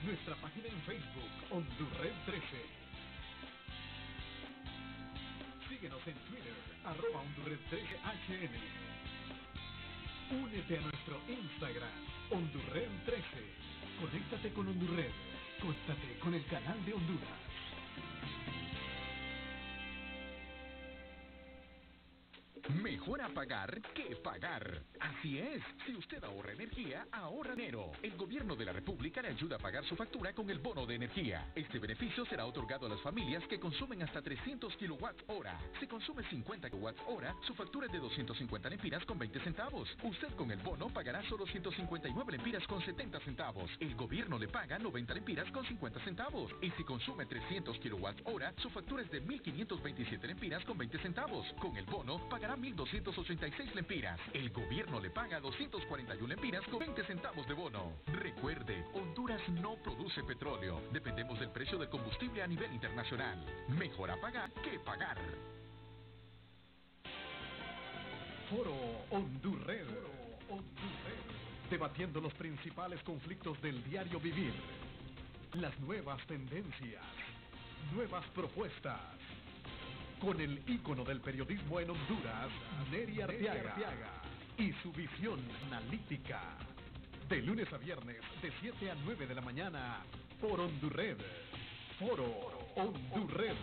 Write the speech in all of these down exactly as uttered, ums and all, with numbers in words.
Nuestra página en Facebook, Hondured trece. Síguenos en Twitter, arroba Hondured trece H N. Únete a nuestro Instagram, Hondured trece. Conéctate con Hondured. Conéctate con el canal de Honduras. Mejor pagar que pagar. Así es, si usted ahorra energía, ahorra dinero. El gobierno de la República le ayuda a pagar su factura con el bono de energía. Este beneficio será otorgado a las familias que consumen hasta trescientos kilowatts hora. Si consume cincuenta kilowatts hora, su factura es de doscientos cincuenta lempiras con veinte centavos. Usted con el bono pagará solo ciento cincuenta y nueve lempiras con setenta centavos. El gobierno le paga noventa lempiras con cincuenta centavos. Y si consume trescientos kilowatts hora, su factura es de mil quinientos veintisiete lempiras con veinte centavos. Con el bono pagará mil doscientos ochenta y seis lempiras. El gobierno le paga doscientos cuarenta y una lempiras con veinte centavos de bono. Recuerde, Honduras no produce petróleo. Dependemos del precio del combustible a nivel internacional. Mejor a pagar que pagar. Foro Hondured. Debatiendo los principales conflictos del diario vivir. Las nuevas tendencias. Nuevas propuestas. Con el ícono del periodismo en Honduras, Neri Arteaga, y su visión analítica. De lunes a viernes, de siete a nueve de la mañana, por Hondured. Foro Hondured.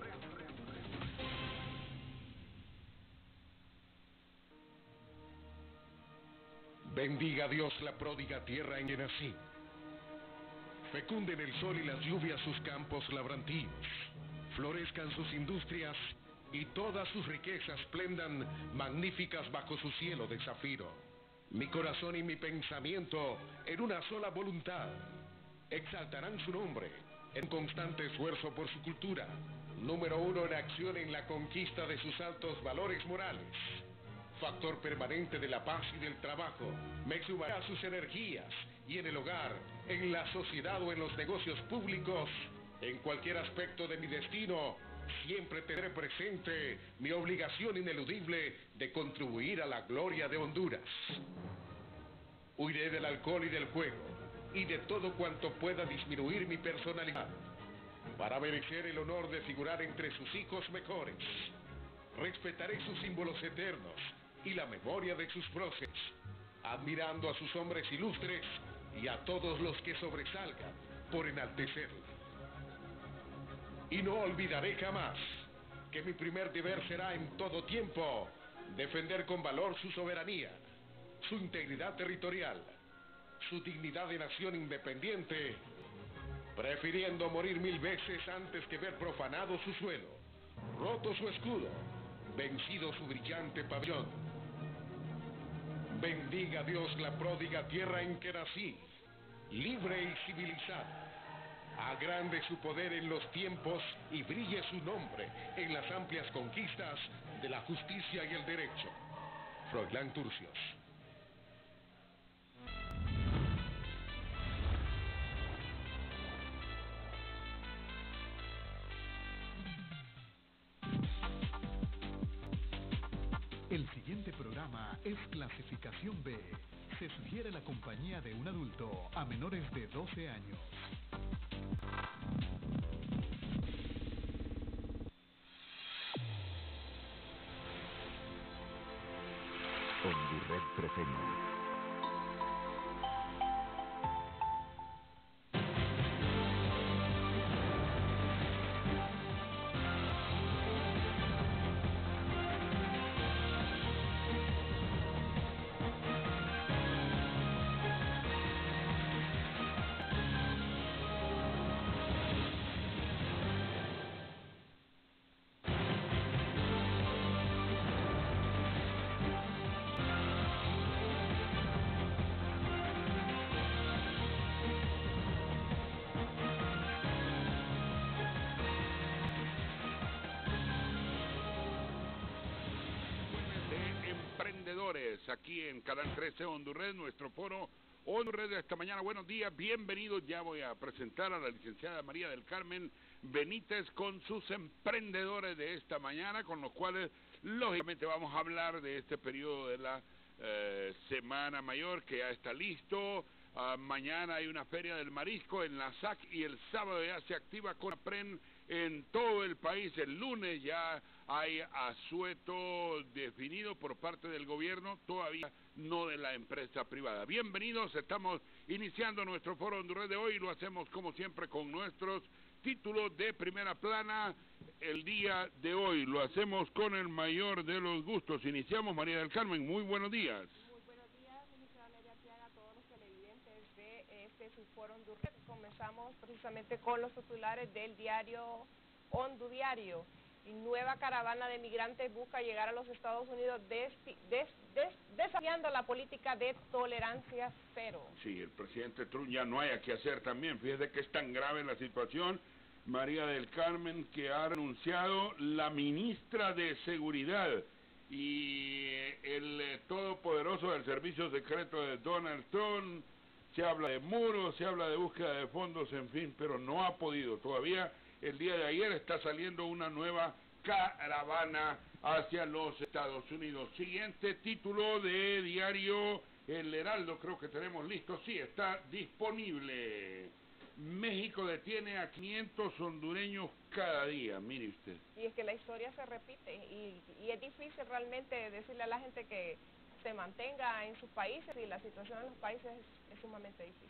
Bendiga Dios la pródiga tierra en que nací. Fecunden el sol y las lluvias sus campos labrantíos. Florezcan sus industrias y todas sus riquezas plendan magníficas bajo su cielo de zafiro. Mi corazón y mi pensamiento en una sola voluntad exaltarán su nombre en constante esfuerzo por su cultura. Número uno en acción en la conquista de sus altos valores morales. Factor permanente de la paz y del trabajo. Me sumará sus energías y en el hogar, en la sociedad o en los negocios públicos. En cualquier aspecto de mi destino, siempre tendré presente mi obligación ineludible de contribuir a la gloria de Honduras. Huiré del alcohol y del juego, y de todo cuanto pueda disminuir mi personalidad, para merecer el honor de figurar entre sus hijos mejores. Respetaré sus símbolos eternos y la memoria de sus próceres, admirando a sus hombres ilustres y a todos los que sobresalgan por enaltecerla. Y no olvidaré jamás que mi primer deber será en todo tiempo defender con valor su soberanía, su integridad territorial, su dignidad de nación independiente, prefiriendo morir mil veces antes que ver profanado su suelo, roto su escudo, vencido su brillante pabellón. Bendiga Dios la pródiga tierra en que nací, libre y civilizada. Agrande su poder en los tiempos y brille su nombre en las amplias conquistas de la justicia y el derecho. Froilán Turcios. El siguiente programa es clasificación B. Se sugiere la compañía de un adulto a menores de doce años. Hondured presenta aquí en Canal trece Hondured, nuestro foro Hondured de esta mañana. Buenos días, bienvenidos. Ya voy a presentar a la licenciada María del Carmen Benítez con sus emprendedores de esta mañana, con los cuales lógicamente vamos a hablar de este periodo de la eh, Semana Mayor que ya está listo. Uh, mañana hay una feria del marisco en la S A C y el sábado ya se activa CONAPREN en todo el país. El lunes ya hay asueto definido por parte del gobierno, todavía no de la empresa privada. Bienvenidos, estamos iniciando nuestro foro Honduras de hoy y lo hacemos como siempre con nuestros títulos de primera plana el día de hoy. Lo hacemos con el mayor de los gustos. Iniciamos, María del Carmen, muy buenos días. Su foro Honduras. Comenzamos precisamente con los titulares del diario Hondudiario. Y nueva caravana de migrantes busca llegar a los Estados Unidos des, des, des, desafiando la política de tolerancia cero. Sí, el presidente Trump ya no haya que hacer también. Fíjese que es tan grave la situación, María del Carmen, que ha renunciado la ministra de Seguridad y el eh, todopoderoso del Servicio Secreto de Donald Trump. Se habla de muros, se habla de búsqueda de fondos, en fin, pero no ha podido. Todavía el día de ayer está saliendo una nueva caravana hacia los Estados Unidos. Siguiente título de diario El Heraldo, creo que tenemos listo. Sí, está disponible. México detiene a quinientos hondureños cada día, mire usted. Y es que la historia se repite y, y es difícil realmente decirle a la gente que se mantenga en sus países y la situación en los países es, es sumamente difícil.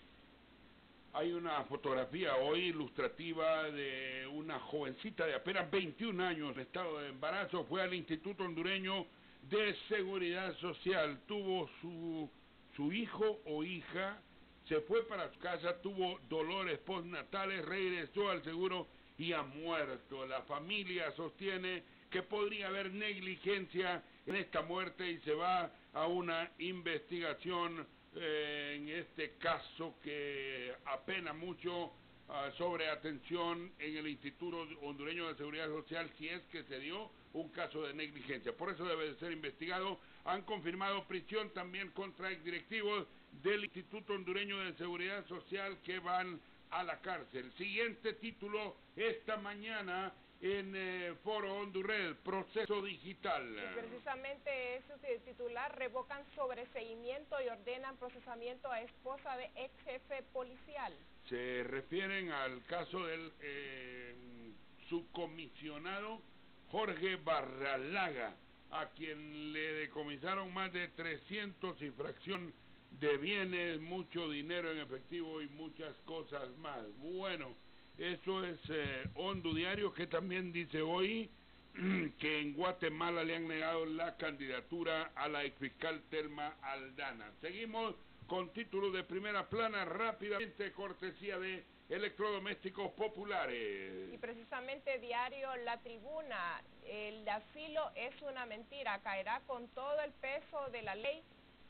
Hay una fotografía hoy ilustrativa de una jovencita de apenas veintiún años en estado de embarazo. Fue al Instituto Hondureño de Seguridad Social, tuvo su, su hijo o hija, se fue para su casa, tuvo dolores postnatales, regresó al seguro y ha muerto. La familia sostiene que podría haber negligencia en esta muerte y se va a una investigación eh, en este caso que apena mucho uh, sobre atención en el Instituto Hondureño de Seguridad Social si es que se dio un caso de negligencia. Por eso debe de ser investigado. Han confirmado prisión también contra exdirectivos del Instituto Hondureño de Seguridad Social que van a la cárcel. Siguiente título esta mañana en eh, Foro Hondured, proceso digital. Y precisamente ese titular: revocan sobreseimiento y ordenan procesamiento a esposa de ex jefe policial. Se refieren al caso del eh, subcomisionado Jorge Barralaga, a quien le decomisaron más de trescientos y fracción de bienes, mucho dinero en efectivo y muchas cosas más. Bueno, eso es eh, Hondudiario, que también dice hoy que en Guatemala le han negado la candidatura a la exfiscal Telma Aldana. Seguimos con títulos de primera plana rápidamente, cortesía de Electrodomésticos Populares. Y precisamente diario La Tribuna: el asilo es una mentira, caerá con todo el peso de la ley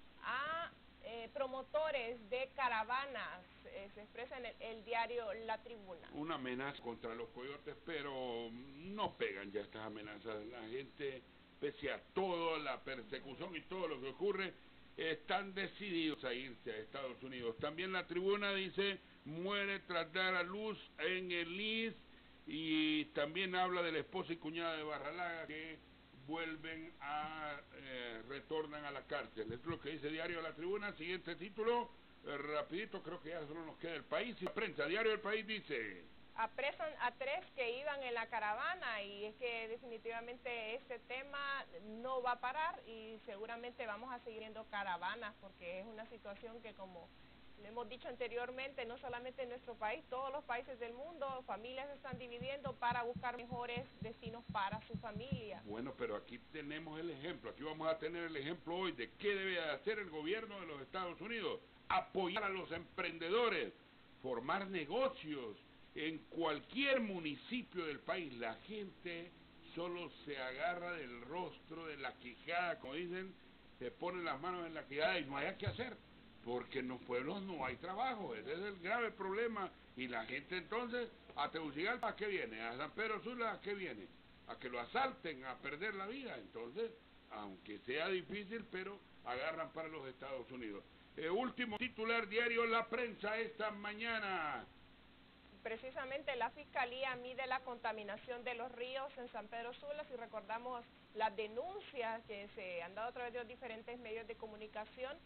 a eh, promotores de caravanas. Eh, se expresa en el, el diario La Tribuna. Una amenaza contra los coyotes, pero no pegan ya estas amenazas. La gente, pese a toda la persecución y todo lo que ocurre, están decididos a irse a Estados Unidos. También La Tribuna dice: muere tras dar a luz en el I S, y también habla de la esposa y cuñada de Barralaga que vuelven a, eh, retornan a la cárcel. Esto es lo que dice Diario La Tribuna. Siguiente título, eh, rapidito, creo que ya solo nos queda El País y la prensa. Diario El País dice: apresan a tres que iban en la caravana, y es que definitivamente este tema no va a parar y seguramente vamos a seguir viendo caravanas, porque es una situación que, como le hemos dicho anteriormente, no solamente en nuestro país, todos los países del mundo, familias se están dividiendo para buscar mejores destinos para su familia. Bueno, pero aquí tenemos el ejemplo, aquí vamos a tener el ejemplo hoy de qué debe hacer el gobierno de los Estados Unidos: apoyar a los emprendedores, formar negocios en cualquier municipio del país. La gente solo se agarra del rostro, de la quijada, como dicen, se ponen las manos en la quijada y no hay qué hacer, porque en los pueblos no hay trabajo. Ese es el grave problema. Y la gente entonces, a Tegucigalpa, ¿a qué viene? A San Pedro Sula, ¿a qué viene? A que lo asalten, a perder la vida. Entonces, aunque sea difícil, pero agarran para los Estados Unidos. Eh, último titular, diario La Prensa esta mañana. Precisamente la Fiscalía mide la contaminación de los ríos en San Pedro Sula. Si recordamos las denuncias que se han dado a través de los diferentes medios de comunicación,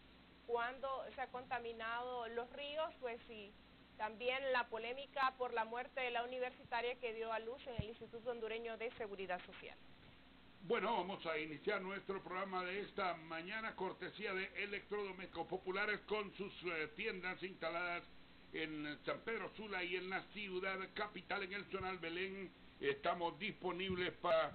cuándo se ha contaminado los ríos, pues sí. También la polémica por la muerte de la universitaria que dio a luz en el Instituto Hondureño de Seguridad Social. Bueno, vamos a iniciar nuestro programa de esta mañana, cortesía de Electrodomésticos Populares con sus eh, tiendas instaladas en San Pedro Sula y en la ciudad capital, en el Zonal Belén. Estamos disponibles para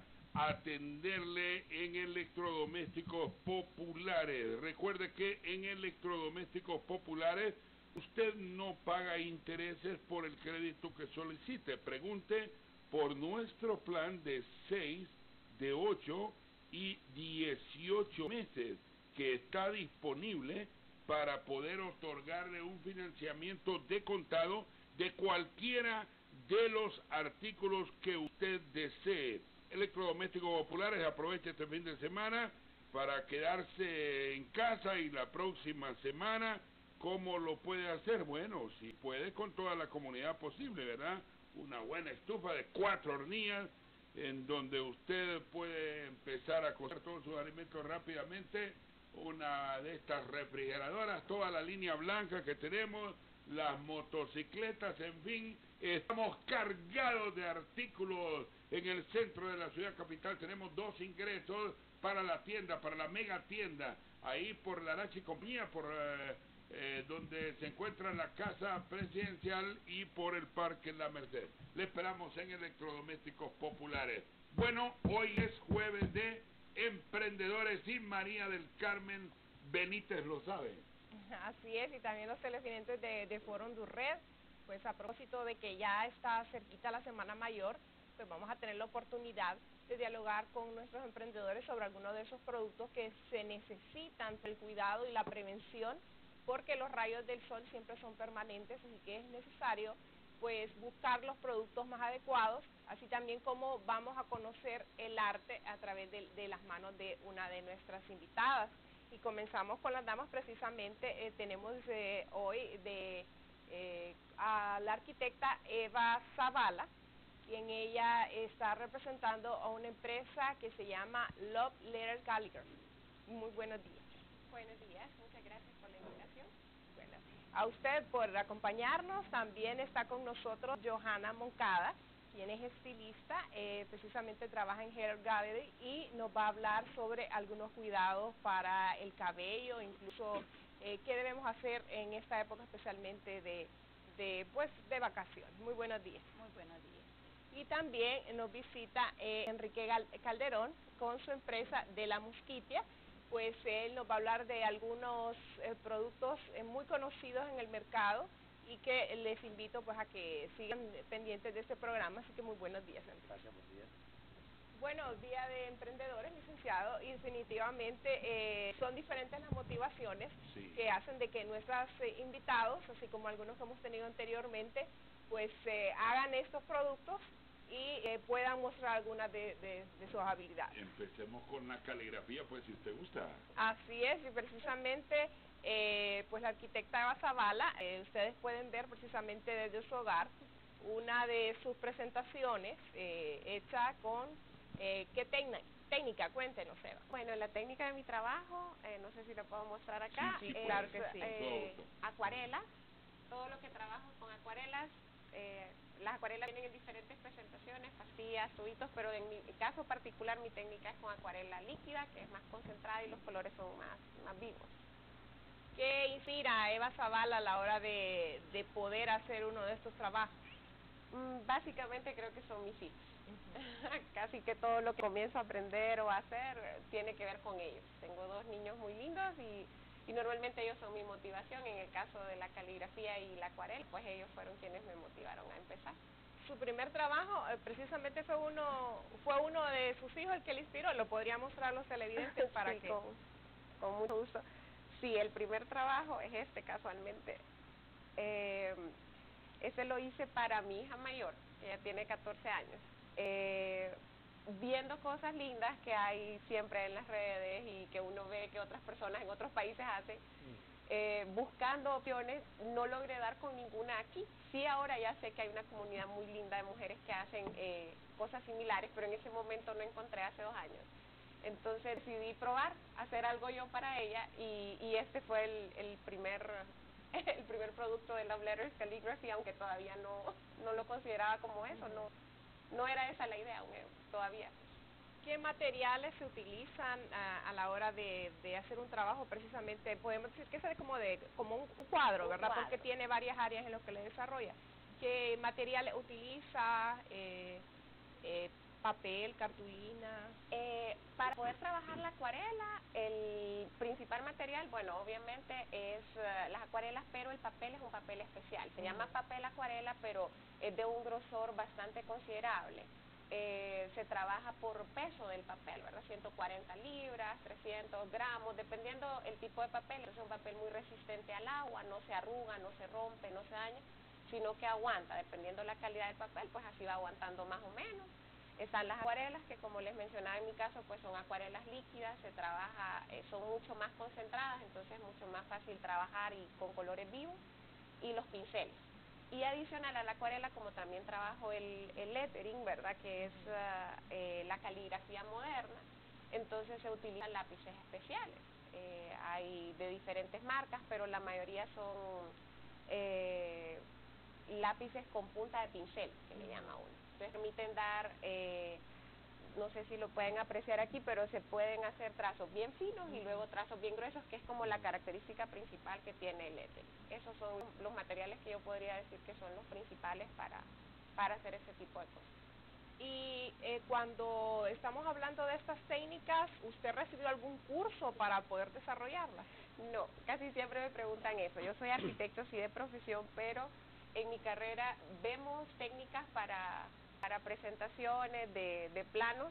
atenderle en Electrodomésticos Populares. Recuerde que en Electrodomésticos Populares usted no paga intereses por el crédito que solicite. Pregunte por nuestro plan de seis, de ocho y dieciocho meses, que está disponible para poder otorgarle un financiamiento de contado de cualquiera de los artículos que usted desee. Electrodomésticos Populares, aproveche este fin de semana para quedarse en casa, y la próxima semana, ¿cómo lo puede hacer? Bueno, si puede, con toda la comunidad posible, ¿verdad? Una buena estufa de cuatro hornillas, en donde usted puede empezar a cocer todos sus alimentos rápidamente. Una de estas refrigeradoras, toda la línea blanca que tenemos, las motocicletas, en fin, estamos cargados de artículos en el centro de la ciudad capital. Tenemos dos ingresos para la tienda, para la mega tienda, ahí por la Arachi Compañía, por eh, eh, donde se encuentra la Casa Presidencial, y por el Parque La Merced. Le esperamos en Electrodomésticos Populares. Bueno, hoy es jueves de Emprendedores y María del Carmen Benítez lo sabe. Así es, y también los televidentes de, de Foro Hondured, pues a propósito de que ya está cerquita la Semana Mayor, pues vamos a tener la oportunidad de dialogar con nuestros emprendedores sobre algunos de esos productos que se necesitan para el cuidado y la prevención, porque los rayos del sol siempre son permanentes, así que es necesario pues buscar los productos más adecuados, así también como vamos a conocer el arte a través de, de las manos de una de nuestras invitadas. Y comenzamos con las damas precisamente. Eh, tenemos eh, hoy de eh, a la arquitecta Eva Zavala, quien ella está representando a una empresa que se llama Love Letter Calligraphy. Muy buenos días. Buenos días, muchas gracias por la invitación. Bueno, a usted por acompañarnos. También está con nosotros Johanna Moncada, quien es estilista, eh, precisamente trabaja en Hair Gallery y nos va a hablar sobre algunos cuidados para el cabello, incluso eh, qué debemos hacer en esta época, especialmente de, de, pues, de vacaciones. Muy buenos días. Muy buenos días. Y también nos visita eh, Enrique Calderón con su empresa de la Musquitia. Pues él nos va a hablar de algunos eh, productos eh, muy conocidos en el mercado, y que les invito pues a que sigan pendientes de este programa. Así que muy buenos días, Enrique. Gracias, buenos días. Bueno, Día de Emprendedores, licenciado, y definitivamente eh, son diferentes las motivaciones Sí. que hacen de que nuestros eh, invitados, así como algunos que hemos tenido anteriormente, pues eh, hagan estos productos y eh, puedan mostrar algunas de, de, de sus habilidades. Empecemos con la caligrafía, pues, si usted gusta. Así es, y precisamente eh, pues la arquitecta Eva Zavala, eh, ustedes pueden ver precisamente desde su hogar una de sus presentaciones eh, hecha con eh, qué técnica, cuéntenos, Eva. Bueno, la técnica de mi trabajo, eh, no sé si la puedo mostrar acá, Sí, sí, es, claro que sí. eh, acuarela. Todo lo que trabajo con acuarelas, eh, las acuarelas vienen en diferentes presentaciones, pastillas, tubitos, pero en mi caso particular mi técnica es con acuarela líquida, que es más concentrada y los colores son más, más vivos. ¿Qué inspira a Eva Zavala a la hora de, de poder hacer uno de estos trabajos? Mm, básicamente creo que son mis hijos. Casi que todo lo que comienzo a aprender o a hacer eh, tiene que ver con ellos. Tengo dos niños muy lindos y, y normalmente ellos son mi motivación. En el caso de la caligrafía y la acuarela, pues ellos fueron quienes me motivaron a empezar. Su primer trabajo eh, precisamente fue uno fue uno de sus hijos el que le inspiró. ¿Lo podría mostrar a los televidentes para sí, que...? Con, con mucho gusto. Sí, el primer trabajo es este casualmente. Eh, ese lo hice para mi hija mayor, que ya tiene catorce años. Eh, viendo cosas lindas que hay siempre en las redes y que uno ve que otras personas en otros países hacen, eh, buscando opciones, no logré dar con ninguna aquí. Sí, ahora ya sé que hay una comunidad muy linda de mujeres que hacen eh, cosas similares, pero en ese momento no encontré hace dos años. Entonces decidí probar, hacer algo yo para ella, y, y este fue el, el primer el primer producto de Love Letters Calligraphy, aunque todavía no, no lo consideraba como eso, no, no era esa la idea aún, todavía. ¿Qué materiales se utilizan a, a la hora de, de hacer un trabajo precisamente? Podemos decir que es como, de, como un cuadro, un ¿verdad? Cuadro. Porque tiene varias áreas en lo que le desarrolla. ¿Qué materiales utiliza? Eh, eh, papel, cartulina. Eh, para poder trabajar la acuarela, el principal material, bueno, obviamente es uh, las acuarelas, pero el papel es un papel especial. Se uh-huh. llama papel acuarela, pero es de un grosor bastante considerable. Eh, se trabaja por peso del papel, ¿verdad? ciento cuarenta libras, trescientos gramos, dependiendo el tipo de papel. Es un papel muy resistente al agua, no se arruga, no se rompe, no se daña, sino que aguanta, dependiendo la calidad del papel, pues así va aguantando más o menos. Están las acuarelas, que como les mencionaba en mi caso, pues son acuarelas líquidas, se trabaja, eh, son mucho más concentradas, entonces es mucho más fácil trabajar y con colores vivos, y los pinceles. Y adicional a la acuarela, como también trabajo el, el lettering, ¿verdad?, que es uh, eh, la caligrafía moderna, entonces se utilizan lápices especiales. Eh, hay de diferentes marcas, pero la mayoría son eh, lápices con punta de pincel, que le llama uno. Entonces permiten dar, eh, no sé si lo pueden apreciar aquí, pero se pueden hacer trazos bien finos y luego trazos bien gruesos, que es como la característica principal que tiene el lettering. Esos son los materiales que yo podría decir que son los principales para, para hacer este tipo de cosas. Y eh, cuando estamos hablando de estas técnicas, ¿usted recibió algún curso para poder desarrollarlas? No, casi siempre me preguntan eso. Yo soy arquitecto, sí, de profesión, pero en mi carrera vemos técnicas para, para presentaciones de, de planos,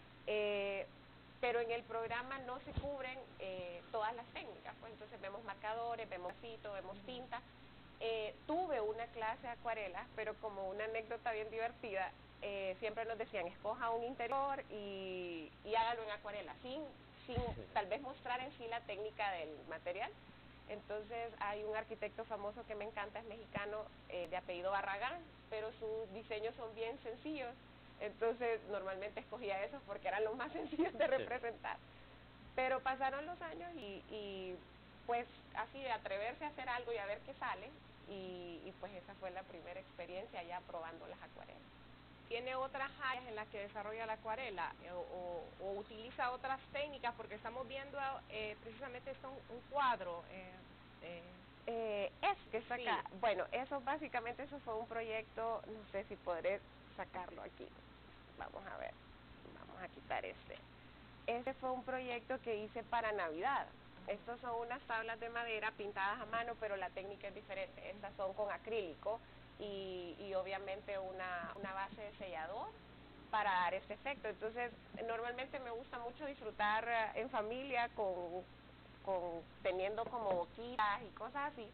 eh, pero en el programa no se cubren eh, todas las técnicas, pues entonces vemos marcadores, vemos grafito, vemos tinta. Eh, tuve una clase de acuarelas, pero como una anécdota bien divertida, eh, siempre nos decían, escoja un interior y, y hágalo en acuarela, sin, sin tal vez mostrar en sí la técnica del material. Entonces hay un arquitecto famoso que me encanta, es mexicano, eh, de apellido Barragán, pero sus diseños son bien sencillos, entonces normalmente escogía esos porque eran los más sencillos de representar. Pero pasaron los años y, y pues así de atreverse a hacer algo y a ver qué sale, y, y pues esa fue la primera experiencia ya probando las acuarelas. ¿Tiene otras áreas en las que desarrolla la acuarela eh, o, o utiliza otras técnicas? Porque estamos viendo eh, precisamente esto, un, un cuadro. Eh, eh, eh, es que está sí. acá. Bueno, eso básicamente eso fue un proyecto, no sé si podré sacarlo aquí. Vamos a ver, vamos a quitar este. Este fue un proyecto que hice para Navidad. Estos son unas tablas de madera pintadas a mano, pero la técnica es diferente. Estas son con acrílico y, y obviamente una, una base de sellador para dar este efecto. Entonces, normalmente me gusta mucho disfrutar en familia, con, con teniendo como boquitas y cosas así.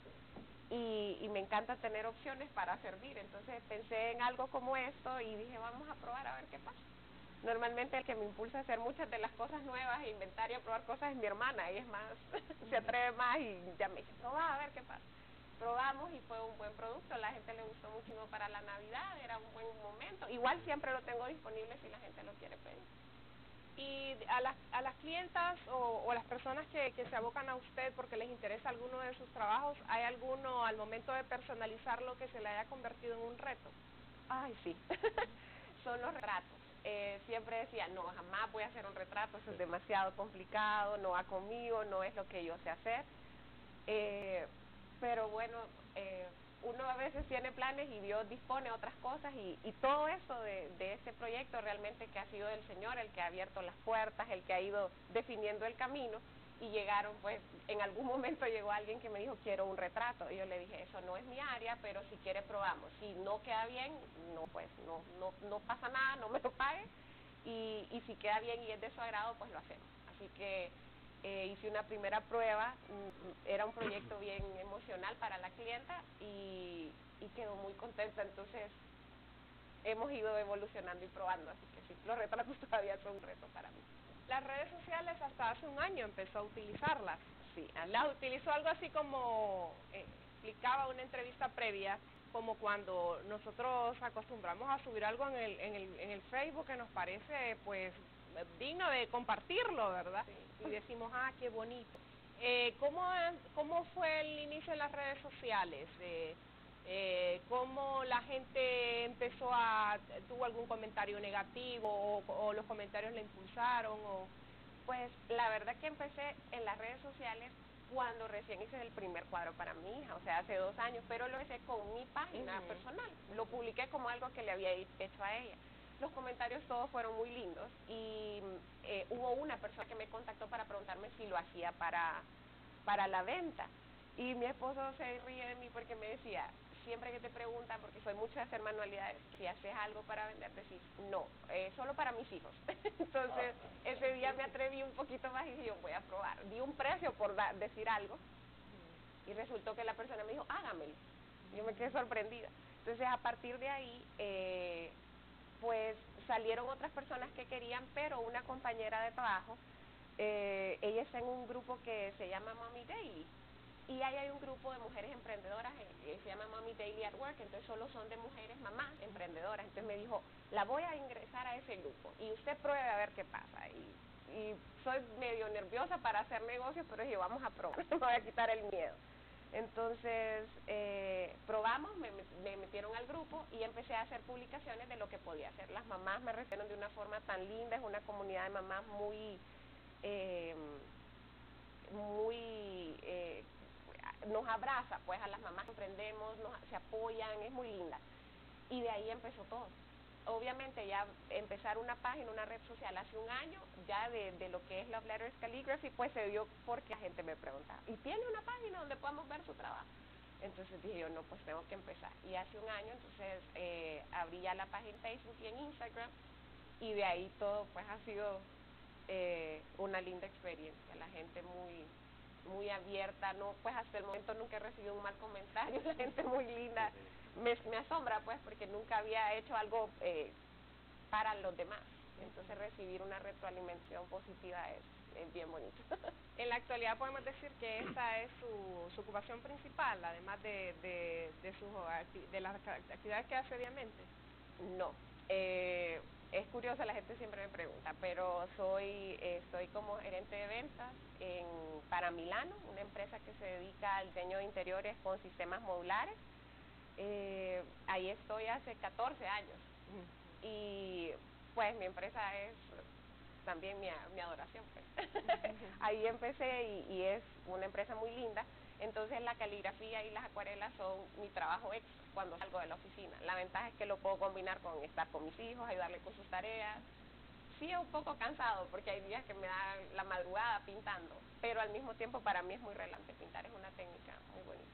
Y, y me encanta tener opciones para servir. Entonces pensé en algo como esto y dije, vamos a probar a ver qué pasa. Normalmente el que me impulsa a hacer muchas de las cosas nuevas e inventar y a probar cosas es mi hermana, ella es más, se atreve más y ya me dice, probá a ver qué pasa. Probamos y fue un buen producto, a la gente le gustó muchísimo para la Navidad, era un buen momento. Igual siempre lo tengo disponible si la gente lo quiere pedir. Y a las, a las clientas o, o las personas que, que se abocan a usted porque les interesa alguno de sus trabajos, ¿hay alguno al momento de personalizarlo que se le haya convertido en un reto? Ay, sí, son los retratos. Eh, siempre decía, no, jamás voy a hacer un retrato, eso es demasiado complicado, no va conmigo, no es lo que yo sé hacer. Eh, pero bueno, eh, uno a veces tiene planes y Dios dispone otras cosas y, y todo eso de, de este proyecto realmente que ha sido el Señor el que ha abierto las puertas, el que ha ido definiendo el camino, y llegaron, pues, en algún momento llegó alguien que me dijo, quiero un retrato, y yo le dije, eso no es mi área, pero si quiere probamos, si no queda bien, no, pues, no, no, no pasa nada, no me lo pague, y, y si queda bien y es de su agrado, pues lo hacemos. Así que eh, hice una primera prueba, era un proyecto bien emocional para la clienta, y, y quedó muy contenta, entonces hemos ido evolucionando y probando, así que sí, los retratos todavía son un reto para mí. Las redes sociales hasta hace un año empezó a utilizarlas. Sí, las utilizó algo así como, eh, explicaba una entrevista previa, como cuando nosotros acostumbramos a subir algo en el, en el, en el Facebook que nos parece pues digno de compartirlo, ¿verdad? Sí. Y decimos, ah, qué bonito. Eh, ¿cómo, ¿Cómo fue el inicio de las redes sociales? Eh, eh, ¿Cómo la gente empezó a, tuvo algún comentario negativo o, o los comentarios la impulsaron? O... Pues la verdad que empecé en las redes sociales cuando recién hice el primer cuadro para mi hija, o sea, hace dos años, pero lo hice con mi página uh-huh. personal. Lo publiqué como algo que le había hecho a ella. Los comentarios todos fueron muy lindos y eh, hubo una persona que me contactó para preguntarme si lo hacía para, para la venta. Y mi esposo se ríe de mí porque me decía, siempre que te preguntan, porque soy mucho de hacer manualidades, si haces algo para vender, decís, no, eh, solo para mis hijos. Entonces, ese día me atreví un poquito más y dije, yo voy a probar. Di un precio por da decir algo y resultó que la persona me dijo, hágamelo. Yo me quedé sorprendida. Entonces, a partir de ahí, eh, pues salieron otras personas que querían, pero una compañera de trabajo, eh, ella está en un grupo que se llama Mommy Daily. Y ahí hay un grupo de mujeres emprendedoras, eh, se llama Mommy Daily at Work, entonces solo son de mujeres mamás emprendedoras. Entonces me dijo, la voy a ingresar a ese grupo y usted pruebe a ver qué pasa. Y, y soy medio nerviosa para hacer negocios, pero dije, vamos a probar, me voy a quitar el miedo. Entonces eh, probamos, me, me metieron al grupo y empecé a hacer publicaciones de lo que podía hacer. Las mamás me recibieron de una forma tan linda, es una comunidad de mamás muy, eh, muy... Eh, nos abraza, pues a las mamás emprendemos, nos, se apoyan, es muy linda. Y de ahí empezó todo. Obviamente ya empezar una página, una red social hace un año, ya de, de lo que es Love Letters Calligraphy, pues se dio porque la gente me preguntaba, ¿y tiene una página donde podamos ver su trabajo? Entonces dije yo, no, pues tengo que empezar. Y hace un año, entonces, eh, abrí ya la página en Facebook y en Instagram, y de ahí todo, pues ha sido eh, una linda experiencia. La gente muy... muy abierta, no, pues hasta el momento nunca he recibido un mal comentario, la gente muy linda, me, me asombra pues porque nunca había hecho algo eh, para los demás, entonces recibir una retroalimentación positiva es, es bien bonito. En la actualidad podemos decir que esta es su, su ocupación principal, además de, de, de, sus, de las actividades que hace diariamente. No, eh, es curioso, la gente siempre me pregunta, pero soy eh, estoy como gerente de ventas en, para Milano, una empresa que se dedica al diseño de interiores con sistemas modulares. Eh, ahí estoy hace catorce años uh-huh. Y pues mi empresa es también mi, mi adoración. Pues. Uh-huh. Ahí empecé y, y es una empresa muy linda. Entonces la caligrafía y las acuarelas son mi trabajo extra cuando salgo de la oficina. La ventaja es que lo puedo combinar con estar con mis hijos, ayudarles con sus tareas. Sí es un poco cansado porque hay días que me da la madrugada pintando, pero al mismo tiempo para mí es muy relajante. Pintar es una técnica muy bonita.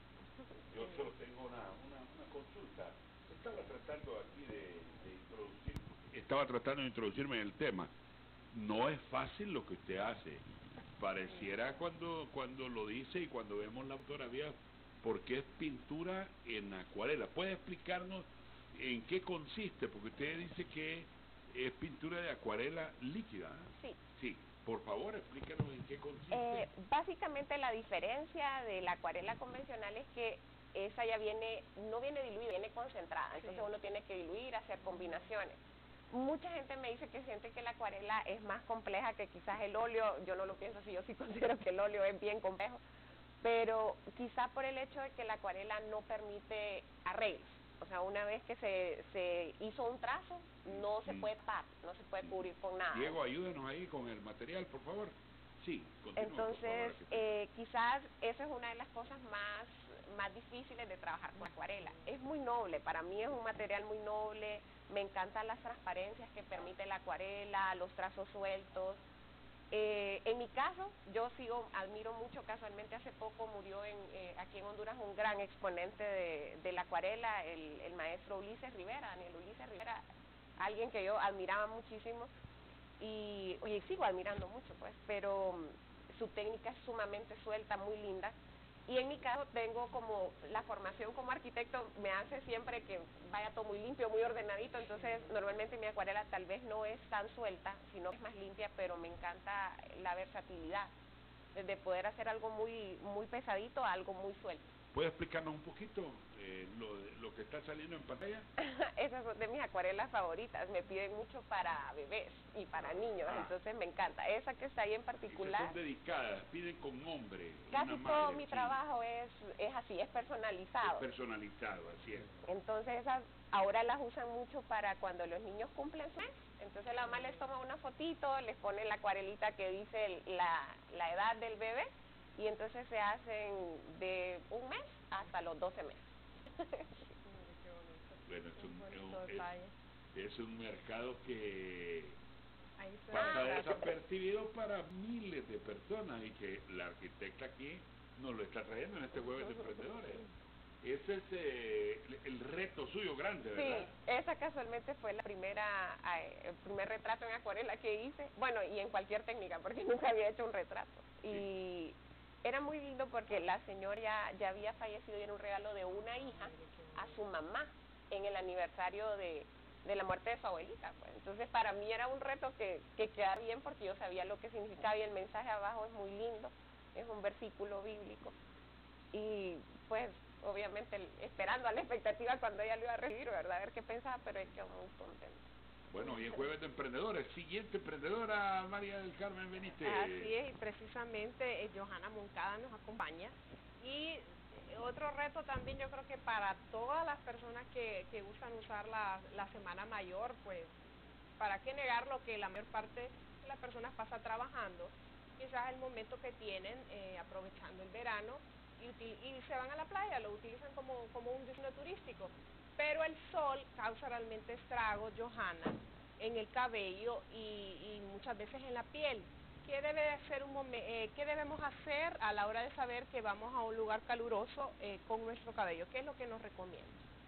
Yo solo tengo una, una, una consulta. Estaba tratando aquí de, de introducir, estaba tratando de introducirme en el tema. No es fácil lo que usted hace. Pareciera cuando cuando lo dice y cuando vemos la fotografía, porque es pintura en acuarela. ¿Puede explicarnos en qué consiste? Porque usted dice que es pintura de acuarela líquida. Sí. Sí, por favor, explícanos en qué consiste. Eh, básicamente la diferencia de la acuarela convencional es que esa ya viene, no viene diluida, viene concentrada. Entonces sí. Uno tiene que diluir, hacer combinaciones. Mucha gente me dice que siente que la acuarela es más compleja que quizás el óleo. Yo no lo pienso así, yo sí considero que el óleo es bien complejo, pero quizás por el hecho de que la acuarela no permite arreglos. O sea, una vez que se, se hizo un trazo, no se puede tapar, no se puede cubrir con nada. Diego, ayúdenos ahí con el material, por favor. Sí, continúa, entonces, por favor, eh, quizás esa es una de las cosas más, más difíciles de trabajar con acuarela. Es muy noble, para mí es un material muy noble, me encantan las transparencias que permite la acuarela, los trazos sueltos. Eh, en mi caso, yo sigo, admiro mucho, casualmente hace poco murió en, eh, aquí en Honduras un gran exponente de, de la acuarela, el, el maestro Ulises Rivera, Daniel Ulises Rivera, alguien que yo admiraba muchísimo. Y, oye, sigo admirando mucho, pues, pero um, su técnica es sumamente suelta, muy linda. Y en mi caso tengo como, la formación como arquitecto me hace siempre que vaya todo muy limpio, muy ordenadito, entonces normalmente mi acuarela tal vez no es tan suelta, sino que es más limpia, pero me encanta la versatilidad, desde poder hacer algo muy, muy pesadito a algo muy suelto. ¿Puede explicarnos un poquito eh, lo, lo que está saliendo en pantalla? Esas son de mis acuarelas favoritas, me piden mucho para bebés y para niños, Ah. entonces me encanta. Esa que está ahí en Esas particular, son dedicadas, piden con nombre. casi una todo madre, mi sí. trabajo es, es así, es personalizado. Es personalizado, así es. Entonces esas ahora las usan mucho para cuando los niños cumplen su mes. Entonces la mamá les toma una fotito, les pone la acuarelita que dice el- la, la edad del bebé y entonces se hacen de un mes hasta los doce meses. Bueno, es un, bonito es un- detalle. es- es un mercado que Ahí se pasa ve. desapercibido para miles de personas y que la arquitecta aquí nos lo está trayendo en este jueves de emprendedores. Ese es eh, el, el reto suyo grande, Sí, ¿verdad? esa casualmente fue la primera, eh, el primer retrato en acuarela que hice, bueno, y en cualquier técnica, porque nunca había hecho un retrato. Y era muy lindo porque la señora ya, ya había fallecido y era un regalo de una hija a su mamá en el aniversario de, de la muerte de su abuelita. Pues. Entonces para mí era un reto que, que quedara bien porque yo sabía lo que significaba y el mensaje abajo es muy lindo, es un versículo bíblico. Y pues obviamente el- esperando a la expectativa cuando ella lo iba a recibir, ¿verdad? A ver qué pensaba, pero ella quedó muy contenta. Bueno, hoy es jueves de emprendedores. Siguiente emprendedora, María del Carmen Benítez. Así es, y precisamente eh, Johanna Moncada nos acompaña. Y eh, otro reto también yo creo que para todas las personas que, que gustan usar la, la Semana Mayor, pues, ¿para qué negar lo que la mayor parte de las personas pasa trabajando? Quizás el momento que tienen, eh, aprovechando el verano, y, util- y se van a la playa, lo utilizan como, como un destino turístico. Pero el sol causa realmente estragos, Johanna, en el cabello y, y muchas veces en la piel. ¿Qué, debe hacer un momen- eh, ¿Qué debemos hacer a la hora de saber que vamos a un lugar caluroso eh, con nuestro cabello? ¿Qué es lo que nos recomienda?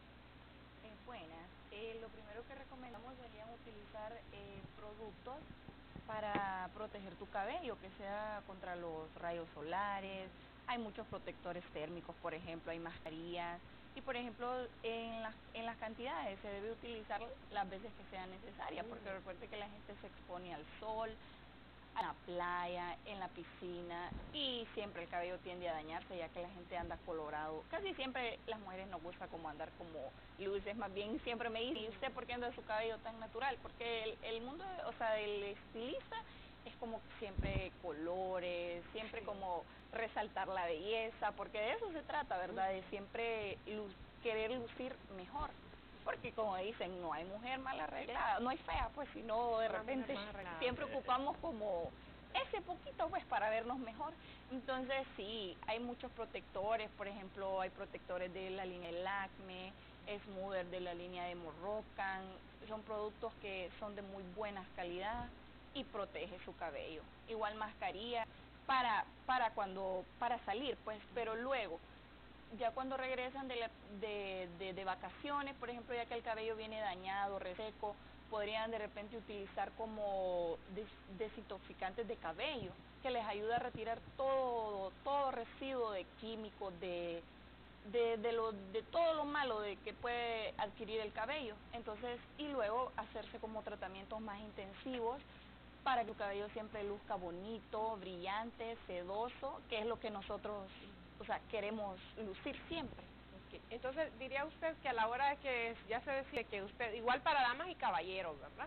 Eh, buenas. Eh, lo primero que recomendamos serían utilizar eh, productos para proteger tu cabello, que sea contra los rayos solares. Hay muchos protectores térmicos, por ejemplo, hay mascarillas. Y, por ejemplo, en las, en las cantidades se debe utilizar las veces que sea necesaria, porque recuerde que la gente se expone al sol, a la playa, en la piscina, y siempre el cabello tiende a dañarse ya que la gente anda colorado. Casi siempre las mujeres nos gusta como andar como luces, más bien siempre me dicen, ¿y usted por qué anda su cabello tan natural? Porque el, el mundo, o sea, del estilista es como siempre colores, siempre como resaltar la belleza, porque de eso se trata, ¿verdad? De siempre luz, querer lucir mejor. Porque como dicen, no hay mujer mal arreglada, no hay fea, pues, sino de repente siempre ocupamos como ese poquito, pues, para vernos mejor. Entonces, sí, hay muchos protectores, por ejemplo, hay protectores de la línea de Lakme, Smoother de la línea de Moroccan, son productos que son de muy buena calidad y protege su cabello. Igual mascarilla para, para cuando, para salir, pues, pero luego, ya cuando regresan de, la, de, de, de vacaciones, por ejemplo, ya que el cabello viene dañado, reseco, podrían de repente utilizar como des, desintoxicantes de cabello, que les ayuda a retirar todo, todo residuo de químicos, de, de, de, lo, de todo lo malo de que puede adquirir el cabello. Entonces, y luego hacerse como tratamientos más intensivos para que tu cabello siempre luzca bonito, brillante, sedoso, que es lo que nosotros, o sea, queremos lucir siempre. Okay. Entonces, diría usted que a la hora de que ya se decide que usted, igual para damas y caballeros, ¿verdad?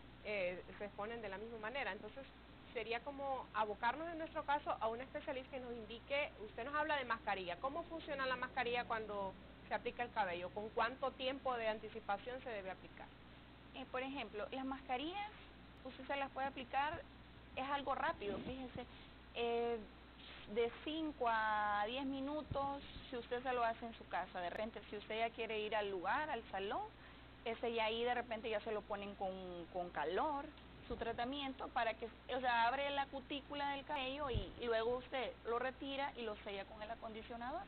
Eh, se exponen de la misma manera. Entonces, sería como abocarnos en nuestro caso a un especialista que nos indique, usted nos habla de mascarilla. ¿Cómo funciona la mascarilla cuando se aplica el cabello? ¿Con cuánto tiempo de anticipación se debe aplicar? Eh, por ejemplo, las mascarillas, usted se las puede aplicar, es algo rápido, fíjense, eh, de cinco a diez minutos, si usted se lo hace en su casa. De repente, si usted ya quiere ir al lugar, al salón, ese ya ahí de repente ya se lo ponen con, con calor, su tratamiento, para que, o sea, abre la cutícula del cabello y luego usted lo retira y lo sella con el acondicionador.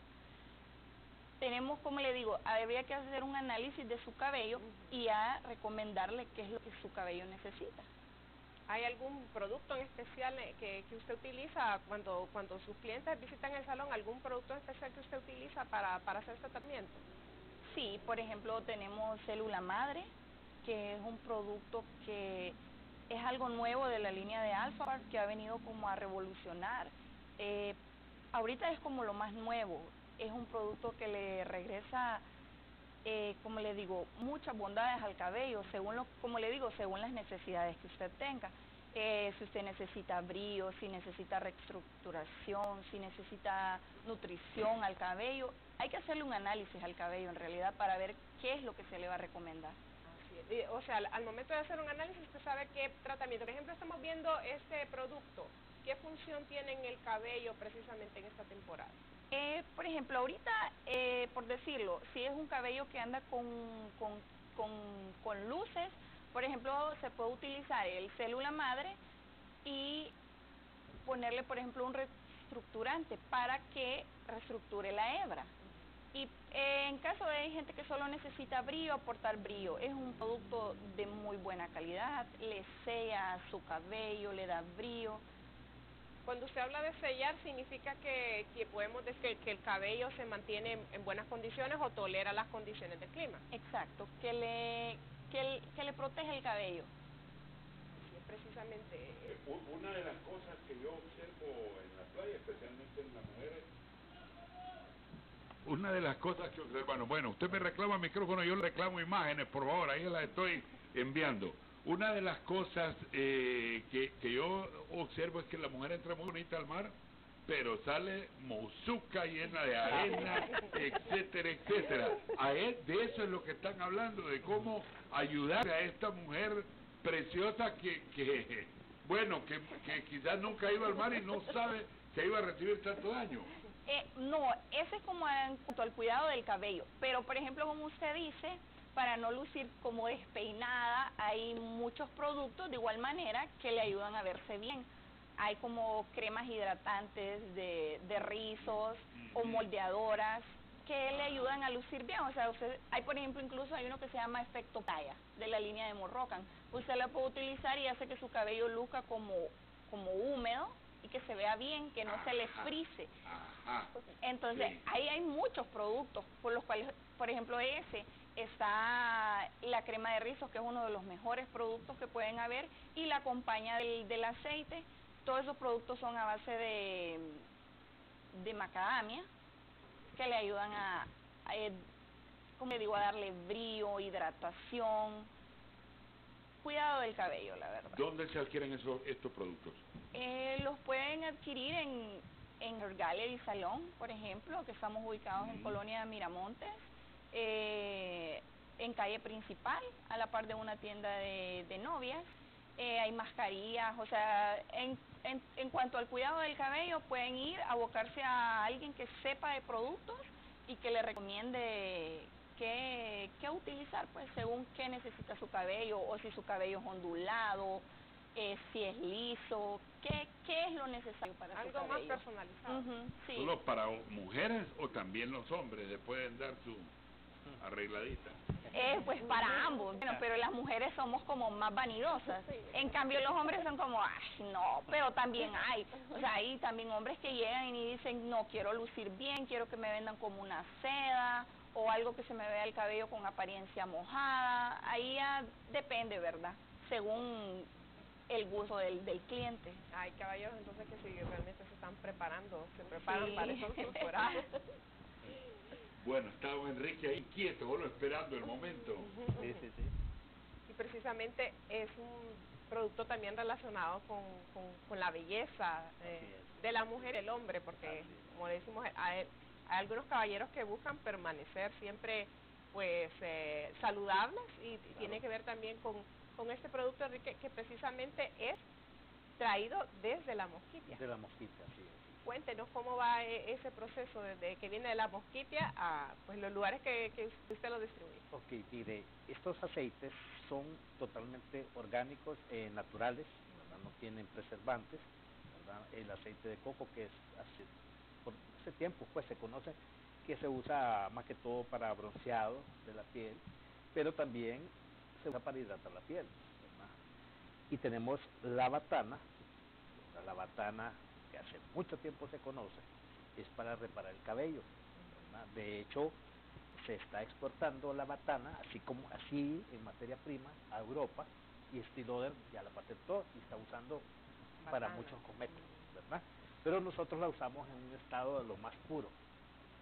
Tenemos, como le digo, habría que hacer un análisis de su cabello y a recomendarle qué es lo que su cabello necesita. ¿Hay algún producto en especial que, que usted utiliza cuando, cuando sus clientes visitan el salón? ¿Algún producto especial que usted utiliza para, para hacer este tratamiento? Sí, por ejemplo, tenemos Célula Madre, que es un producto que es algo nuevo de la línea de Alpha, que ha venido como a revolucionar. Eh, ahorita es como lo más nuevo. es un producto que le regresa, eh, como le digo, muchas bondades al cabello, según lo, como le digo, según las necesidades que usted tenga. Eh, si usted necesita brillo, si necesita reestructuración, si necesita nutrición al cabello, hay que hacerle un análisis al cabello en realidad para ver qué es lo que se le va a recomendar. Así es. Y, o sea, al, al momento de hacer un análisis, usted sabe qué tratamiento. Por ejemplo, estamos viendo este producto. ¿Qué función tiene en el cabello precisamente en esta temporada? Eh, por ejemplo, ahorita, eh, por decirlo, si es un cabello que anda con, con, con, con luces, por ejemplo, se puede utilizar el célula madre y ponerle, por ejemplo, un reestructurante para que reestructure la hebra. Y eh, en caso de hay gente que solo necesita brillo, aportar brillo. Es un producto de muy buena calidad, le sella su cabello, le da brillo. Cuando usted habla de sellar, ¿significa que, que podemos decir que, que el cabello se mantiene en, en buenas condiciones o tolera las condiciones del clima? Exacto, que le, que, el, que le protege el cabello. Sí, es precisamente... Eh, una de las cosas que yo observo en la playa, especialmente en las mujeres, una de las cosas que observan, bueno, usted me reclama micrófono, yo le reclamo imágenes, por favor, ahí las estoy enviando. Una de las cosas eh, que, que yo observo es que la mujer entra muy bonita al mar, pero sale mozuca, llena de arena, etcétera, etcétera. A él, de eso es lo que están hablando, de cómo ayudar a esta mujer preciosa que, que bueno, que, que quizás nunca ha ido al mar y no sabe que iba a recibir tanto daño. Eh, no, ese es como en cuanto al cuidado del cabello, pero por ejemplo, como usted dice, para no lucir como despeinada, hay muchos productos de igual manera que le ayudan a verse bien. Hay como cremas hidratantes de, de rizos o moldeadoras que le ayudan a lucir bien. O sea, usted, hay por ejemplo, incluso hay uno que se llama efecto playa, de la línea de Morrocan. Usted lo puede utilizar y hace que su cabello luzca como, como húmedo y que se vea bien, que no se le frise. Entonces, sí, ahí hay muchos productos por los cuales, por ejemplo, ese está la crema de rizos, que es uno de los mejores productos que pueden haber, y la acompaña del, del aceite. Todos esos productos son a base de, de macadamia, que le ayudan a, a como le digo, a darle brillo, hidratación, cuidado del cabello, la verdad. ¿Dónde se adquieren esos, estos productos? Eh, los pueden adquirir en, en Hair Gallery Salón, por ejemplo, que estamos ubicados mm. en Colonia Miramontes, eh, en calle principal, a la par de una tienda de, de novias. Eh, hay mascarillas, o sea, en, en, en cuanto al cuidado del cabello, pueden ir a abocarse a alguien que sepa de productos y que le recomiende qué, qué utilizar, pues según qué necesita su cabello, o si su cabello es ondulado, eh, si es liso, qué, qué es lo necesario para algo su cabello. Algo más personalizado. Uh-huh, sí. ¿Solo para mujeres o también los hombres le pueden dar su arregladita? Eh, pues para ambos, bueno, pero las mujeres somos como más vanidosas, en cambio los hombres son como, ay, no, pero también hay, o sea, hay también hombres que llegan y dicen, no, quiero lucir bien, quiero que me vendan como una seda, o algo que se me vea el cabello con apariencia mojada, ahí ya depende, ¿verdad?, según el gusto del, del cliente. Hay caballeros entonces que sí, realmente se están preparando, se preparan sí. para esas temporadas. Bueno, está don Enrique ahí quieto, solo esperando el momento. Sí, sí, sí. Y precisamente es un producto también relacionado con, con, con la belleza eh, de la mujer y el hombre, porque como decimos, hay, hay algunos caballeros que buscan permanecer siempre pues eh, saludables y, y claro. Tiene que ver también con, con este producto, Enrique, que precisamente es traído desde la mosquitia. De la mosquitia, sí. Cuéntenos cómo va ese proceso desde que viene de la mosquitia a pues los lugares que, que usted lo distribuye. Ok, mire, estos aceites son totalmente orgánicos, eh, naturales, ¿verdad? No tienen preservantes, ¿verdad? El aceite de coco, que es hace, por ese tiempo pues se conoce que se usa más que todo para bronceado de la piel, pero también se usa para hidratar la piel, ¿verdad? Y tenemos la batana, ¿verdad? La batana, que hace mucho tiempo se conoce, es para reparar el cabello, ¿verdad? De hecho, se está exportando la batana, así como así en materia prima, a Europa, y Estée Lauder ya la patentó y está usando batana para muchos cosméticos, ¿verdad? Pero nosotros la usamos en un estado de lo más puro.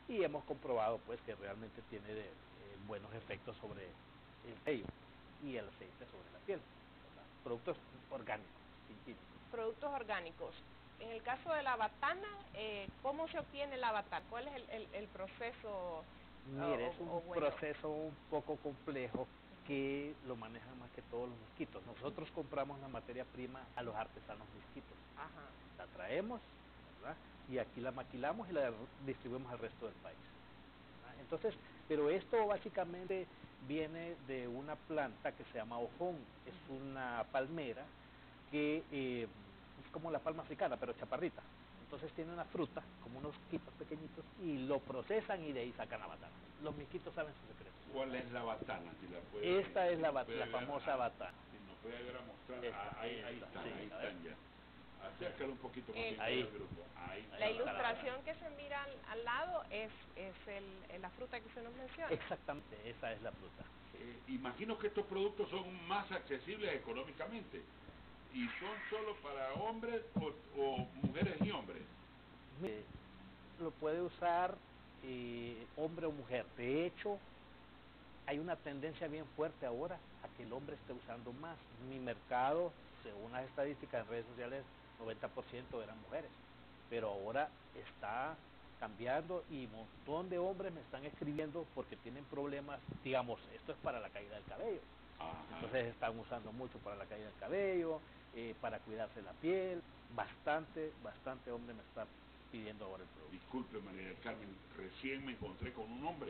y hemos comprobado pues que realmente tiene de, eh, buenos efectos sobre el cabello y el aceite sobre la piel, ¿verdad? Productos orgánicos, sin químicos. Productos orgánicos. En el caso de la batana, eh, ¿cómo se obtiene la batana? ¿Cuál es el, el, el proceso? Mire, o, es un o bueno? proceso un poco complejo que lo manejan más que todos los misquitos. Nosotros compramos la materia prima a los artesanos misquitos. Ajá. La traemos, ¿verdad? Y aquí la maquilamos y la distribuimos al resto del país. ¿Verdad? Entonces, pero esto básicamente viene de una planta que se llama ojón. Es una palmera que eh, es como la palma africana, pero chaparrita. Entonces tiene una fruta, como unos quitos pequeñitos, y lo procesan y de ahí sacan la batana. Los misquitos saben su secreto. ¿Cuál es la batana? Si la puede, Esta es la, si bat puede la ver, famosa ah, batana. Si nos puede ver a mostrar, Esta, ah, ahí, ahí esta, están, sí, ahí a ver. están ya. Acércalo un poquito más Eh, bien ahí. al grupo. Ahí está La la ilustración batana. que se mira al, al lado es, es el, la fruta que usted nos menciona. Exactamente, esa es la fruta. Eh, imagino que estos productos son más accesibles económicamente. ¿Y son solo para hombres o, o mujeres y hombres? Mire, lo puede usar eh, hombre o mujer. De hecho, hay una tendencia bien fuerte ahora a que el hombre esté usando más. Mi mercado, según las estadísticas en redes sociales, noventa por ciento eran mujeres. Pero ahora está cambiando y un montón de hombres me están escribiendo porque tienen problemas, digamos, esto es para la caída del cabello. Ajá. Entonces están usando mucho para la caída del cabello, eh, para cuidarse la piel. Bastante, bastante hombre me está pidiendo ahora el producto. Disculpe, María del Carmen, recién me encontré con un hombre,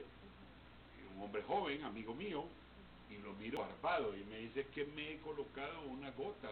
un hombre joven, amigo mío, y lo miro barbado y me dice que me he colocado una gota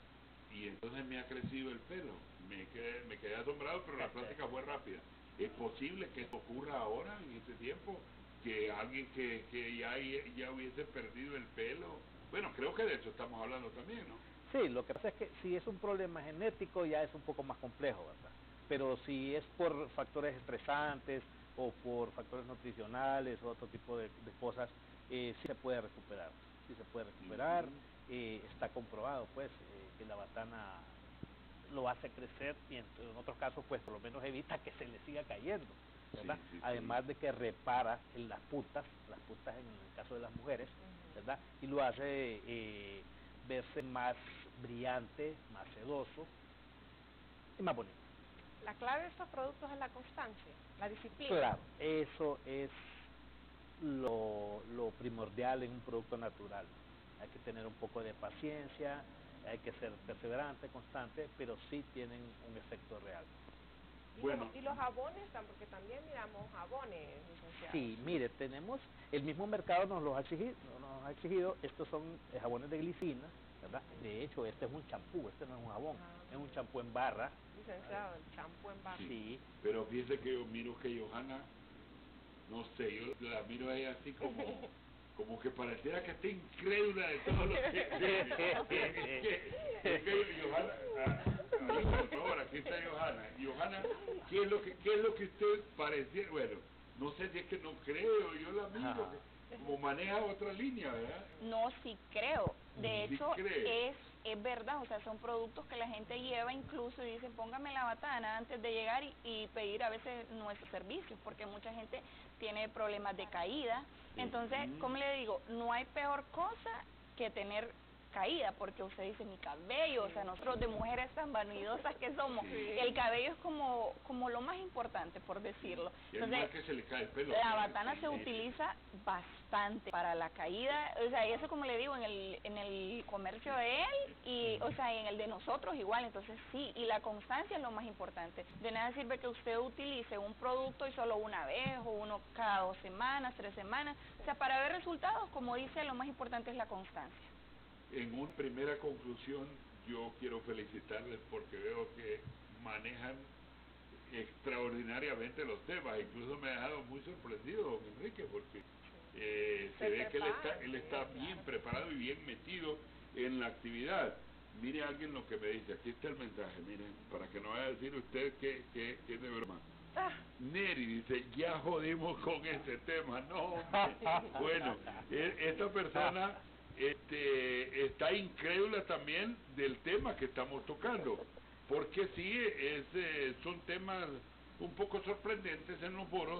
y entonces me ha crecido el pelo. Me quedé, me quedé asombrado, pero la plática fue rápida. ¿Es posible que esto ocurra ahora, en este tiempo? Que alguien que, que ya, ya hubiese perdido el pelo. Bueno, creo que de eso estamos hablando también, ¿no? Sí, lo que pasa es que si es un problema genético ya es un poco más complejo, ¿verdad? Pero si es por factores estresantes o por factores nutricionales o otro tipo de, de cosas, eh, sí se puede recuperar, sí se puede recuperar. Uh-huh. eh, está comprobado, pues, eh, que la batana lo hace crecer y en, en otros casos, pues, por lo menos evita que se le siga cayendo, ¿verdad? Sí, sí, Además sí. de que repara en las puntas, las puntas en el caso de las mujeres, ¿verdad? Y lo hace eh, verse más brillante, más sedoso y más bonito. La clave de estos productos es la constancia, la disciplina. Claro, eso es lo, lo primordial en un producto natural. Hay que tener un poco de paciencia, hay que ser perseverante, constante, pero sí tienen un efecto real. ¿Y, bueno. los, y los jabones, porque también miramos jabones, licenciado? Sí, mire, tenemos, el mismo mercado nos los ha exigido, nos ha exigido estos son jabones de glicina, ¿verdad? De hecho, este es un champú, este no es un jabón, ah, es un champú en barra. Licenciado, el champú en barra. Sí, sí. Pero fíjese que yo miro que Johanna, no sé, yo la miro a ella así como, como que pareciera que está incrédula de todo lo que es que, es que Johanna, ah, por favor, aquí está Johanna. Johanna, ¿qué es lo que, qué es lo que usted pareciera? Bueno, no sé si es que no creo, yo la miro, que, como maneja otra línea, ¿verdad? No, sí creo. De ¿Sí hecho, cree? es es verdad, o sea, son productos que la gente lleva incluso y dicen, póngame la batana antes de llegar y, y pedir a veces nuestros servicios, porque mucha gente tiene problemas de caída. Entonces, ¿cómo le digo? No hay peor cosa que tener caída, porque usted dice, mi cabello, sí. O sea, nosotros de mujeres tan vanidosas que somos, sí. El cabello es como como lo más importante, por decirlo. Entonces, que se le cae el pelo, la batana sí, se sí. utiliza bastante para la caída, o sea, y eso como le digo, en el en el comercio de él, y o sea, en el de nosotros igual, entonces sí, y la constancia es lo más importante. De nada sirve que usted utilice un producto y solo una vez, o uno cada dos semanas, tres semanas, o sea, para ver resultados, como dice, lo más importante es la constancia. En una primera conclusión, yo quiero felicitarles porque veo que manejan extraordinariamente los temas. Incluso me ha dejado muy sorprendido, don Enrique, porque eh, se, se ve que él está, él está bien preparado y bien metido en la actividad. Mire alguien lo que me dice, aquí está el mensaje, miren, para que no vaya a decir usted que, que, que es de broma. Ah. Neri dice, ya jodimos con ese tema. No, bueno, esta persona... Este, está incrédula también del tema que estamos tocando, porque sí, es, eh, son temas un poco sorprendentes en los foros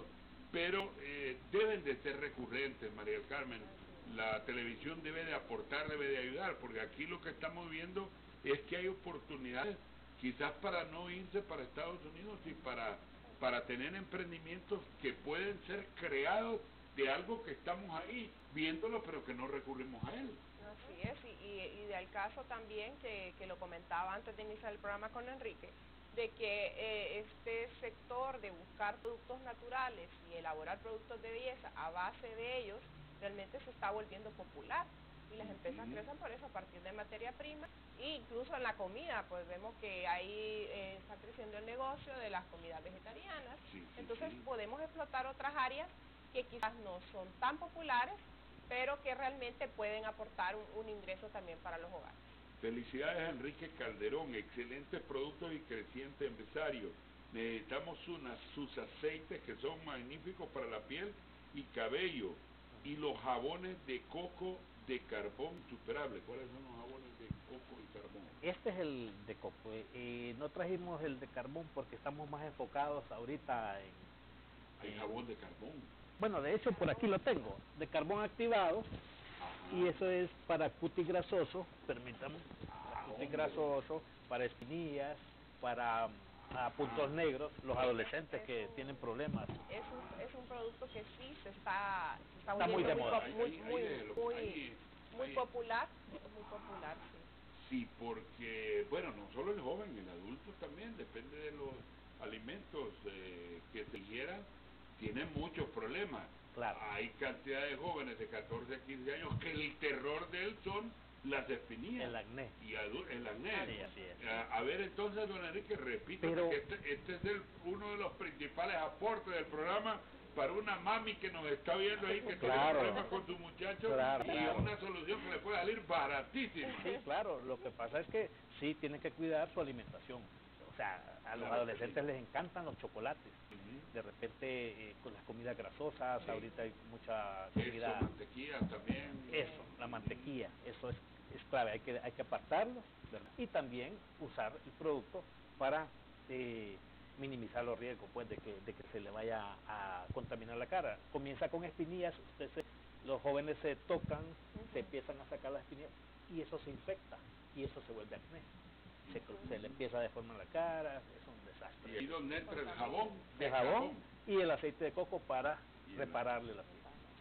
pero eh, deben de ser recurrentes, María del Carmen. La televisión debe de aportar, debe de ayudar, porque aquí lo que estamos viendo es que hay oportunidades, quizás para no irse para Estados Unidos y para, para tener emprendimientos que pueden ser creados de algo que estamos ahí viéndolo, pero que no recurrimos a él. Así es, y, y, y del caso también que, que lo comentaba antes de iniciar el programa con Enrique, de que eh, este sector de buscar productos naturales y elaborar productos de belleza a base de ellos, realmente se está volviendo popular. Y las empresas Ujú. crecen por eso, a partir de materia prima, e incluso en la comida, pues vemos que ahí eh, está creciendo el negocio de las comidas vegetarianas. Sí, sí, Entonces sí. podemos explotar otras áreas que quizás no son tan populares, pero que realmente pueden aportar un, un ingreso también para los hogares. Felicidades, Enrique Calderón, excelentes productos y creciente empresario. Necesitamos unas, sus aceites que son magníficos para la piel y cabello, y los jabones de coco de carbón superable. ¿Cuáles son los jabones de coco y carbón? Este es el de coco. eh, eh, no trajimos el de carbón porque estamos más enfocados ahorita en... Hay en- jabón de carbón. Bueno, de hecho por aquí lo tengo, de carbón activado, Ajá. y eso es para cutis grasoso, permítame, para Ah, cutis hombre. grasoso, para espinillas, para ah, puntos Ah. negros, los adolescentes Es que un- tienen problemas. Es un, es un producto que sí se está, se está, Está muy volviendo de muy, moda. pop- muy, Ahí- ahí muy, déjelo. muy, Ahí- muy ahí- popular, es muy popular, sí. Sí, porque, bueno, no solo el joven, el adulto también, depende de los alimentos eh, que se ingieran, tienen muchos problemas. Claro. Hay cantidad de jóvenes de catorce a quince años que el terror de él son las espinillas. El acné. Y adu- el acné. Sí, así es. A, a ver, entonces, don Enrique, repite, Pero- que este, este es el, uno de los principales aportes del programa para una mami que nos está viendo ahí, que Claro. tiene problemas con su muchacho, Claro, y claro. una solución que le puede salir baratísima. Sí, claro, lo que pasa es que sí tienen que cuidar su alimentación. O sea, a los Claro, adolescentes sí. les encantan los chocolates. Ujú. De repente eh, con las comidas grasosas, Sí. ahorita hay mucha Queso, comida... mantequilla también. Eso, la mantequilla, eso es, es clave, hay que, hay que apartarlo, ¿verdad? Y también usar el producto para eh, minimizar los riesgos, pues, de que, de que se le vaya a contaminar la cara. Comienza con espinillas, usted se- los jóvenes se tocan, se empiezan a sacar las espinillas, y eso se infecta, y eso se vuelve acné. Se, se le empieza a deformar la cara, es un desastre. Y ahí donde entra el jabón. De jabón y el aceite de coco para Y el- repararle la piel.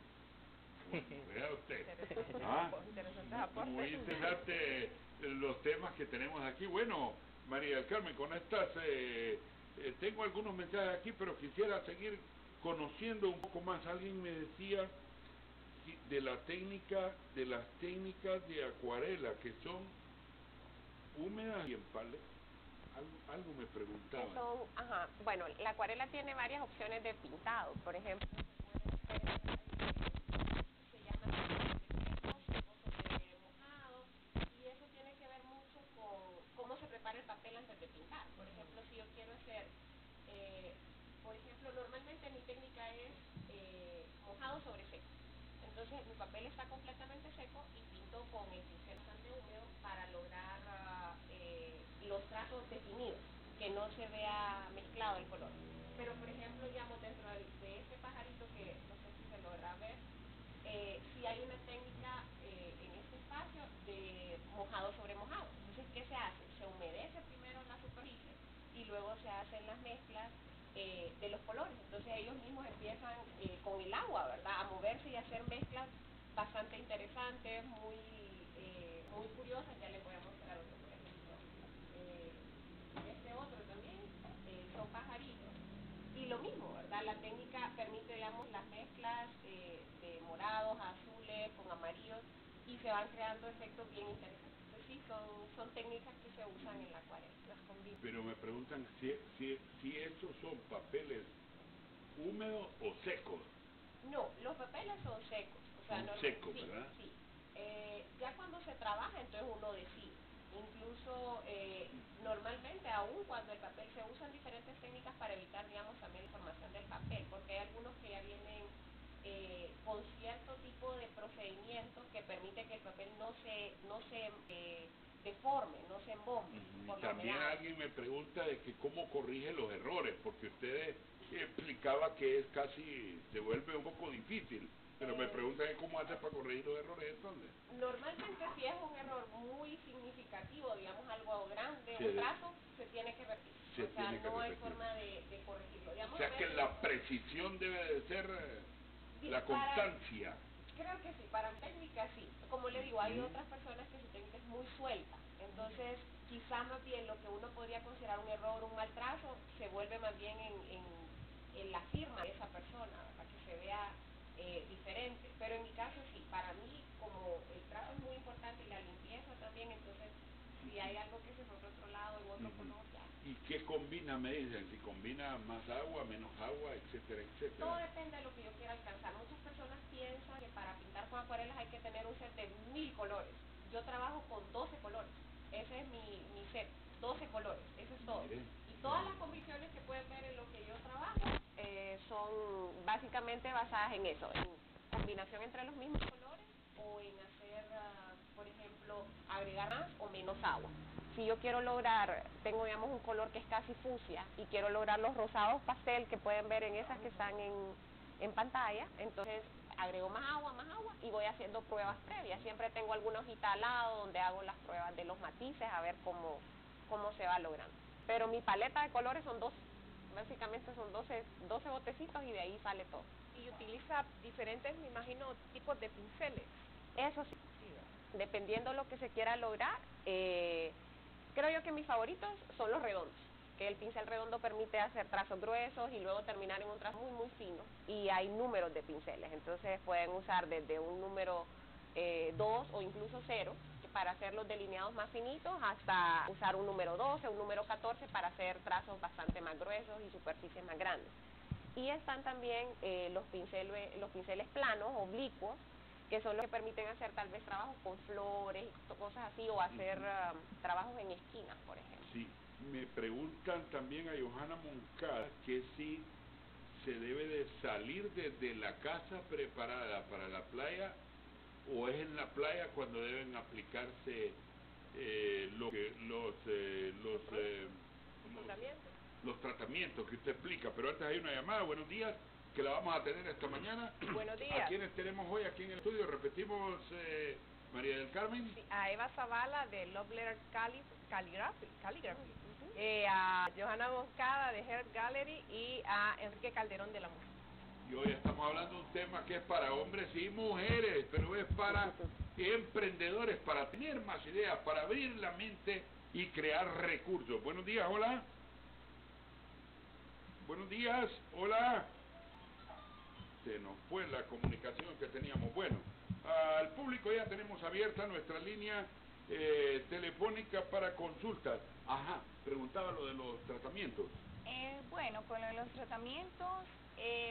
Bueno, vea usted. Interesantes Ah, apo- interesantes muy aportes. interesante los temas que tenemos aquí. Bueno, María del Carmen, con estas, eh, eh, tengo algunos mensajes aquí, pero quisiera seguir conociendo un poco más. Alguien me decía si- de la técnica, de las técnicas de acuarela, que son húmedas y en palet. Algo, algo me Que preguntaban. son, ajá, bueno, la acuarela tiene varias opciones de pintado. Por ejemplo, se puede hacer, se llama sobre mojado, y eso tiene que ver mucho con cómo se prepara el papel antes de pintar. Por ejemplo, si yo quiero hacer, eh, por ejemplo, normalmente mi técnica es eh, mojado sobre seco. Entonces mi papel está completamente seco y pinto con el pincel bastante húmedo para lograr ah, eh, los trazos definidos, que no se vea mezclado el color. Pero por ejemplo, digamos, dentro del- de este pajarito que no sé si se logra ver, eh, sí hay una técnica eh, en este espacio de mojado sobre mojado. Entonces, ¿qué se hace? Se humedece primero la superficie y luego se hacen las mezclas eh, de los colores. Entonces ellos mismos empiezan eh, con el agua, ¿verdad?, a moverse y a hacer mezclas bastante interesantes, muy eh, muy curiosas. Ya les voy a mostrar otro, por ejemplo. Eh, este otro también eh, son pajaritos. Y lo mismo, ¿verdad? La técnica permite, digamos, las mezclas eh, de morados, azules, con amarillos, y se van creando efectos bien interesantes. Entonces sí, son, son técnicas que se usan en la acuarela, las combinan. Pero me preguntan si, si, si esos son papeles húmedos o secos. No, los papeles son secos. O sea, Son normal- secos, sí, ¿verdad? Sí. Eh, ya cuando se trabaja, entonces uno decide. Incluso, eh, normalmente, aún cuando el papel, se usan diferentes técnicas para evitar, digamos, también la formación del papel, porque hay algunos que ya vienen eh, con cierto tipo de procedimientos que permite que el papel no se, no se eh, deforme, no se embombe. Y por la también humedad. alguien me pregunta de que cómo corrige los errores, porque ustedes explicaba que es casi, se vuelve un poco difícil. Pero me preguntan cómo hace para corregir los errores entonces. Normalmente si es un error muy significativo, digamos algo grande, Sí, un trazo, se tiene que repetir. se o sea, tiene que no hay repetir. forma de, de corregirlo. Digamos, O sea a que veces- la precisión debe de ser eh, la Para- constancia. Creo que sí, para mi técnica sí. Como le digo, hay Ujú. otras personas que su técnica es muy suelta. Entonces, quizás más bien lo que uno podría considerar un error, un mal trazo, se vuelve más bien en, en, en la firma de esa persona, para que se vea eh, diferente. Pero en mi caso sí, para mí, como el trazo es muy importante y la limpieza también, entonces, si hay algo que se fue por otro lado, en otro Ujú. color, ya. ¿Y qué combina, me dicen? Si combina más agua, menos agua, etcétera, etcétera. Todo depende de lo que yo quiera alcanzar. Muchas personas piensan que para pintar con acuarelas hay que tener un set de mil colores. Yo trabajo con doce colores. Ese es mi, mi set, doce colores. Eso es todo. Mire. Y todas las combinaciones que pueden ver en lo que yo trabajo eh, son básicamente basadas en eso, en combinación entre los mismos colores o en hacer, uh, por ejemplo, agregar más o menos agua. Si yo quiero lograr, tengo digamos un color que es casi fucsia y quiero lograr los rosados pastel que pueden ver en esas que están en, en pantalla, entonces agrego más agua, más agua y voy haciendo pruebas previas. Siempre tengo alguna hojita al lado donde hago las pruebas de los matices a ver cómo, cómo se va logrando. Pero mi paleta de colores son doce, básicamente son doce, doce botecitos y de ahí sale todo. Y utiliza diferentes, me imagino, tipos de pinceles. Eso sí, dependiendo de lo que se quiera lograr, eh, creo yo que mis favoritos son los redondos, que el pincel redondo permite hacer trazos gruesos y luego terminar en un trazo muy muy fino, y hay números de pinceles, entonces pueden usar desde un número eh, dos o incluso cero para hacer los delineados más finitos, hasta usar un número doce, un número catorce para hacer trazos bastante más gruesos y superficies más grandes. Y están también eh, los, pinceles, los pinceles planos, oblicuos, que son los que permiten hacer tal vez trabajos con flores y cosas así, o hacer uh, trabajos en esquinas, por ejemplo. Sí, me preguntan también a Johanna Moncada que si se debe de salir desde la casa preparada para la playa o es en la playa cuando deben aplicarse eh, lo que, los, eh, los, eh, los, los tratamientos que usted explica. Pero antes hay una llamada, buenos días, que la vamos a tener esta mañana. Buenos días. ¿A quiénes tenemos hoy aquí en el estudio? Repetimos, eh, María del Carmen. Sí, a Eva Zavala de Love Letter Cali, Calligraphy, Calligraphy. Uh-huh. eh, a Johanna Moncada de Hair Gallery y a Enrique Calderón de la Música. Y hoy estamos hablando de un tema que es para hombres y mujeres, pero es para emprendedores, para tener más ideas, para abrir la mente y crear recursos. Buenos días, hola. Buenos días, hola. Se nos fue la comunicación que teníamos. Bueno, al público ya tenemos abierta nuestra línea eh, telefónica para consultas. Ajá, preguntaba lo de los tratamientos. Eh, bueno, con lo de los tratamientos, eh,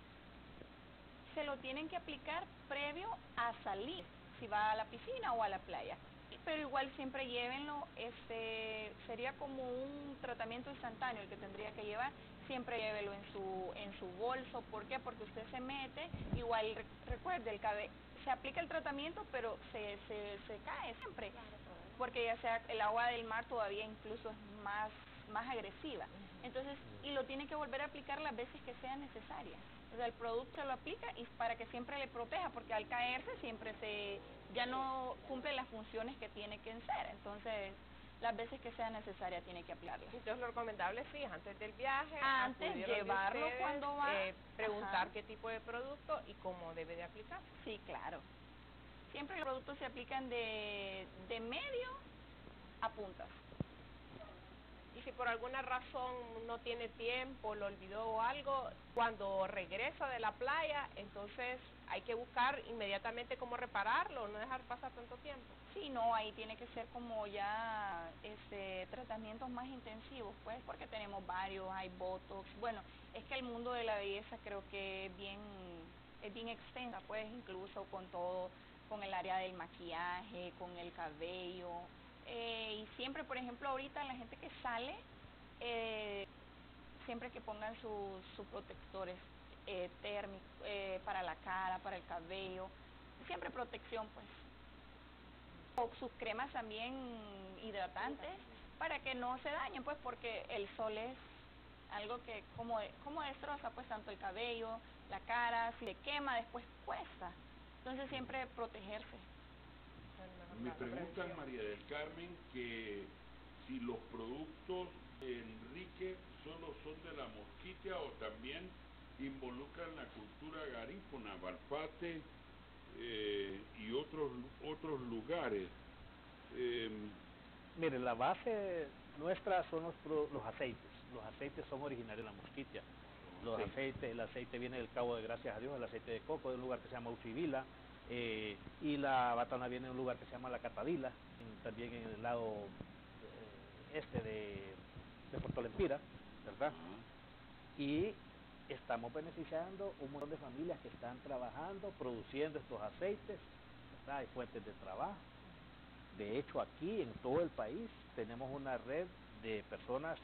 se lo tienen que aplicar previo a salir, si va a la piscina o a la playa. Pero igual siempre llévenlo, este, sería como un tratamiento instantáneo el que tendría que llevar, siempre llévelo en su, en su bolso. ¿Por qué? Porque usted se mete, igual re, recuerde, el cabello, se aplica el tratamiento, pero se, se, se cae siempre, porque ya sea el agua del mar todavía incluso es más, más agresiva. Entonces, y lo tiene que volver a aplicar las veces que sean necesarias. O sea, el producto se lo aplica y para que siempre le proteja, porque al caerse siempre se ya no cumple las funciones que tiene que ser. Entonces, las veces que sea necesaria tiene que aplicarla. Entonces, lo recomendable sí, antes del viaje, antes llevarlo ustedes, cuando va, eh, preguntar ajá, qué tipo de producto y cómo debe de aplicar. Sí, claro. Siempre los productos se aplican de, de medio a puntas. Y si por alguna razón no tiene tiempo, lo olvidó o algo, cuando regresa de la playa, entonces hay que buscar inmediatamente cómo repararlo, no dejar pasar tanto tiempo. Sí, no, ahí tiene que ser como ya este tratamientos más intensivos, pues, porque tenemos varios, hay botox. Bueno, es que el mundo de la belleza creo que es bien, es bien extensa, pues, incluso con todo, con el área del maquillaje, con el cabello. Eh, y siempre, por ejemplo, ahorita la gente que sale, eh, siempre que pongan sus, sus protectores eh, térmicos eh, para la cara, para el cabello, siempre protección, pues. O sus cremas también hidratantes para que no se dañen, pues, porque el sol es algo que como, como destroza pues tanto el cabello, la cara, si le quema después cuesta. Entonces siempre protegerse. Me preguntan, María del Carmen, que si los productos de Enrique solo son de la mosquitia o también involucran la cultura garífuna, Balpate eh, y otros otros lugares. Eh, Mire, la base nuestra son los, pro- los aceites. Los aceites son originarios de la mosquitia. Los Sí. aceites, el aceite viene del Cabo de Gracias a Dios, el aceite de coco de un lugar que se llama Uchivila, eh, y la batana viene de un lugar que se llama La Catadila, en- también en el lado eh, este de, de Puerto Lempira, ¿verdad? ah, Y estamos beneficiando un montón de familias que están trabajando, produciendo estos aceites, ¿verdad? Hay fuentes de trabajo. De hecho, aquí en todo el país tenemos una red de personas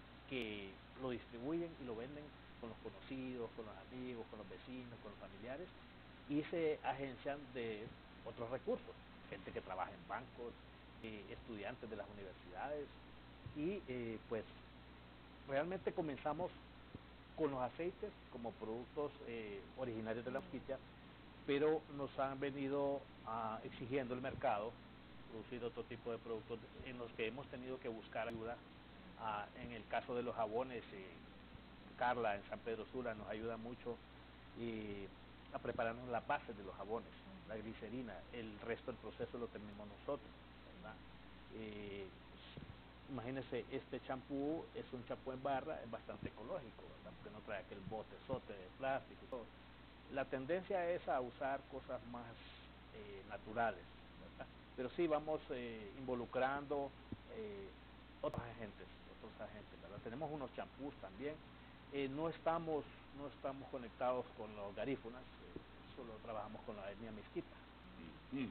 que lo distribuyen y lo venden con los conocidos, con los amigos, con los vecinos, con los familiares, y se agencian de otros recursos, gente que trabaja en bancos, eh, estudiantes de las universidades, y eh, pues realmente comenzamos con los aceites como productos eh, originarios de la mosquitia, pero nos han venido ah, exigiendo el mercado producir otro tipo de productos en los que hemos tenido que buscar ayuda. Ah, en el caso de los jabones, eh, Carla en San Pedro Sula nos ayuda mucho eh, a prepararnos las bases de los jabones, la glicerina, el resto del proceso lo terminamos nosotros, ¿verdad? Eh, imagínense, este champú es un champú en barra, es bastante ecológico, ¿verdad? Porque no trae aquel botezote de plástico y todo. La tendencia es a usar cosas más eh, naturales, ¿verdad? Pero sí vamos eh, involucrando eh, otros agentes, otros agentes, ¿verdad? Tenemos unos champús también. Eh, no estamos no estamos conectados con los garífunas, eh, solo trabajamos con la etnia mezquita. mm,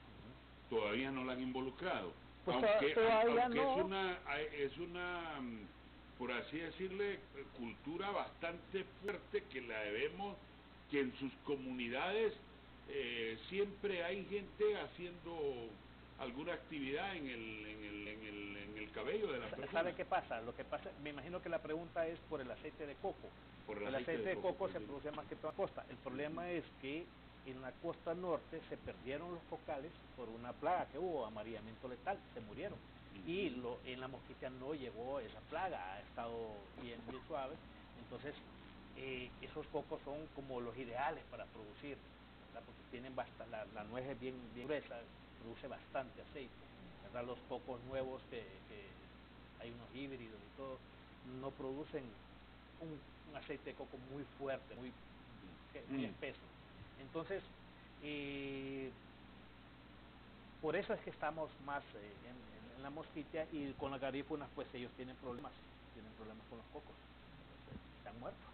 todavía no la han involucrado. Pues aunque todavía aunque no. es una es una mm, por así decirle, cultura bastante fuerte que la debemos, que en sus comunidades eh, siempre hay gente haciendo alguna actividad en el, en el, en el, en el cabello de la persona. ¿Sabe qué pasa? Lo que pasa, me imagino que la pregunta es por el aceite de coco. Por el el aceite aceite de de coco, coco pues, se sí. produce más que toda la costa. El problema es que en la costa norte se perdieron los cocales por una plaga que hubo, amarillamiento letal, se murieron. Y lo, en la mosquitia no llegó esa plaga, ha estado bien, bien suave. Entonces, eh, esos cocos son como los ideales para producir, ¿verdad? Porque tienen basta, la, la nuez es bien, bien gruesa, produce bastante aceite, ¿verdad? Los cocos nuevos que, que hay unos híbridos y todo, no producen un, un aceite de coco muy fuerte, muy, muy Mm. espeso. Entonces, eh, por eso es que estamos más eh, en, en, en la mosquitia, y con las garífunas pues ellos tienen problemas, tienen problemas con los cocos, entonces se han muerto.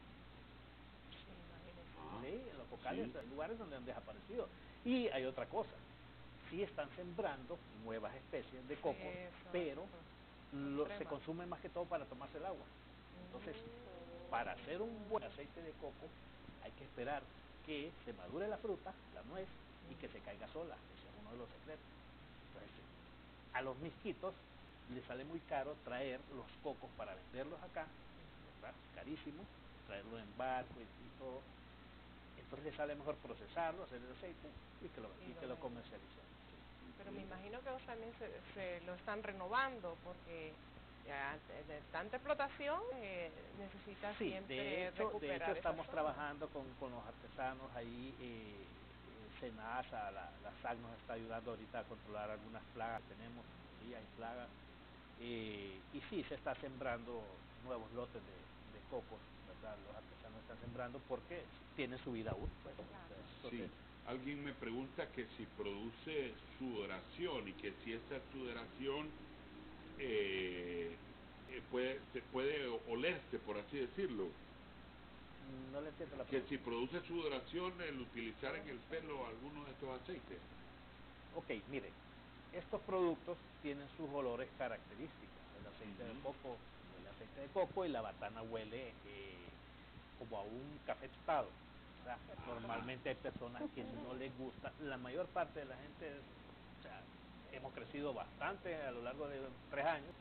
Ah, Sí, en los cocales, sí. hay lugares donde han desaparecido. Y hay otra cosa, sí están sembrando nuevas especies de coco, Eso, pero eso. lo, se Extrema. consumen más que todo para tomarse el agua. Entonces, para hacer un buen aceite de coco hay que esperar que se madure la fruta, la nuez, y que se caiga sola. Ese es uno de los secretos. Entonces, a los misquitos les sale muy caro traer los cocos para venderlos acá, ¿verdad? Carísimo, traerlo en barco y, y todo. Entonces les sale mejor procesarlo, hacer el aceite y que lo, Y y lo que lo venden. comercialicen. Pero me imagino que ellos también se, se lo están renovando porque ya de, de tanta explotación eh, necesita Sí, siempre de hecho, de recuperar hecho esa estamos zona. trabajando con, con los artesanos ahí, eh, eh, Senasa, la, la S A C nos está ayudando ahorita a controlar algunas plagas que tenemos, sí, hay plagas, eh, y sí, se está sembrando nuevos lotes de, de cocos, ¿verdad? Los artesanos están sembrando porque tienen su vida útil, pues. Entonces, Sí. Alguien me pregunta que si produce sudoración y que si esa sudoración eh, eh, puede, se puede olerse, por así decirlo. no le entiendo la Que pregunta. si produce sudoración el utilizar en el pelo alguno de estos aceites. Ok, mire, estos productos tienen sus olores característicos. El aceite de coco huele a aceite de coco y la batana huele eh, como a un café tostado, ¿verdad? Normalmente hay personas que no les gusta, la mayor parte de la gente, es, o sea, hemos crecido bastante a lo largo de tres años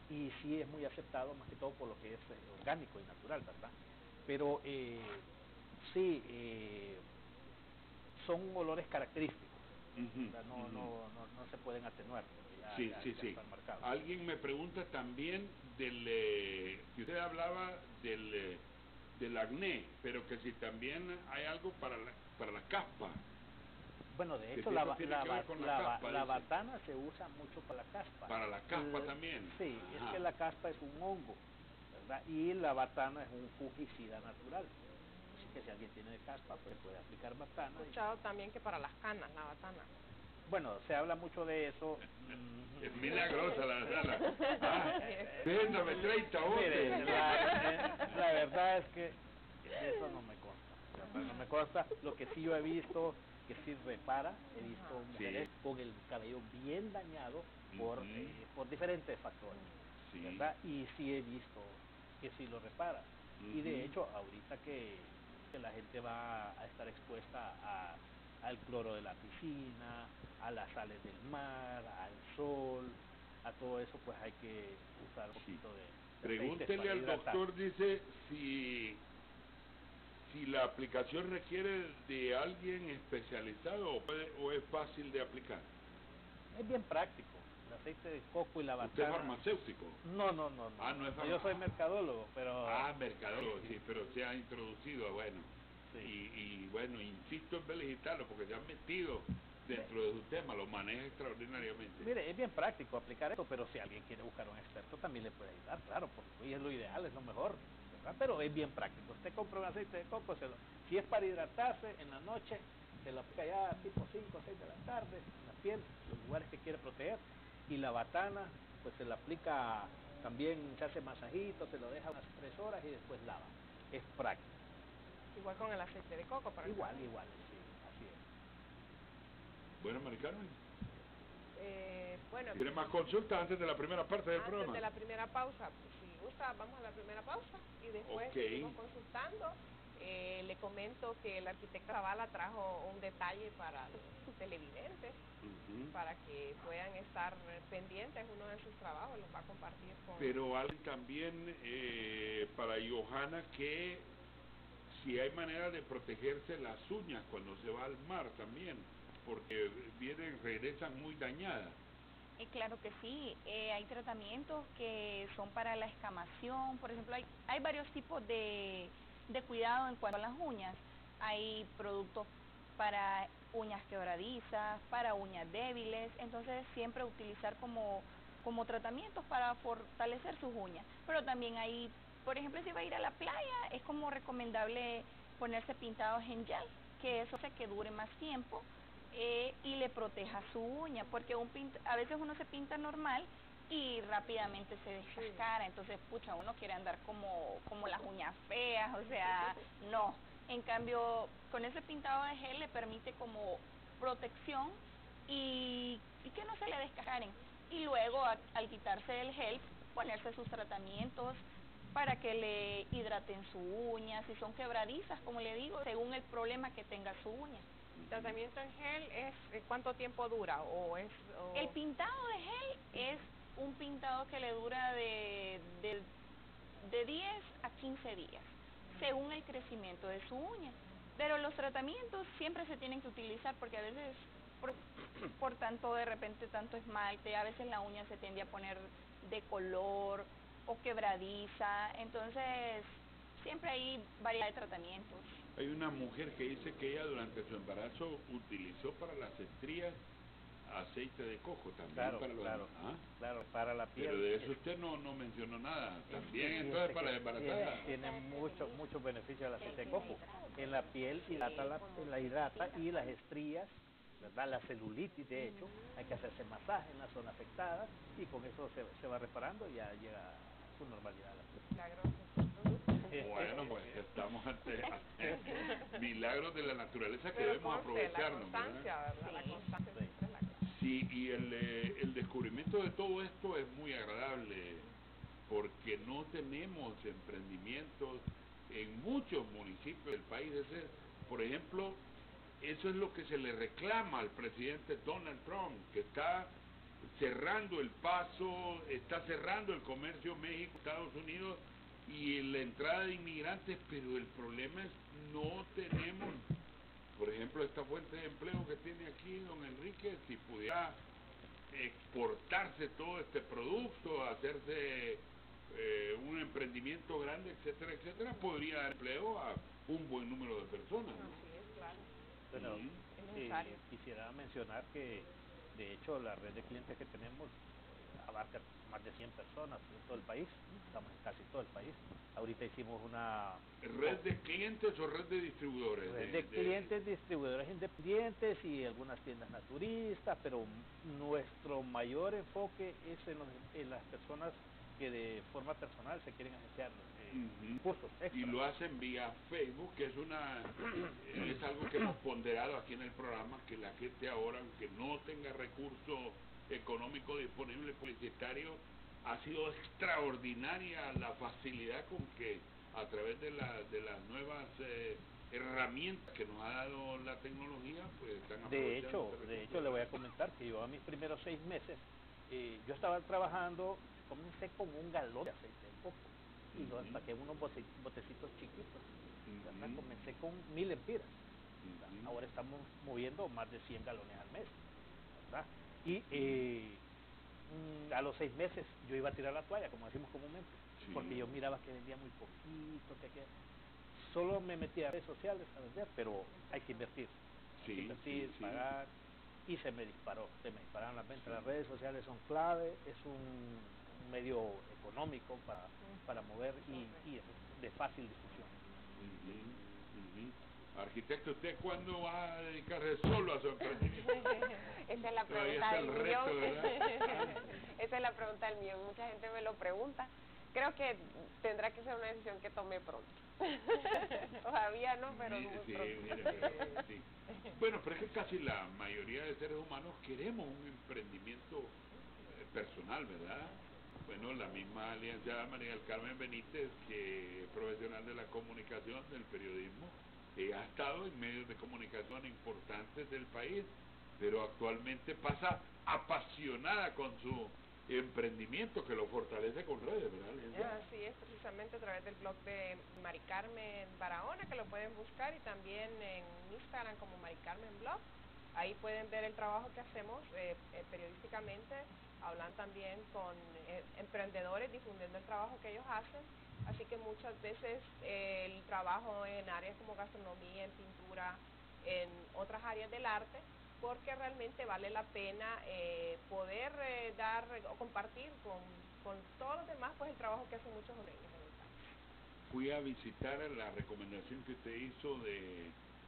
y sí es muy aceptado, más que todo por lo que es eh, orgánico y natural, ¿verdad? Pero eh, sí, eh, son olores característicos, Ujú, o sea, no, ujú. no, no, no se pueden atenuar, porque ya, Sí, ya, sí, ya sí. están marcados. Alguien me pregunta también del, eh, que usted hablaba del, eh, del acné, pero que si también hay algo para la, para la caspa. Bueno, de Que hecho, si la, eso ba- tiene la, que ver ba- con la la, ba- caspa, la dice. batana se usa mucho para la caspa. Para la caspa L- también. Sí, Ajá. es que la caspa es un hongo, ¿verdad? Y la batana es un fungicida natural. Así que si alguien tiene caspa, pues puede aplicar He batana. y- escuchado también que para las canas, la batana. Bueno, se habla mucho de eso. mm, Es milagrosa la sala. Ah, véndame treinta Mire, botes. la, eh, la verdad es que de eso no me consta. La verdad no me consta. Lo que sí yo he visto que sí repara, he visto mujeres Sí. con el cabello bien dañado por, Ujú. eh, por diferentes factores, Sí. ¿verdad? Y sí he visto que sí lo repara. Y de Ujú. hecho, ahorita que, que la gente va a estar expuesta a, al cloro de la piscina, a las sales del mar, al sol, a todo eso, pues hay que usar un poquito de, de aceites Pregúntele para al hidratar. doctor, dice, si, si la aplicación requiere de alguien especializado o, puede- o es fácil de aplicar. Es bien práctico. El aceite de coco y la ¿Usted es batana. farmacéutico? No, no, no, no. Ah, no es Yo soy farma- mercadólogo, pero Ah, mercadólogo, sí, pero se ha introducido, bueno. sí. Y, y bueno, insisto en felicitarlo porque se han metido dentro de su tema, lo maneja extraordinariamente. Mire, es bien práctico aplicar esto, pero si alguien quiere buscar un experto también le puede ayudar, claro, porque hoy es lo ideal, es lo mejor, ¿verdad? Pero es bien práctico. Usted compra un aceite de coco, se lo, si es para hidratarse en la noche, se lo aplica ya tipo cinco o seis de la tarde en la piel, los lugares que quiere proteger. Y la batana, pues se la aplica también, se hace masajito, se lo deja unas tres horas y después lava. Es práctico. Igual con el aceite de coco para el Igual, cabello. igual, sí, así es. Bueno, Mari Carmen, Eh, bueno, ¿tiene más consultas antes de la primera parte del antes programa? de la primera pausa, pues, si gusta, vamos a la primera pausa y después Ok. seguimos consultando. Eh, le comento que el arquitecto Zavala trajo un detalle para los televidentes, Ujú. para que puedan estar pendientes. Uno de sus trabajos los va a compartir con... Pero alguien también eh, para Johanna que si hay manera de protegerse las uñas cuando se va al mar también, porque vienen, regresan muy dañadas. Eh, claro que sí, eh, hay tratamientos que son para la escamación, por ejemplo, hay, hay varios tipos de, de cuidado en cuanto a las uñas. Hay productos para uñas quebradizas, para uñas débiles, entonces siempre utilizar como, como tratamientos para fortalecer sus uñas. Pero también hay, por ejemplo, si va a ir a la playa, es como recomendable ponerse pintados en gel, que eso hace que dure más tiempo. Eh, y le proteja su uña, porque un pinta, a veces uno se pinta normal y rápidamente se descascara, entonces pucha, uno quiere andar como, como las uñas feas, o sea, no. En cambio, con ese pintado de gel le permite como protección y, y que no se le descascaren. Y luego, a, al quitarse el gel, ponerse sus tratamientos para que le hidraten su uña, si son quebradizas, como le digo, según el problema que tenga su uña. ¿El tratamiento en gel es eh, cuánto tiempo dura o es...? O... El pintado de gel es un pintado que le dura de, de, de diez a quince días, según el crecimiento de su uña. Pero los tratamientos siempre se tienen que utilizar porque a veces, por, por tanto de repente tanto esmalte, a veces la uña se tiende a poner de color o quebradiza, entonces siempre hay variedad de tratamientos. Hay una mujer que dice que ella durante su embarazo utilizó para las estrías aceite de coco también. Claro, para los, claro, ¿ah? claro, para la piel. Pero de eso usted no, no mencionó nada. También Fíjese entonces que para la embarazada. Tiene, tiene mucho, mucho beneficio el aceite de coco. En la piel hidrata la, la hidrata y las estrías, ¿verdad? La celulitis, de hecho, hay que hacerse masaje en la zona afectada y con eso se, se va reparando y ya llega a su normalidad la piel. Bueno, pues estamos ante, ante milagros de la naturaleza que Pero debemos conste, aprovecharnos, la constancia, ¿verdad? ¿verdad? La Sí. constancia Sí. siempre es la clave. Sí, y el, eh, el descubrimiento de todo esto es muy agradable porque no tenemos emprendimientos en muchos municipios del país. Ese, por ejemplo, eso es lo que se le reclama al presidente Donald Trump, que está cerrando el paso, está cerrando el comercio México-Estados Unidos y la entrada de inmigrantes, pero el problema es no tenemos, por ejemplo, esta fuente de empleo que tiene aquí don Enrique, si pudiera exportarse todo este producto, hacerse eh, un emprendimiento grande, etcétera, etcétera, podría dar empleo a un buen número de personas, ¿no? Así es, claro. Bueno, Sí. Es necesario. eh, quisiera mencionar que de hecho la red de clientes que tenemos abarca más de cien personas en todo el país, estamos en casi todo el país. Ahorita hicimos una ¿Red de clientes o red de distribuidores? red de, de clientes, distribuidores independientes y algunas tiendas naturistas, pero nuestro mayor enfoque es en, los, en las personas que de forma personal se quieren agenciar eh, uh-huh. cursos extra. Y lo hacen vía Facebook, que es una es algo que hemos ponderado aquí en el programa, que la gente ahora, aunque no tenga recurso económico disponible publicitario, ha sido extraordinaria la facilidad con que a través de, la, de las nuevas eh, herramientas que nos ha dado la tecnología, pues están aprovechando. De hecho, este de hecho le voy a comentar que yo a mis primeros seis meses, eh, yo estaba trabajando, comencé con un galón de aceite de coco y lo empaqué en unos bote, botecitos chiquitos. ¿verdad? Uh-huh. Comencé con mil empiras. Uh-huh. Ahora estamos moviendo más de cien galones al mes, ¿verdad? Y eh, a los seis meses yo iba a tirar la toalla, como decimos comúnmente, sí. porque yo miraba que vendía muy poquito, que, que solo me metía a redes sociales a vender, pero hay que invertir, hay sí, que invertir, sí, pagar, sí. y se me disparó, se me dispararon las ventas. Sí. Las redes sociales son clave, es un, un medio económico para, para mover y, y es de fácil difusión. Uh-huh. Uh-huh. Arquitecto, ¿usted cuándo va a dedicarse solo a su emprendimiento? Esa es la pregunta del millón. Esa es la pregunta del millón. Mucha gente me lo pregunta. Creo que tendrá que ser una decisión que tome pronto. Todavía no, pero sí, muy sí, pronto. Mire, pero, sí. Bueno, pero es que casi la mayoría de seres humanos queremos un emprendimiento eh, personal, ¿verdad? Bueno, la misma licenciada María del Carmen Benítez, que es profesional de la comunicación, del periodismo, eh, ha estado en medios de comunicación importantes del país, pero actualmente pasa apasionada con su emprendimiento que lo fortalece con redes, ¿verdad, licenciada? Así es, precisamente a través del blog de Mari Carmen Barahona, que lo pueden buscar, y también en Instagram como Mari Carmen Blog. Ahí pueden ver el trabajo que hacemos eh, eh, periodísticamente, hablan también con eh, emprendedores, difundiendo el trabajo que ellos hacen. Así que muchas veces eh, el trabajo en áreas como gastronomía, en pintura, en otras áreas del arte, porque realmente vale la pena eh, poder eh, dar o compartir con, con todos los demás pues el trabajo que hacen muchos jóvenes en el campo. Fui a visitar la recomendación que usted hizo de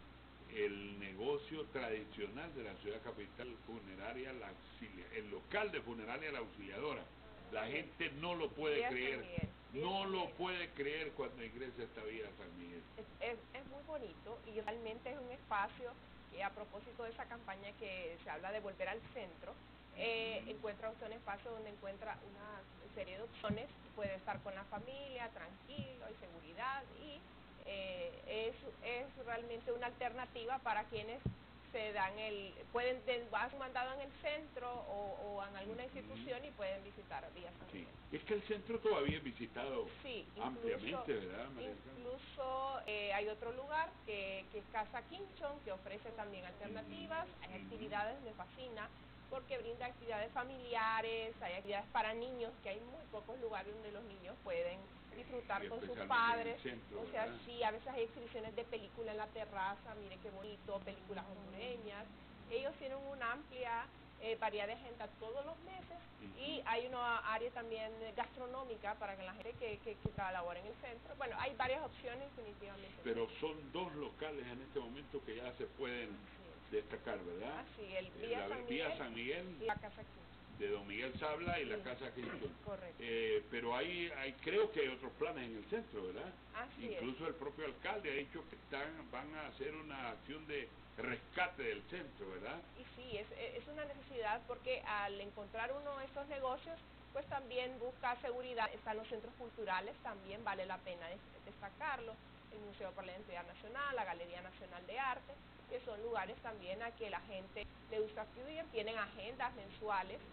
el negocio tradicional de la ciudad capital, funeraria, la auxilia, el local de funeraria La Auxiliadora. La gente no lo puede Vía creer, San Miguel, no San lo Miguel. puede creer cuando ingresa esta vía San Miguel. Es, es, es muy bonito y realmente es un espacio que, a propósito de esa campaña que se habla de volver al centro, eh, mm. encuentra usted un espacio donde encuentra una serie de opciones, puede estar con la familia, tranquilo, hay seguridad y eh, es, es realmente una alternativa para quienes se dan el, pueden dar su mandado en el centro o, o en alguna institución y pueden visitar vía San Miguel. Sí. Es que el centro todavía es visitado sí, ampliamente, incluso, ¿verdad, María? Incluso eh, hay otro lugar que, que es Casa Quinchón, que ofrece también alternativas, uh-huh. hay actividades, me fascina, porque brinda actividades familiares, hay actividades para niños, que hay muy pocos lugares donde los niños pueden disfrutar y con sus padres, centro, o sea, ¿verdad? sí, a veces hay exhibiciones de películas en la terraza, mire qué bonito, películas hondureñas, ellos tienen una amplia eh, variedad de agenda todos los meses, uh-huh. y hay una área también gastronómica para que la gente que, que, que labora en el centro, bueno, hay varias opciones definitivamente. Pero son dos locales en este momento que ya se pueden sí. destacar, ¿verdad? Así, el Vía, la, San, Vía Miguel San Miguel y la Casa Quinchón. De don Miguel Sabla y sí. la Casa Quinchón. Correcto. Eh, pero hay, hay, creo que hay otros planes en el centro, ¿verdad? Así Incluso es. el propio alcalde ha dicho que están, van a hacer una acción de rescate del centro, ¿verdad? Y sí, es, es una necesidad porque al encontrar uno de estos negocios, pues también busca seguridad. Están los centros culturales, también vale la pena destacarlo, el Museo para la Identidad Nacional, la Galería Nacional de Arte, que son lugares también a que la gente le gusta acudir, tienen agendas mensuales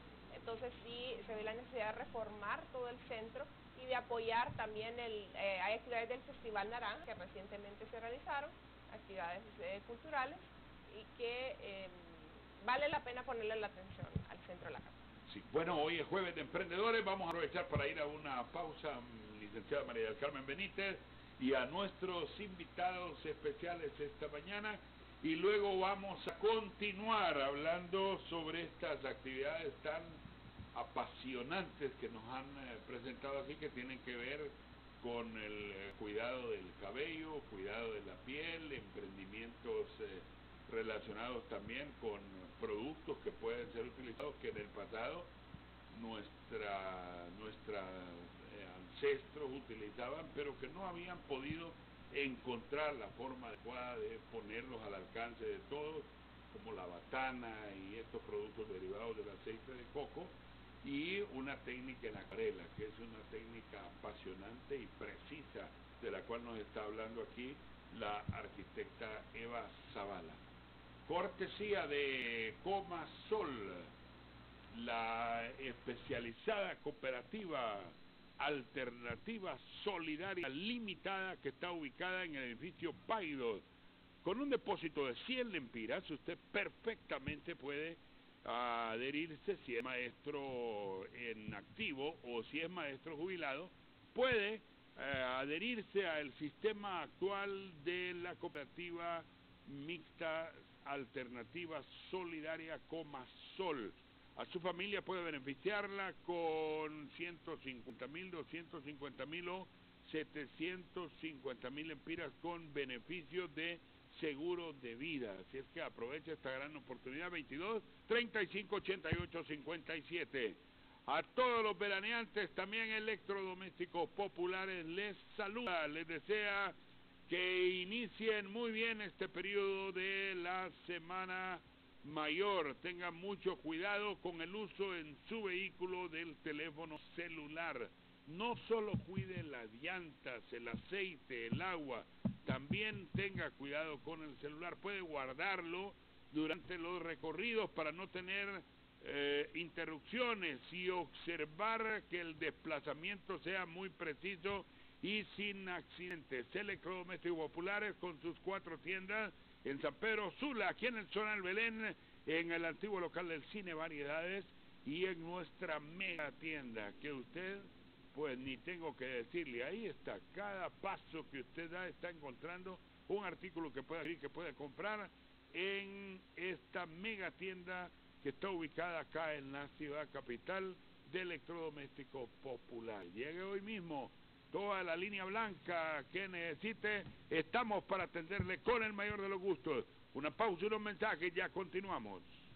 entonces sí se ve la necesidad de reformar todo el centro y de apoyar también, el eh, hay actividades del Festival Naranja que recientemente se realizaron, actividades eh, culturales, y que eh, vale la pena ponerle la atención al centro de la casa. Sí, bueno, hoy es jueves de emprendedores, vamos a aprovechar para ir a una pausa, licenciada María del Carmen Benítez, y a nuestros invitados especiales esta mañana, y luego vamos a continuar hablando sobre estas actividades tan apasionantes que nos han eh, presentado aquí, que tienen que ver con el eh, cuidado del cabello, cuidado de la piel, emprendimientos eh, relacionados también con productos que pueden ser utilizados que en el pasado nuestra nuestra eh, ancestros utilizaban, pero que no habían podido encontrar la forma adecuada de ponerlos al alcance de todos, como la batana y estos productos derivados del aceite de coco, y una técnica en acuarela, que es una técnica apasionante y precisa, de la cual nos está hablando aquí la arquitecta Eva Zavala. Cortesía de Comasol, la especializada cooperativa alternativa solidaria limitada que está ubicada en el edificio Paidós, con un depósito de cien lempiras. Usted perfectamente puede adherirse, si es maestro en activo o si es maestro jubilado, puede eh, adherirse al sistema actual de la cooperativa mixta alternativa solidaria Comasol. A su familia puede beneficiarla con ciento cincuenta mil, doscientos cincuenta mil o setecientos cincuenta mil lempiras con beneficios de seguro de vida. Así es que aprovecha esta gran oportunidad. Veintidós, treinta y cinco, ochenta y ocho, cincuenta y siete. A todos los veraneantes, también Electrodomésticos Populares les saluda, les desea que inicien muy bien este periodo de la Semana Mayor. Tengan mucho cuidado con el uso en su vehículo del teléfono celular. No solo cuide las llantas, el aceite, el agua, también tenga cuidado con el celular. Puede guardarlo durante los recorridos para no tener eh, interrupciones y observar que el desplazamiento sea muy preciso y sin accidentes. Electrodomésticos Populares con sus cuatro tiendas en San Pedro Sula, aquí en el Zonal Belén, en el antiguo local del Cine Variedades y en nuestra mega tienda, que usted, pues ni tengo que decirle, ahí está, cada paso que usted da está encontrando un artículo que puede abrir, que puede comprar en esta mega tienda que está ubicada acá en la ciudad capital de Electrodomésticos Popular. Llegue hoy mismo. Toda la línea blanca que necesite, estamos para atenderle con el mayor de los gustos. Una pausa y unos mensajes, ya continuamos.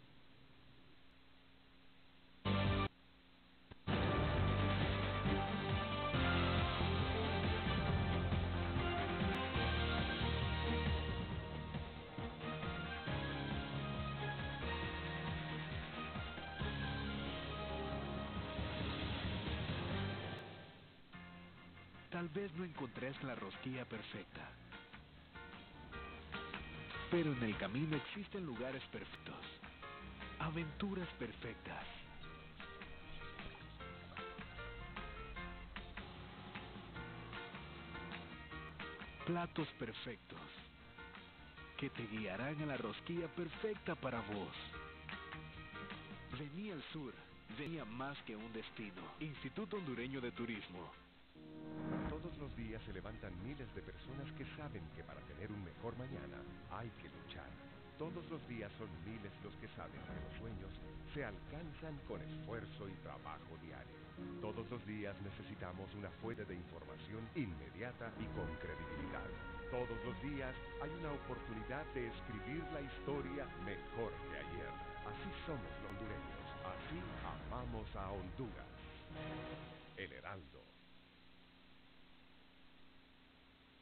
Tal vez no encontrés la rosquilla perfecta, pero en el camino existen lugares perfectos, aventuras perfectas, platos perfectos, que te guiarán a la rosquilla perfecta para vos. Vení al sur, vení a más que un destino. Instituto Hondureño de Turismo. Todos los días se levantan miles de personas que saben que para tener un mejor mañana hay que luchar. Todos los días son miles los que saben que los sueños se alcanzan con esfuerzo y trabajo diario. Todos los días necesitamos una fuente de información inmediata y con credibilidad. Todos los días hay una oportunidad de escribir la historia mejor que ayer. Así somos los hondureños, así amamos a Honduras. El Heraldo.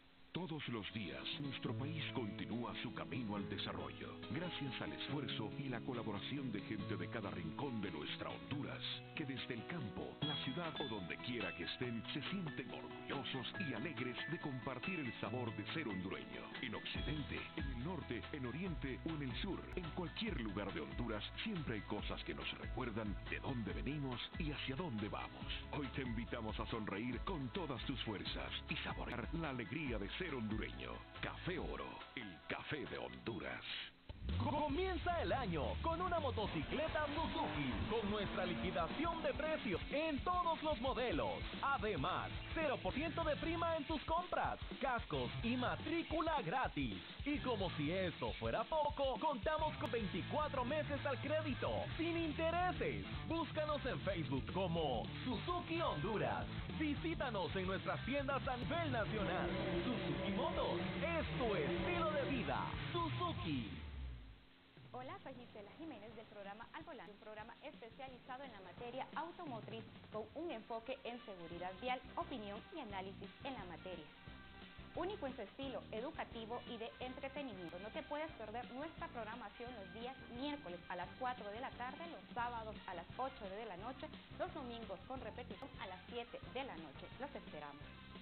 Todos los días, nuestro país continúa su camino al desarrollo, gracias al esfuerzo y la colaboración de gente de cada rincón de nuestra Honduras, que desde el campo, la ciudad o donde quiera que estén, se sienten orgullosos y alegres de compartir el sabor de ser hondureño. En Occidente, en el norte, en Oriente o en el sur, en cualquier lugar de Honduras, siempre hay cosas que nos recuerdan de dónde venimos y hacia dónde vamos. Hoy te invitamos a sonreír con todas tus fuerzas y saborear la alegría de ser hondureño. Café Oro, el café de Honduras. Comienza el año con una motocicleta Suzuki con nuestra liquidación de precios en todos los modelos. Además, cero por ciento de prima en tus compras, cascos y matrícula gratis. Y como si esto fuera poco, contamos con veinticuatro meses al crédito, sin intereses. Búscanos en Facebook como Suzuki Honduras. Visítanos en nuestras tiendas a nivel nacional. Suzuki Motos es tu estilo de vida. Suzuki. Hola, soy Gisela Jiménez del programa Al Volante, un programa especializado en la materia automotriz con un enfoque en seguridad vial, opinión y análisis en la materia. Único en su estilo educativo y de entretenimiento. No te puedes perder nuestra programación los días miércoles a las cuatro de la tarde, los sábados a las ocho de la noche, los domingos con repetición a las siete de la noche. Los esperamos.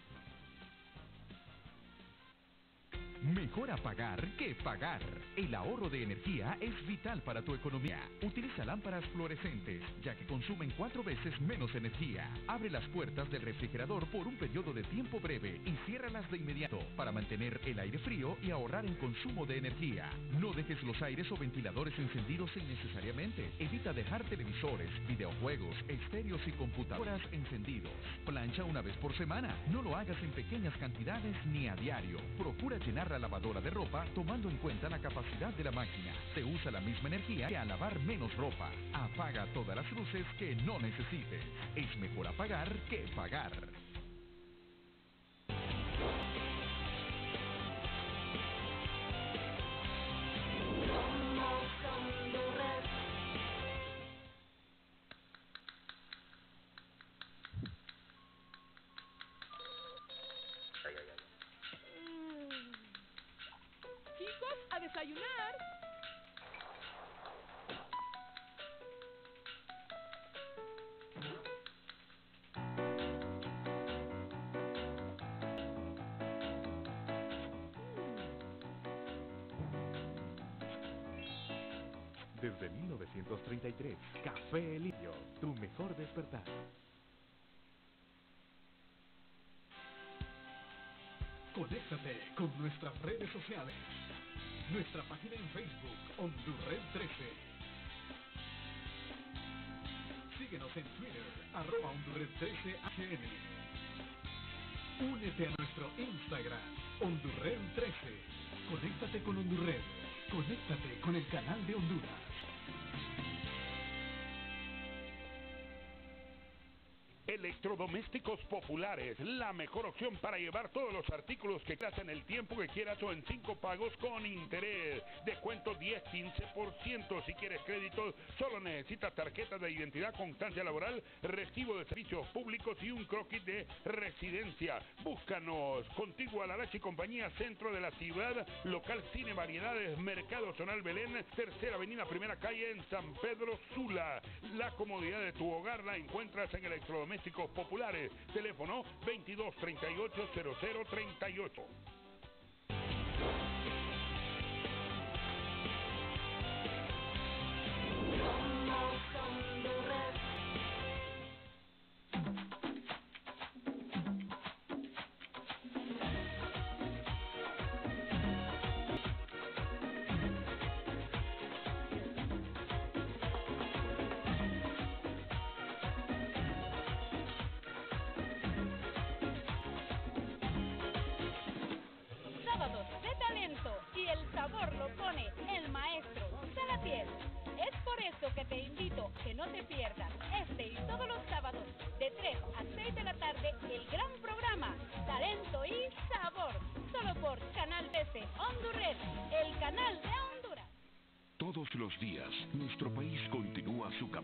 Mejor apagar que pagar. El ahorro de energía es vital para tu economía. Utiliza lámparas fluorescentes, ya que consumen cuatro veces menos energía. Abre las puertas del refrigerador por un periodo de tiempo breve y ciérralas de inmediato para mantener el aire frío y ahorrar en consumo de energía. No dejes los aires o ventiladores encendidos innecesariamente. Evita dejar televisores, videojuegos, estéreos y computadoras encendidos. Plancha una vez por semana. No lo hagas en pequeñas cantidades ni a diario. Procura llenar la lavadora de ropa tomando en cuenta la capacidad de la máquina. Se usa la misma energía que al lavar menos ropa. Apaga todas las luces que no necesites. Es mejor apagar que pagar. A desayunar. Desde mil novecientos treinta y tres, Café Elilio, tu mejor despertar. Conéctate con nuestras redes sociales. Nuestra página en Facebook, Hondurred trece. Síguenos en Twitter, arroba Hondurred trece H N. Únete a nuestro Instagram, Hondurred trece. Conéctate con Hondurred. Conéctate con el canal de Honduras. Electrodomésticos Populares, la mejor opción para llevar todos los artículos que quieras en el tiempo que quieras o en cinco pagos con interés. Descuento diez a quince por ciento. Si quieres crédito, solo necesitas tarjeta de identidad, constancia laboral, recibo de servicios públicos y un croquis de residencia. Búscanos. Contigua a la Lachi Compañía, centro de la ciudad, local Cine Variedades, Mercado Zonal Belén, tercera avenida, primera calle en San Pedro Sula. La comodidad de tu hogar la encuentras en Electrodomésticos Populares. Teléfono veintidós treinta y ocho cero cero treinta y ocho. Y el sabor lo pone el maestro Salatiel. Es por eso que te invito que no te pierdas este y todos los sábados de tres a seis de la tarde el gran programa Talento y Sabor, solo por Canal trece Hondurred, el canal de Honduras. Todos los días, nuestro país continúa su camino al desarrollo.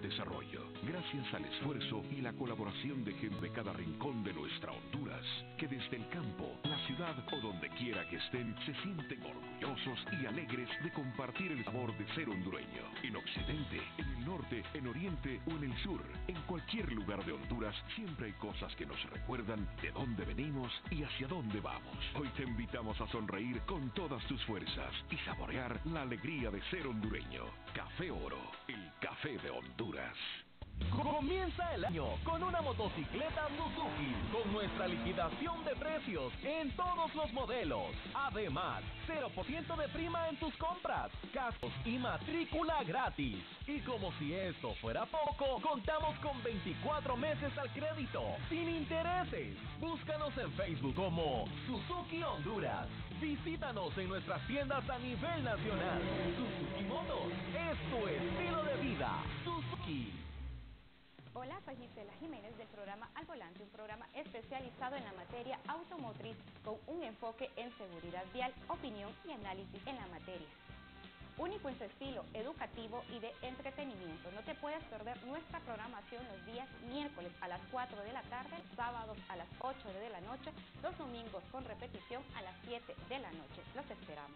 desarrollo, gracias al esfuerzo y la colaboración de gente de cada rincón de nuestra Honduras, que desde el campo, la ciudad o donde quiera que estén, se sienten orgullosos y alegres de compartir el sabor de ser hondureño. En Occidente, en el norte, en Oriente o en el sur, en cualquier lugar de Honduras, siempre hay cosas que nos recuerdan de dónde venimos y hacia dónde vamos. Hoy te invitamos a sonreír con todas tus fuerzas y saborear la alegría de ser hondureño. Café Oro, el café de Honduras. Comienza el año con una motocicleta Suzuki con nuestra liquidación de precios en todos los modelos. Además, cero por ciento de prima en tus compras, gastos y matrícula gratis. Y como si esto fuera poco, contamos con veinticuatro meses al crédito, sin intereses. Búscanos en Facebook como Suzuki Honduras. Visítanos en nuestras tiendas a nivel nacional. Suzuki Motos es tu estilo de vida. Suzuki. Hola, soy Gisela Jiménez del programa Al Volante, un programa especializado en la materia automotriz con un enfoque en seguridad vial, opinión y análisis en la materia. Único en su estilo educativo y de entretenimiento. No te puedes perder nuestra programación los días miércoles a las cuatro de la tarde, sábados a las ocho de la noche, los domingos con repetición a las siete de la noche. Los esperamos.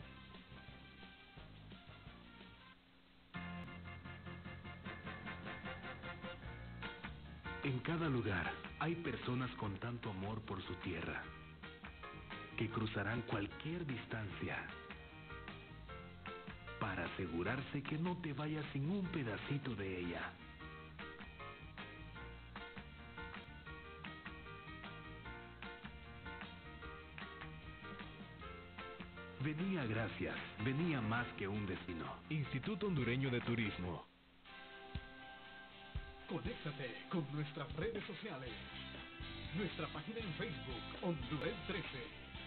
En cada lugar hay personas con tanto amor por su tierra, que cruzarán cualquier distancia para asegurarse que no te vayas sin un pedacito de ella. Venía gracias, venía más que un destino. Instituto Hondureño de Turismo. Conéctate con nuestras redes sociales. Nuestra página en Facebook, Hondured trece.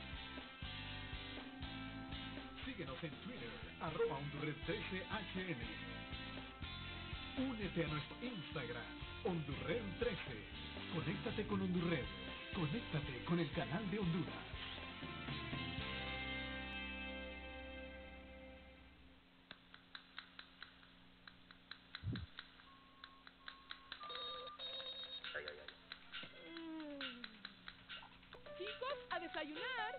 Síguenos en Twitter, arroba Hondured trece H N. Únete a nuestro Instagram, Hondured trece. Conéctate con Hondured. Conéctate con el canal de Honduras. Chicos, a desayunar.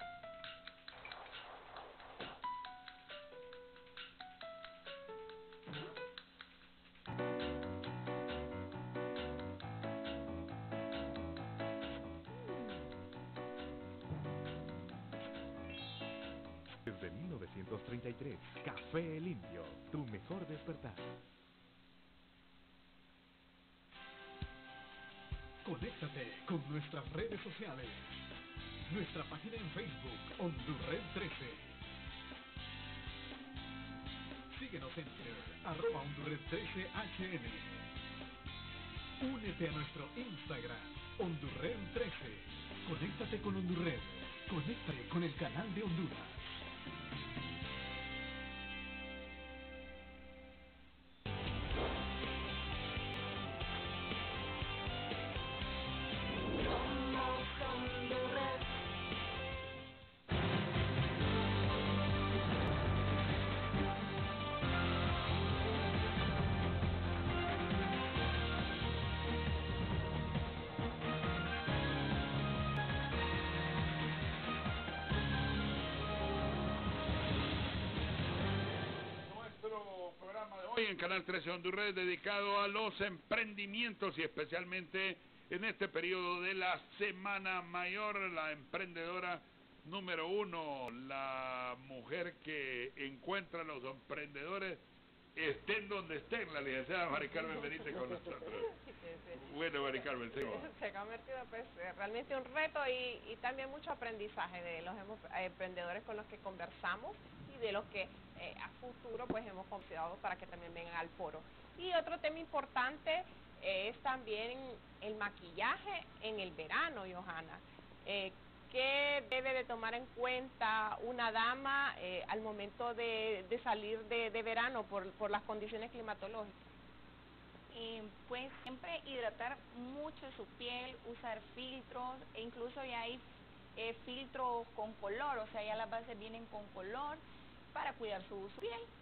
Desde mil novecientos treinta y tres, Café El Indio, tu mejor despertar. Conéctate con nuestras redes sociales. Nuestra página en Facebook, Hondured trece. Síguenos en Twitter, arroba Hondured trece H N. Únete a nuestro Instagram, Hondured trece. Conéctate con Hondured. Conéctate con el canal de Honduras. Hoy en Canal trece Honduras, dedicado a los emprendimientos y especialmente en este periodo de la Semana Mayor, la emprendedora número uno, la mujer que encuentra a los emprendedores, estén donde estén, la licenciada Mari Carmen Benítez con nosotros. Bueno, Mari Carmen, sí. Se ha convertido pues realmente un reto y, y también mucho aprendizaje de los emprendedores con los que conversamos y de los que eh, a futuro pues hemos considerado para que también vengan al foro. Y otro tema importante eh, es también el maquillaje en el verano, Johanna. Eh, ¿Qué debe de tomar en cuenta una dama eh, al momento de, de salir de, de verano por, por las condiciones climatológicas? Eh, pues siempre hidratar mucho su piel, usar filtros, e incluso ya hay eh, filtros con color, o sea ya las bases vienen con color para cuidar su, su piel.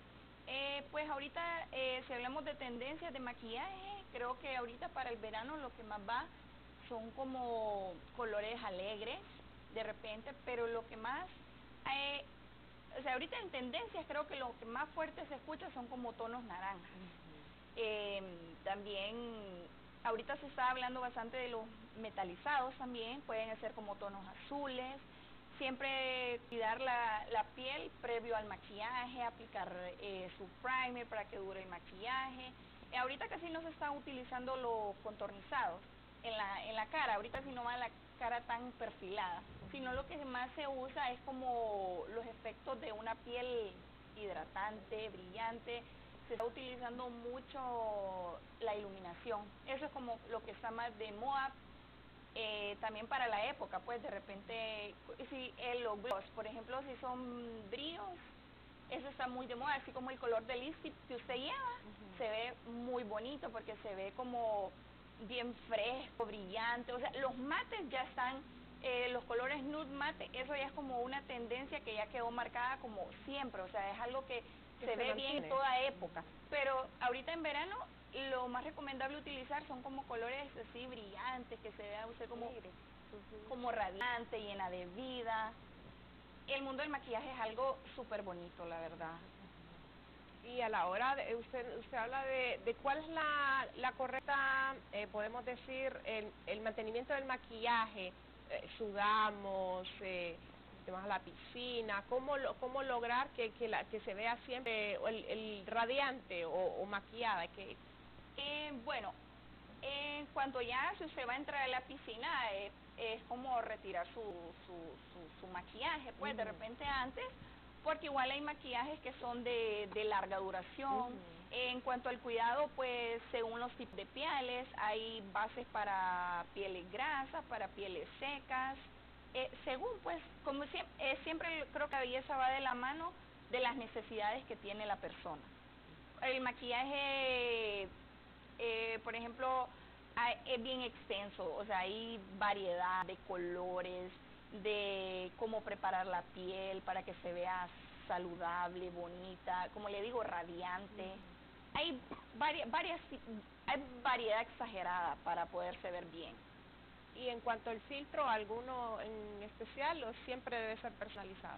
Eh, pues ahorita, eh, si hablamos de tendencias de maquillaje, creo que ahorita para el verano lo que más va son como colores alegres, de repente, pero lo que más, eh, o sea, ahorita en tendencias creo que lo que más fuerte se escucha son como tonos naranjas. Uh-huh. eh, también, ahorita se está hablando bastante de los metalizados también, pueden ser como tonos azules. Siempre cuidar la, la piel previo al maquillaje, aplicar eh, su primer para que dure el maquillaje. Eh, ahorita casi no se están utilizando los contornizados en la, en la cara, ahorita si no va la cara tan perfilada, sino lo que más se usa es como los efectos de una piel hidratante, brillante. Se está utilizando mucho la iluminación, eso es como lo que está más de moda. Eh, también para la época, pues de repente, si eh, los gloss, por ejemplo, si son brillos, eso está muy de moda, así como el color del lipstick que usted lleva, uh-huh. Se ve muy bonito porque se ve como bien fresco, brillante, o sea, los mates ya están, eh, los colores nude mate, eso ya es como una tendencia que ya quedó marcada como siempre, o sea, es algo que, que se, se ve mantiene bien en toda época, pero ahorita en verano lo más recomendable utilizar son como colores así brillantes, que se vea usted como, uh-huh. como radiante, llena de vida. El mundo del maquillaje es algo súper bonito, la verdad. Y a la hora, de, usted usted habla de, de cuál es la, la correcta, eh, podemos decir, el, el mantenimiento del maquillaje, eh, sudamos, eh, vamos a la piscina, ¿cómo, lo, cómo lograr que, que, la, que se vea siempre el, el radiante o, o maquillada? Que, Eh, bueno, en cuanto ya si usted va a entrar a la piscina, eh, es como retirar su, su, su, su maquillaje, pues uh-huh. De repente antes, porque igual hay maquillajes que son de, de larga duración. Uh-huh. En cuanto al cuidado, pues según los tipos de pieles, hay bases para pieles grasas, para pieles secas, eh, según pues, como siempre, eh, siempre creo que la belleza va de la mano de las necesidades que tiene la persona. El maquillaje... Eh, por ejemplo, hay, es bien extenso, o sea, hay variedad de colores, de cómo preparar la piel para que se vea saludable, bonita, como le digo, radiante. Mm. Hay varias, varias, hay variedad exagerada para poderse ver bien. Y en cuanto al filtro, ¿alguno en especial o siempre debe ser personalizado?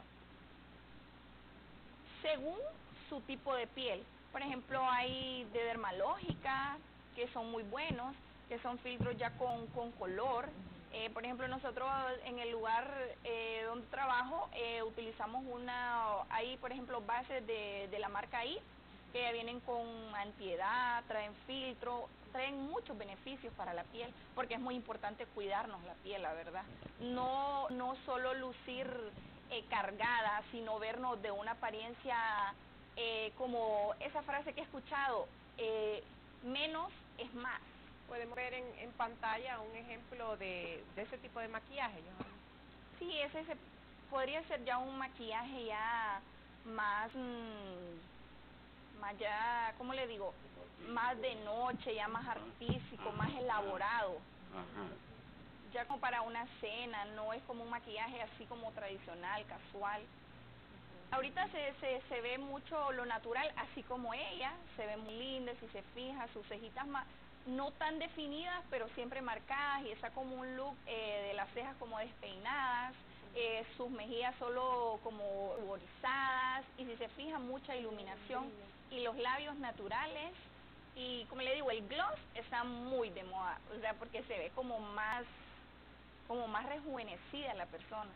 Según su tipo de piel. Por ejemplo, hay de dermalógica, que son muy buenos, que son filtros ya con, con color. Eh, por ejemplo, nosotros en el lugar eh, donde trabajo eh, utilizamos una, hay por ejemplo bases de, de la marca I, que ya vienen con antiedad, traen filtro, traen muchos beneficios para la piel, porque es muy importante cuidarnos la piel, la verdad. No, no solo lucir eh, cargada, sino vernos de una apariencia... Eh, como esa frase que he escuchado, eh, menos es más. Podemos ver en, en pantalla un ejemplo de, de ese tipo de maquillaje, ¿no? Sí, ese, ese podría ser ya un maquillaje ya más, mmm, más ya, ¿cómo le digo? Más de noche, ya más artístico, más elaborado. Ajá. Ya como para una cena, no es como un maquillaje así como tradicional, casual. Ahorita se, se, se ve mucho lo natural, así como ella, se ve muy linda, si se fija, sus cejitas más, no tan definidas, pero siempre marcadas, y está como un look eh, de las cejas como despeinadas, eh, sus mejillas solo como ruborizadas, y si se fija, mucha iluminación, y los labios naturales, y como le digo, el gloss está muy de moda, o sea, porque se ve como más, como más rejuvenecida la persona.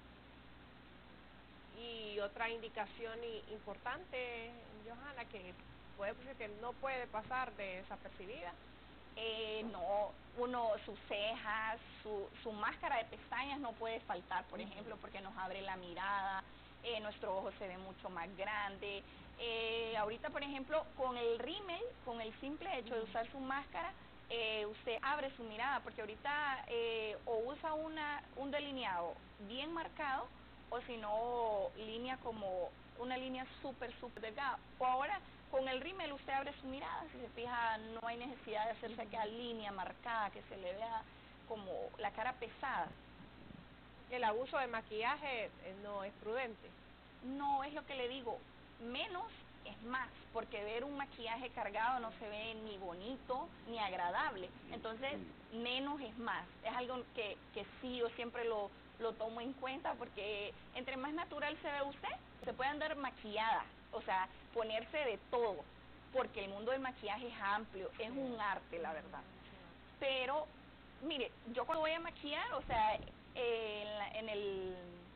Y otra indicación importante, Johanna, que puede ser que no puede pasar desapercibida. Eh, no, uno, sus cejas, su, su máscara de pestañas no puede faltar, por uh-huh. ejemplo, porque nos abre la mirada, eh, nuestro ojo se ve mucho más grande. Eh, ahorita, por ejemplo, con el rímel, con el simple hecho uh-huh. de usar su máscara, eh, usted abre su mirada, porque ahorita eh, o usa una, un delineado bien marcado, o si no, línea como una línea súper, súper delgada. O ahora, con el rímel usted abre su mirada, si se fija, no hay necesidad de hacerse aquella línea marcada, que se le vea como la cara pesada. El abuso de maquillaje eh, no es prudente. No, es lo que le digo, menos es más, porque ver un maquillaje cargado no se ve ni bonito ni agradable, entonces menos es más, es algo que, que sí yo siempre lo, lo tomo en cuenta, porque entre más natural se ve usted, se puede andar maquillada, o sea, ponerse de todo, porque el mundo del maquillaje es amplio, es un arte, la verdad. Pero, mire, yo cuando voy a maquillar, o sea, eh, en, la, en el...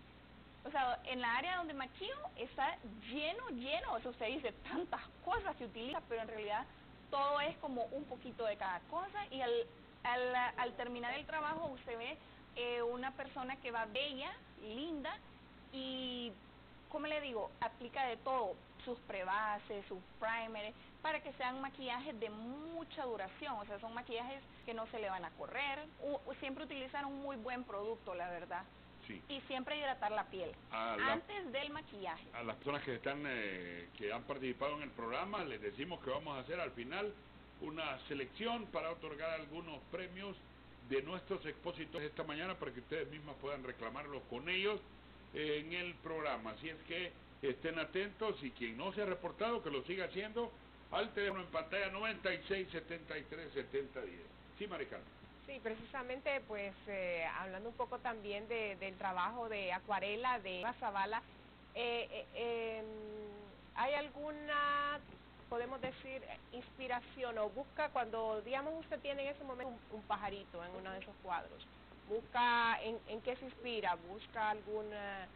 O sea, en la área donde maquillo está lleno, lleno, o sea, usted dice tantas cosas que utiliza, pero en realidad todo es como un poquito de cada cosa, y al, al, al terminar el trabajo usted ve eh, una persona que va bella, linda, y, ¿cómo le digo?, aplica de todo, sus prebases, sus primers, para que sean maquillajes de mucha duración, o sea, son maquillajes que no se le van a correr, u, siempre utilizar un muy buen producto, la verdad. Sí. Y siempre hidratar la piel a la, antes del maquillaje. A las personas que están eh, que han participado en el programa les decimos que vamos a hacer al final una selección para otorgar algunos premios de nuestros expositores esta mañana para que ustedes mismas puedan reclamarlos con ellos eh, en el programa. Así es que estén atentos, y quien no se ha reportado que lo siga haciendo al teléfono en pantalla noventa y seis, setenta y tres, setenta, diez. Sí, Maricarmen. Sí, precisamente, pues, eh, hablando un poco también de, del trabajo de acuarela de Eva Zavala, eh, eh, eh, ¿hay alguna, podemos decir, inspiración o busca cuando, digamos, usted tiene en ese momento un, un pajarito en uno de esos cuadros? ¿Busca en, en qué se inspira? ¿Busca alguna,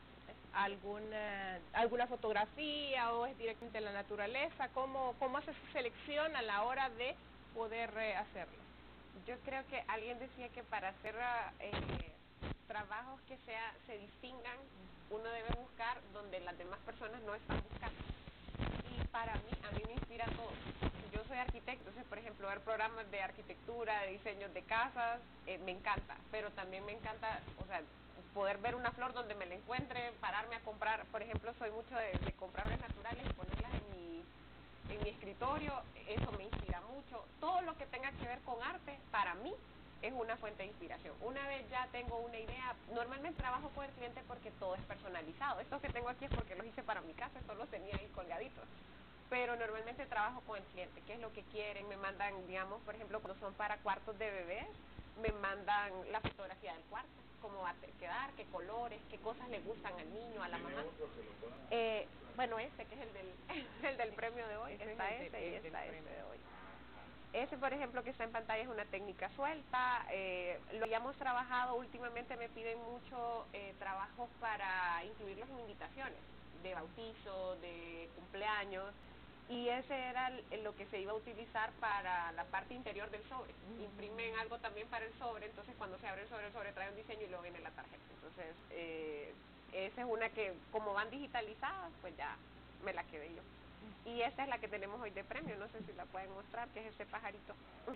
alguna, alguna fotografía o es directamente en la naturaleza? ¿Cómo, cómo se selecciona a la hora de poder eh, hacerlo? Yo creo que alguien decía que para hacer eh, trabajos que sea se distingan, uno debe buscar donde las demás personas no están buscando. Y para mí, a mí me inspira todo. Yo soy arquitecto, entonces, por ejemplo, ver programas de arquitectura, de diseños de casas, eh, me encanta. Pero también me encanta, o sea, poder ver una flor donde me la encuentre, pararme a comprar. Por ejemplo, soy mucho de, de comprarlas naturales y ponerlas en mi... en mi escritorio, eso me inspira mucho. Todo lo que tenga que ver con arte, para mí, es una fuente de inspiración. Una vez ya tengo una idea, normalmente trabajo con el cliente porque todo es personalizado. Estos que tengo aquí es porque los hice para mi casa, estos los tenía ahí colgaditos. Pero normalmente trabajo con el cliente, qué es lo que quieren, me mandan, digamos, por ejemplo, cuando son para cuartos de bebés, me mandan la fotografía del cuarto, cómo va a quedar, qué colores, qué cosas le gustan al niño, a la mamá. Eh, bueno, este que es el del, el del premio de hoy, ese está es el ese de, y el está del ese premio. de hoy. Ese, por ejemplo, que está en pantalla es una técnica suelta, eh, lo habíamos trabajado, últimamente me piden mucho eh, trabajos para incluirlos en invitaciones, de bautizo, de cumpleaños, y ese era lo que se iba a utilizar para la parte interior del sobre. Mm. Imprimen algo también para el sobre, entonces cuando se abre el sobre, el sobre trae un diseño y luego viene la tarjeta. Entonces, eh, esa es una que, como van digitalizadas, pues ya me la quedé yo. Y esta es la que tenemos hoy de premio, no sé si la pueden mostrar, que es este pajarito.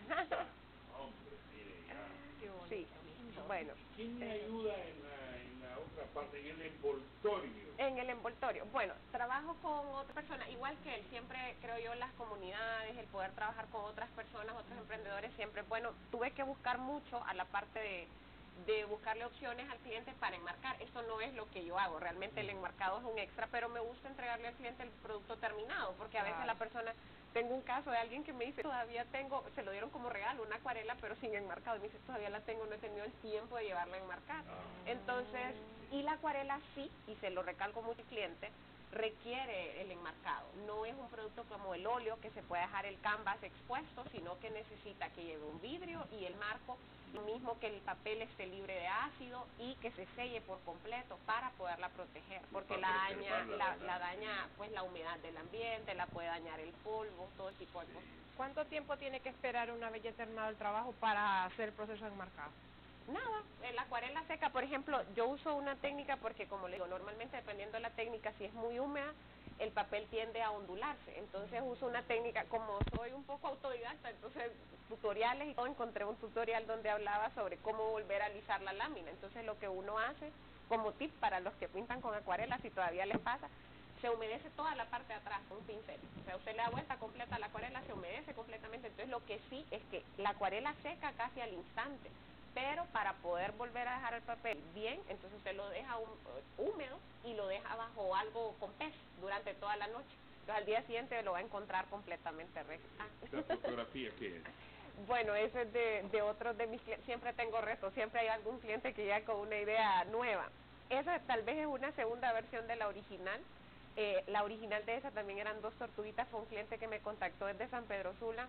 Hombre, mire, ya. Qué bonito. Sí, bueno. ¿Quién me ayuda en la, en la otra parte, en el envoltorio? En el envoltorio. Bueno, trabajo con otra persona, igual que él, siempre creo yo las comunidades, el poder trabajar con otras personas, otros emprendedores, siempre, bueno, tuve que buscar mucho a la parte de, de buscarle opciones al cliente para enmarcar. Esto no es lo que yo hago, realmente el enmarcado es un extra, pero me gusta entregarle al cliente el producto terminado, porque a veces Claro. la persona... Tengo un caso de alguien que me dice, todavía tengo, se lo dieron como regalo, una acuarela, pero sin enmarcado. Y me dice, todavía la tengo, no he tenido el tiempo de llevarla a enmarcar. Entonces, y la acuarela sí, y se lo recalco mucho al cliente, requiere el enmarcado. No es un producto como el óleo que se puede dejar el canvas expuesto, sino que necesita que lleve un vidrio y el marco, lo mismo que el papel esté libre de ácido y que se selle por completo para poderla proteger, porque la daña, la, la daña pues la humedad del ambiente, la puede dañar el polvo, todo tipo de cosas. ¿Cuánto tiempo tiene que esperar una vez ya terminado el trabajo para hacer el proceso de enmarcado? Nada, la acuarela seca, por ejemplo, yo uso una técnica porque, como le digo, normalmente dependiendo de la técnica, si es muy húmeda, el papel tiende a ondularse. Entonces uso una técnica, como soy un poco autodidacta, entonces tutoriales y todo, encontré un tutorial donde hablaba sobre cómo volver a alisar la lámina. Entonces lo que uno hace, como tip para los que pintan con acuarela, si todavía les pasa, se humedece toda la parte de atrás con un pincel. O sea, usted le da vuelta completa a la acuarela, se humedece completamente. Entonces lo que sí es que la acuarela seca casi al instante. Pero para poder volver a dejar el papel bien, entonces usted lo deja húmedo y lo deja bajo algo con pez durante toda la noche. Entonces al día siguiente lo va a encontrar completamente recto. Ah. ¿La fotografía qué es? Bueno, eso es de, de otros de mis clientes. Siempre tengo retos, siempre hay algún cliente que llega con una idea nueva. Esa tal vez es una segunda versión de la original. Eh, la original de esa también eran dos tortuguitas. Fue un cliente que me contactó desde San Pedro Sula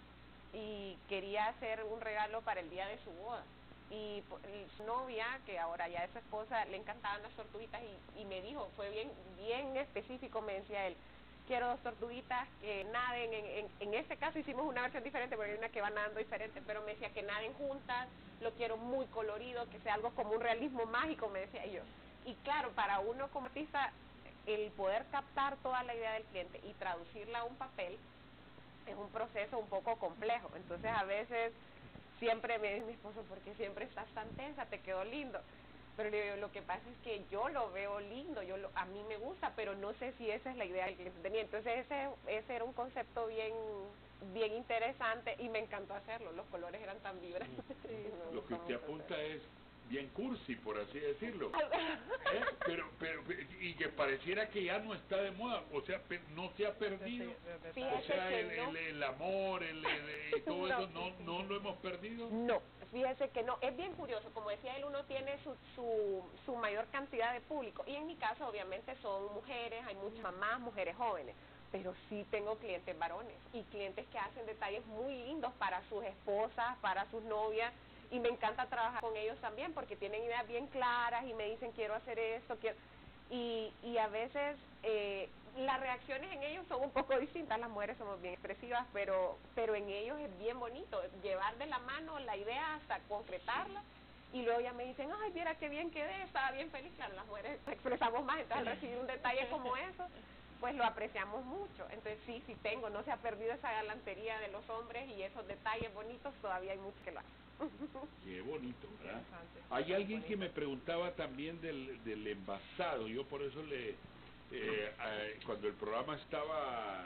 y quería hacer un regalo para el día de su boda. Y su novia, que ahora ya es su esposa, le encantaban las tortuguitas y, y me dijo, fue bien, bien específico, me decía él, quiero dos tortuguitas que naden, en, en, en este caso hicimos una versión diferente porque hay una que va nadando diferente, pero me decía que naden juntas, lo quiero muy colorido, que sea algo como un realismo mágico, me decía yo. Y claro, para uno como artista, el poder captar toda la idea del cliente y traducirla a un papel es un proceso un poco complejo. Entonces a veces siempre me dice mi esposo, ¿por qué siempre estás tan tensa? Te quedó lindo. Pero le digo, lo que pasa es que yo lo veo lindo, yo lo, a mí me gusta, pero no sé si esa es la idea del cliente tenía. Entonces ese, ese era un concepto bien bien interesante y me encantó hacerlo, los colores eran tan vibrantes. Sí, lo que usted apunta es bien cursi, por así decirlo. ¿Eh? pero, pero y que pareciera que ya no está de moda, o sea, no se ha perdido. Sí, o sea, el, no. el, el amor, el, el, y todo no. eso, no, no lo hemos perdido. No, fíjese que no, es bien curioso, como decía él, uno tiene su, su, su mayor cantidad de público, y en mi caso obviamente son mujeres, hay muchas mamás, mujeres jóvenes, pero sí tengo clientes varones, y clientes que hacen detalles muy lindos para sus esposas, para sus novias, y me encanta trabajar con ellos también, porque tienen ideas bien claras, y me dicen quiero hacer esto, quiero... Y, y a veces eh, las reacciones en ellos son un poco distintas, las mujeres somos bien expresivas, pero pero en ellos es bien bonito llevar de la mano la idea hasta concretarla, y luego ya me dicen, ay, mira qué bien quedé, estaba bien feliz. Claro, las mujeres expresamos más, entonces al recibir un detalle como eso, pues lo apreciamos mucho. Entonces sí, sí tengo, no se ha perdido esa galantería de los hombres y esos detalles bonitos, todavía hay muchos que lo hacen. Qué bonito, ¿verdad? Hay alguien que me preguntaba también del, del envasado, yo por eso le, eh, eh, cuando el programa estaba,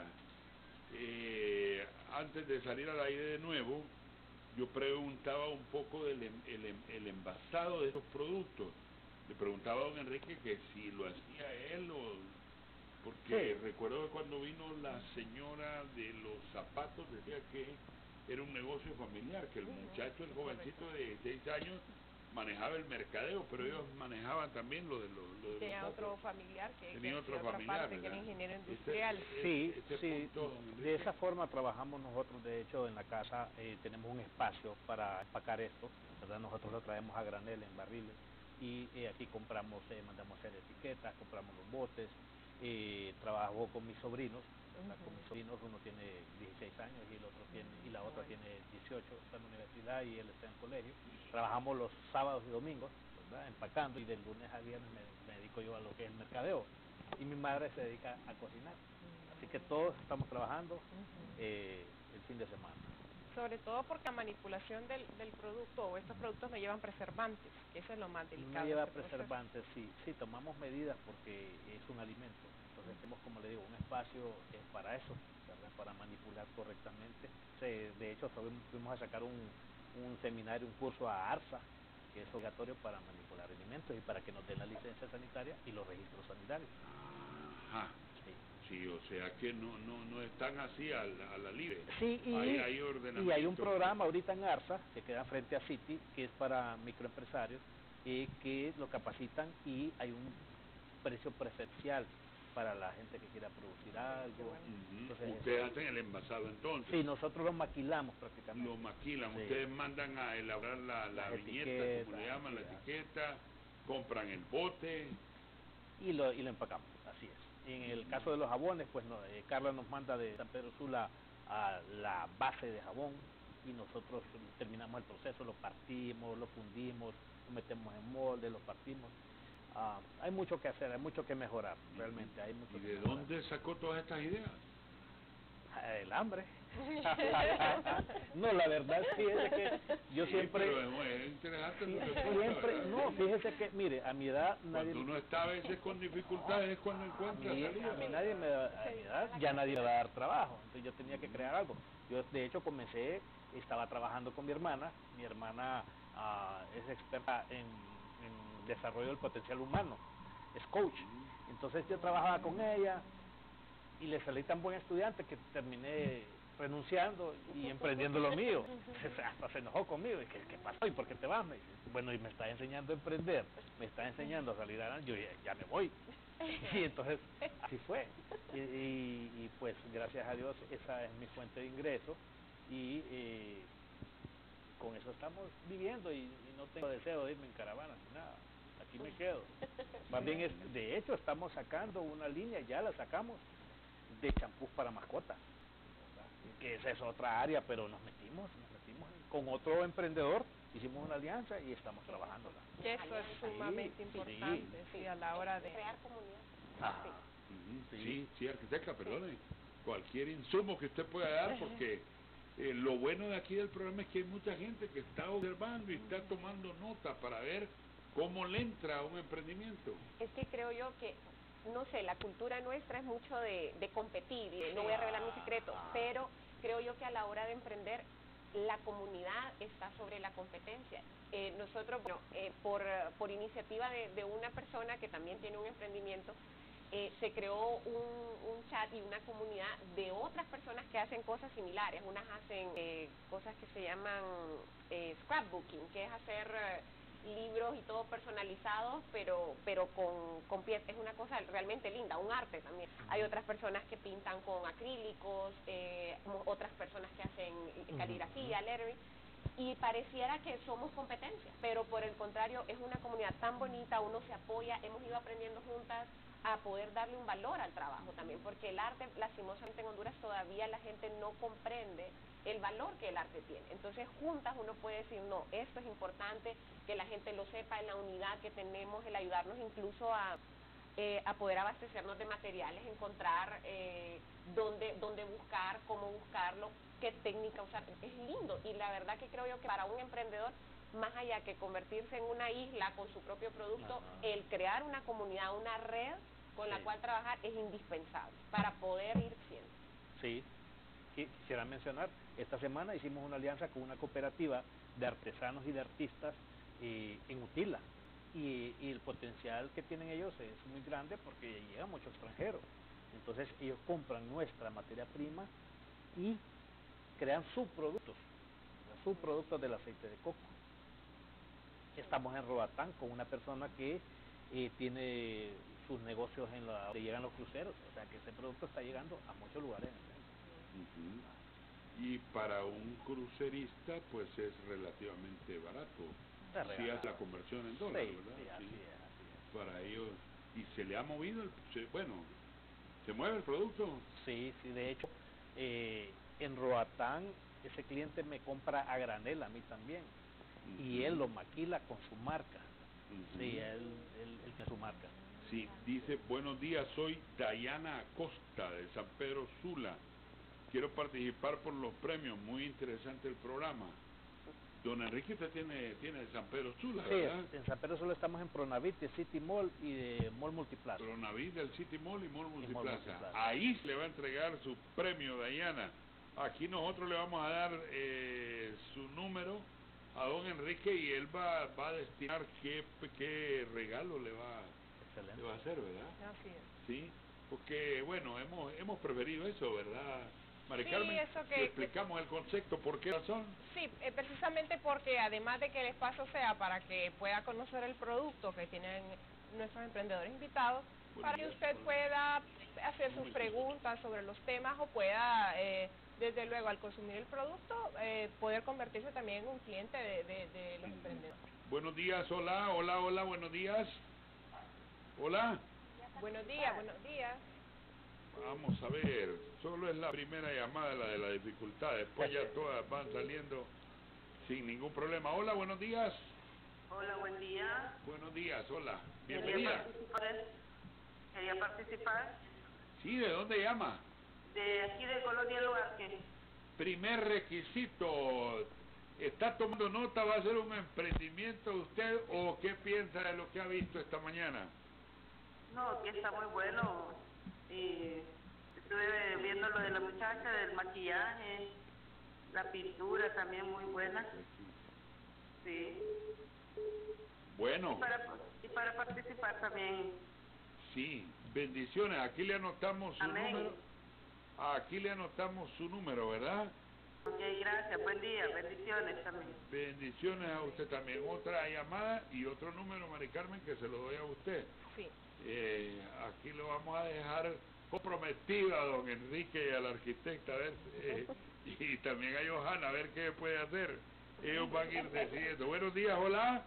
eh, antes de salir al aire de nuevo, yo preguntaba un poco del el, el envasado de estos productos. Le preguntaba a don Enrique que si lo hacía él o... Porque sí. Recuerdo que cuando vino la señora de los zapatos decía que era un negocio familiar, que el muchacho, el jovencito de dieciséis años, manejaba el mercadeo, pero ellos manejaban también lo de, lo, lo de Tenía los otro familiar que, Tenía que otro otra familiar, parte, que era ingeniero Este- industrial. Sí, este sí, punto, de esa forma trabajamos nosotros. De hecho, en la casa eh, tenemos un espacio para empacar esto, ¿verdad? Nosotros lo traemos a granel en barriles y eh, aquí compramos, eh, mandamos a hacer etiquetas, compramos los botes. Eh, trabajo con mis sobrinos, ¿verdad? Uh-huh. Con mis sobrinos, uno tiene dieciséis años y el otro tiene y la otra tiene dieciocho, está en la universidad y él está en el colegio. Trabajamos los sábados y domingos, ¿verdad? Empacando, y del lunes a viernes me, me dedico yo a lo que es el mercadeo, y mi madre se dedica a cocinar. Así que todos estamos trabajando eh, el fin de semana. Sobre todo porque la manipulación del, del producto o estos productos no llevan preservantes, que eso es lo más delicado. No lleva de este preservantes, sí, sí, tomamos medidas porque es un alimento. Entonces tenemos, como le digo, un espacio eh, para eso, ¿verdad? Para manipular correctamente. Se, de hecho, fuimos a sacar un, un seminario, un curso a ARSA, que es obligatorio para manipular alimentos y para que nos den la licencia sanitaria y los registros sanitarios. Ajá. Sí, o sea que no no no están así a la, a la libre. Sí, y hay, hay, y hay un programa ahorita en ARSA que queda frente a City, que es para microempresarios, eh, que lo capacitan, y hay un precio preferencial para la gente que quiera producir algo. Uh-huh. Entonces, ustedes hacen el envasado entonces. Sí, nosotros lo maquilamos prácticamente. Lo maquilan, sí. Ustedes mandan a elaborar la, la viñeta, etiqueta, como le llaman, sí, la etiqueta, compran el bote. Y lo, y lo empacamos, así es. En el caso de los jabones, pues no, eh, Carla nos manda de San Pedro Sula a la base de jabón y nosotros terminamos el proceso, lo partimos, lo fundimos, lo metemos en molde, lo partimos. Uh, hay mucho que hacer, hay mucho que mejorar, realmente. Hay mucho ¿Y que de mejorar. dónde sacó todas estas ideas? El hambre. No, la verdad, fíjese que yo sí, siempre... Pero es interesante sí, lo que siempre, cuenta, no, fíjese que, mire, a mi edad nadie... Cuando uno está a veces con dificultades es cuando encuentra a mí, salida. a mí nadie me da, a mi edad ya nadie me va a dar trabajo, entonces yo tenía que crear algo. Yo de hecho comencé, estaba trabajando con mi hermana, mi hermana uh, es experta en, en desarrollo del potencial humano, es coach, entonces yo trabajaba con ella y le salí tan buen estudiante que terminé renunciando y emprendiendo lo mío. Hasta se enojó conmigo, y ¿qué, qué pasó? ¿Y por qué te vas? Me dice, bueno, y me está enseñando a emprender, me está enseñando a salir adelante, yo ya, ya me voy. Y entonces, así fue. Y, y, y pues, gracias a Dios, esa es mi fuente de ingreso, y eh, con eso estamos viviendo, y, y no tengo deseo de irme en caravana ni nada. Aquí me quedo. Más bien, es, de hecho, estamos sacando una línea, ya la sacamos, de champús para mascotas, ¿verdad? Que esa es otra área, pero nos metimos, nos metimos con otro emprendedor, hicimos una alianza y estamos trabajándola. Que eso es sumamente sí, importante, sí, a la hora de crear comunidad. Ah, Ujú, sí, sí, arquitecta, perdone. Cualquier insumo que usted pueda dar, porque eh, lo bueno de aquí del programa es que hay mucha gente que está observando y está tomando nota para ver cómo le entra a un emprendimiento. Es que creo yo que, no sé, la cultura nuestra es mucho de, de competir, y no voy a revelar mi secreto, pero creo yo que a la hora de emprender, la comunidad está sobre la competencia. Eh, nosotros, bueno, eh, por, por iniciativa de, de una persona que también tiene un emprendimiento, eh, se creó un, un chat y una comunidad de otras personas que hacen cosas similares. Unas hacen eh, cosas que se llaman eh, scrapbooking, que es hacer eh, libros y todo personalizados, pero pero con, con pies. Es una cosa realmente linda, un arte también. Hay otras personas que pintan con acrílicos, eh, otras personas que hacen caligrafía, lettering, y pareciera que somos competencia, pero por el contrario es una comunidad tan bonita, uno se apoya, hemos ido aprendiendo juntas a poder darle un valor al trabajo también, porque el arte, lastimosamente en Honduras todavía la gente no comprende el valor que el arte tiene. Entonces juntas uno puede decir, no, esto es importante, que la gente lo sepa, en la unidad que tenemos, el ayudarnos incluso a, eh, a poder abastecernos de materiales, encontrar eh, dónde, dónde buscar, cómo buscarlo, qué técnica usar. Es lindo, y la verdad que creo yo que para un emprendedor, más allá que convertirse en una isla con su propio producto, ajá, el crear una comunidad, una red con sí, la cual trabajar es indispensable para poder ir creciendo. Sí, quisiera mencionar, esta semana hicimos una alianza con una cooperativa de artesanos y de artistas eh, en Utila, y, y el potencial que tienen ellos es muy grande porque llega mucho extranjero. Entonces ellos compran nuestra materia prima y crean subproductos, subproductos del aceite de coco. Estamos en Roatán con una persona que eh, tiene sus negocios en la donde llegan los cruceros, o sea que ese producto está llegando a muchos lugares. Uh-huh. Y para un crucerista pues es relativamente barato, si hace la conversión en dólares, sí, ¿verdad? Sí, así, sí. Es, así es. Para ellos, y se le ha movido, el, se, bueno, ¿se mueve el producto? Sí, sí, de hecho, eh, en Roatán ese cliente me compra a granel a mí también. Uh-huh. Y él lo maquila con su marca. Uh-huh. Sí, él, él, él tiene su marca. Sí, dice, buenos días, soy Dayana Acosta de San Pedro Sula. Quiero participar por los premios, muy interesante el programa. Don Enrique, usted tiene, tiene de San Pedro Sula, sí, ¿verdad? En San Pedro Sula estamos en Pronavit, de City Mall y de Mall Multiplaza. Pronavit del City Mall y Mall Multiplaza. Mall Multiplaza. Ahí se le va a entregar su premio, Dayana. Aquí nosotros le vamos a dar eh, su número a don Enrique y él va, va a destinar qué, qué regalo le va, le va a hacer, ¿verdad? Así es. Sí, porque bueno, hemos hemos preferido eso, ¿verdad, María sí, Carmen? Eso que, si explicamos el concepto, ¿por qué razón? Sí, eh, precisamente porque además de que el espacio sea para que pueda conocer el producto que tienen nuestros emprendedores invitados, buen para día, que usted pueda hacer sus preguntas sobre los temas o pueda... Eh, desde luego, al consumir el producto, eh, poder convertirse también en un cliente de, de, de los emprendedores. Buenos días, hola, hola, hola, buenos días. Hola. Buenos días, buenos días. Vamos a ver, solo es la primera llamada, la de la dificultad, después ya todas van saliendo sin ningún problema. Hola, buenos días. Hola, buen día. Buenos días, hola, bienvenida. Quería participar. Quería participar. Sí, ¿de dónde llama? De aquí de Colonia Luarque. Primer requisito, ¿está tomando nota? ¿Va a hacer un emprendimiento usted o qué piensa de lo que ha visto esta mañana? No, que está muy bueno. Y estuve viendo lo de la muchacha, del maquillaje, la pintura también muy buena. Sí. Bueno. Y para, y para participar también. Sí, bendiciones. Aquí le anotamos su Amén. número. Aquí le anotamos su número, ¿verdad? Ok, gracias, buen día, bendiciones también. Bendiciones a usted también. Otra llamada y otro número, Mari Carmen, que se lo doy a usted. Sí. Eh, aquí lo vamos a dejar comprometido a don Enrique y al arquitecta, a ver, eh, y también a Johanna, a ver qué puede hacer. Ellos van a ir decidiendo. Buenos días, hola.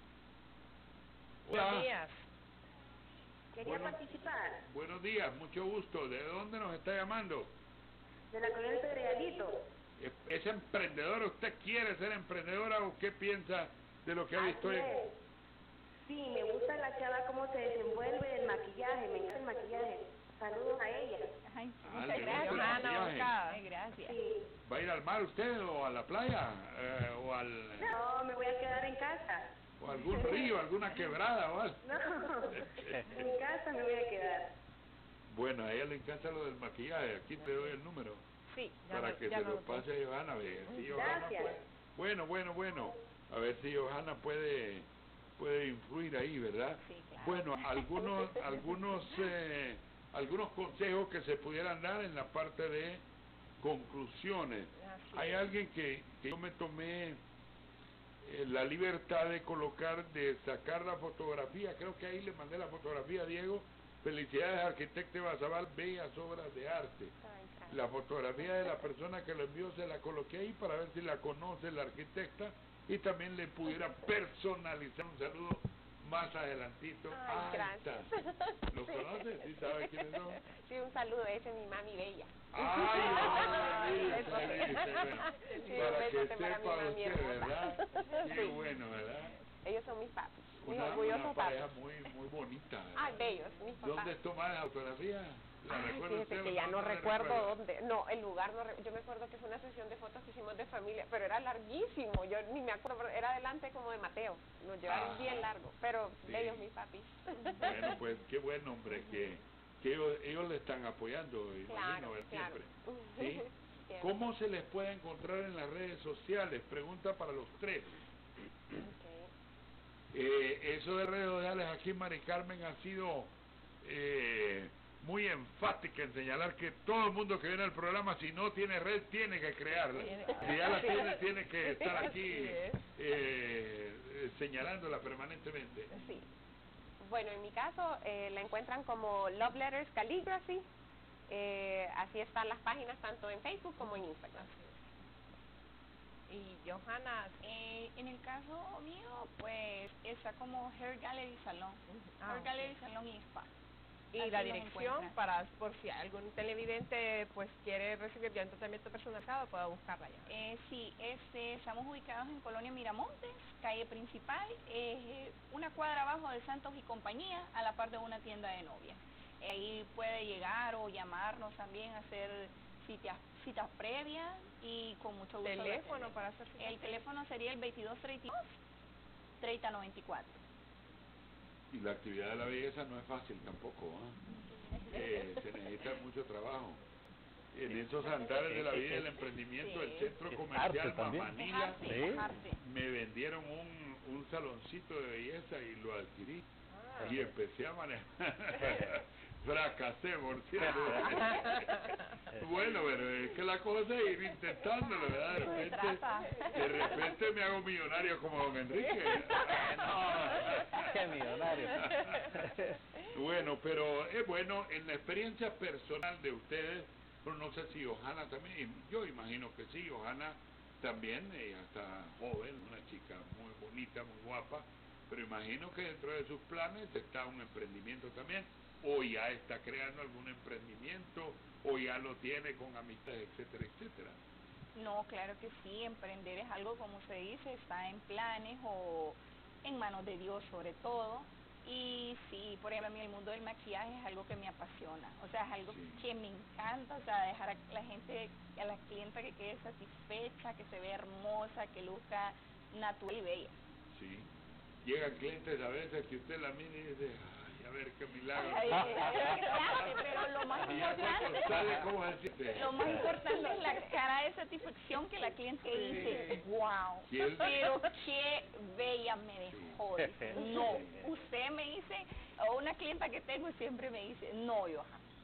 Hola. Buenos días. Quería Bueno, participar Buenos días, mucho gusto. ¿De dónde nos está llamando? de la colonia Pedregalito. ¿Es, es emprendedora? ¿Usted quiere ser emprendedora o qué piensa de lo que ha visto? Así en- es. Sí, me gusta la chava cómo se desenvuelve el maquillaje, me encanta el maquillaje. Saludos a ella. Ay, Ah, muchas le gusta gracias. el maquillaje. Ay, gracias. Sí. ¿Va a ir al mar usted o a la playa? Eh, o al No, me voy a quedar en casa. o algún río, alguna quebrada o algo? No, en casa me voy a quedar. Bueno, a ella le encanta lo del maquillaje. Aquí te doy el número Sí, ya para lo- que ya se lo noté. pase a Johanna. A ver si Johanna Gracias. puede. Bueno, bueno, bueno. A ver si Johanna puede puede influir ahí, ¿verdad? Sí, claro. Bueno, algunos algunos eh, algunos consejos que se pudieran dar en la parte de conclusiones. Así Hay es. alguien que, que yo me tomé eh, la libertad de colocar, de sacar la fotografía, creo que ahí le mandé la fotografía a Diego. Felicidades, arquitecto Bazabal, bellas obras de arte. La fotografía de la persona que lo envió se la coloqué ahí para ver si la conoce la arquitecta y también le pudiera personalizar un saludo más adelantito. Ay, Ahí gracias. está. ¿Los Sí. conoce? ¿Sí sabe quiénes son? Sí, un saludo, esa es mi mami bella. Ay, Un dice, besote. dice, bueno, Sí, un para que besote para mi sepa mami usted, hermosa. ¿verdad? Qué Sí. bueno, ¿verdad? Ellos son mis papis, mis Una, orgullosos una papis. pareja muy, muy bonita, ¿verdad? Ay, bellos, mis papás. ¿Dónde toma la fotografía? ¿La Ay, recuerda fíjese usted o que ya no la recuerdo recuerda? dónde, no, el lugar no, re- yo me acuerdo que fue una sesión de fotos que hicimos de familia, pero era larguísimo, yo ni me acuerdo, pero era delante como de Mateo, nos llevaron Ajá. bien largo, pero Sí. bellos mis papis. Bueno, pues qué buen hombre que, que ellos, ellos le están apoyando, imagino, Claro, ¿verdad? claro. Siempre. ¿Sí? Siempre. ¿Cómo se les puede encontrar en las redes sociales? Pregunta para los tres. Eh, eso de redes sociales aquí, Mari Carmen ha sido eh, muy enfática en señalar que todo el mundo que viene al programa, si no tiene red, tiene que crearla. Si ya la tiene, tiene que estar aquí eh, eh, señalándola permanentemente. Sí. Bueno, en mi caso eh, la encuentran como Love Letters Calligraphy, eh, así están las páginas tanto en Facebook como en Instagram. Y Johanna, Eh, en el caso mío, pues está como Hair Gallery Salón. Ah, Hair ok. Gallery Salón y Spa. y Así la nos dirección encuentran. para por si algún televidente pues quiere recibir ya un tratamiento personalizado, pueda buscarla ya. Eh, sí, este, estamos ubicados en Colonia Miramontes, calle principal, eh, una cuadra abajo de Santos y Compañía, a la par de una tienda de novia. Ahí puede llegar o llamarnos también, hacer citas, citas previas y con mucho gusto. lo Teléfono atendemos. para hacer citas El teléfono sería el veintidós treinta y dos, treinta noventa y cuatro. Y la actividad de la belleza no es fácil tampoco, ¿ah? Eh, se necesita mucho trabajo. En esos andares de la vida y el emprendimiento, el centro Es comercial arte también. Mamanila, Es arte, es arte. me vendieron un, un saloncito de belleza y lo adquirí. Ah. Y empecé a manejar. Fracasé, por cierto. Bueno, pero es que la cosa es ir intentándolo, ¿verdad? De Eso se repente, trata. de repente me hago millonario como don Enrique. No. Qué millonario. Bueno, pero es bueno, en la experiencia personal de ustedes, pero no sé si Johanna también, yo imagino que sí, Johanna también, ella está joven, una chica muy bonita, muy guapa, pero imagino que dentro de sus planes está un emprendimiento también, o ya está creando algún emprendimiento, o ya lo tiene con amistades, etcétera, etcétera. No, claro que sí, emprender es algo, como se dice, está en planes o en manos de Dios sobre todo. Y sí, por ejemplo, a mí el mundo del maquillaje es algo que me apasiona, o sea, es algo Sí. que me encanta, o sea, dejar a la gente, a la clienta que quede satisfecha, que se vea hermosa, que luzca natural y bella. Sí. Llegan clientes a veces que usted la mira y dice, ay, a ver qué milagro. Ay, ay, ay, ay, pero lo más Y ya cuando importante, sale, ¿cómo decirte? lo más importante es la cara de satisfacción que la cliente dice, wow, Sí, es- pero qué bella me dejó. Dice, no, usted me dice, o una clienta que tengo siempre me dice, no, Johan,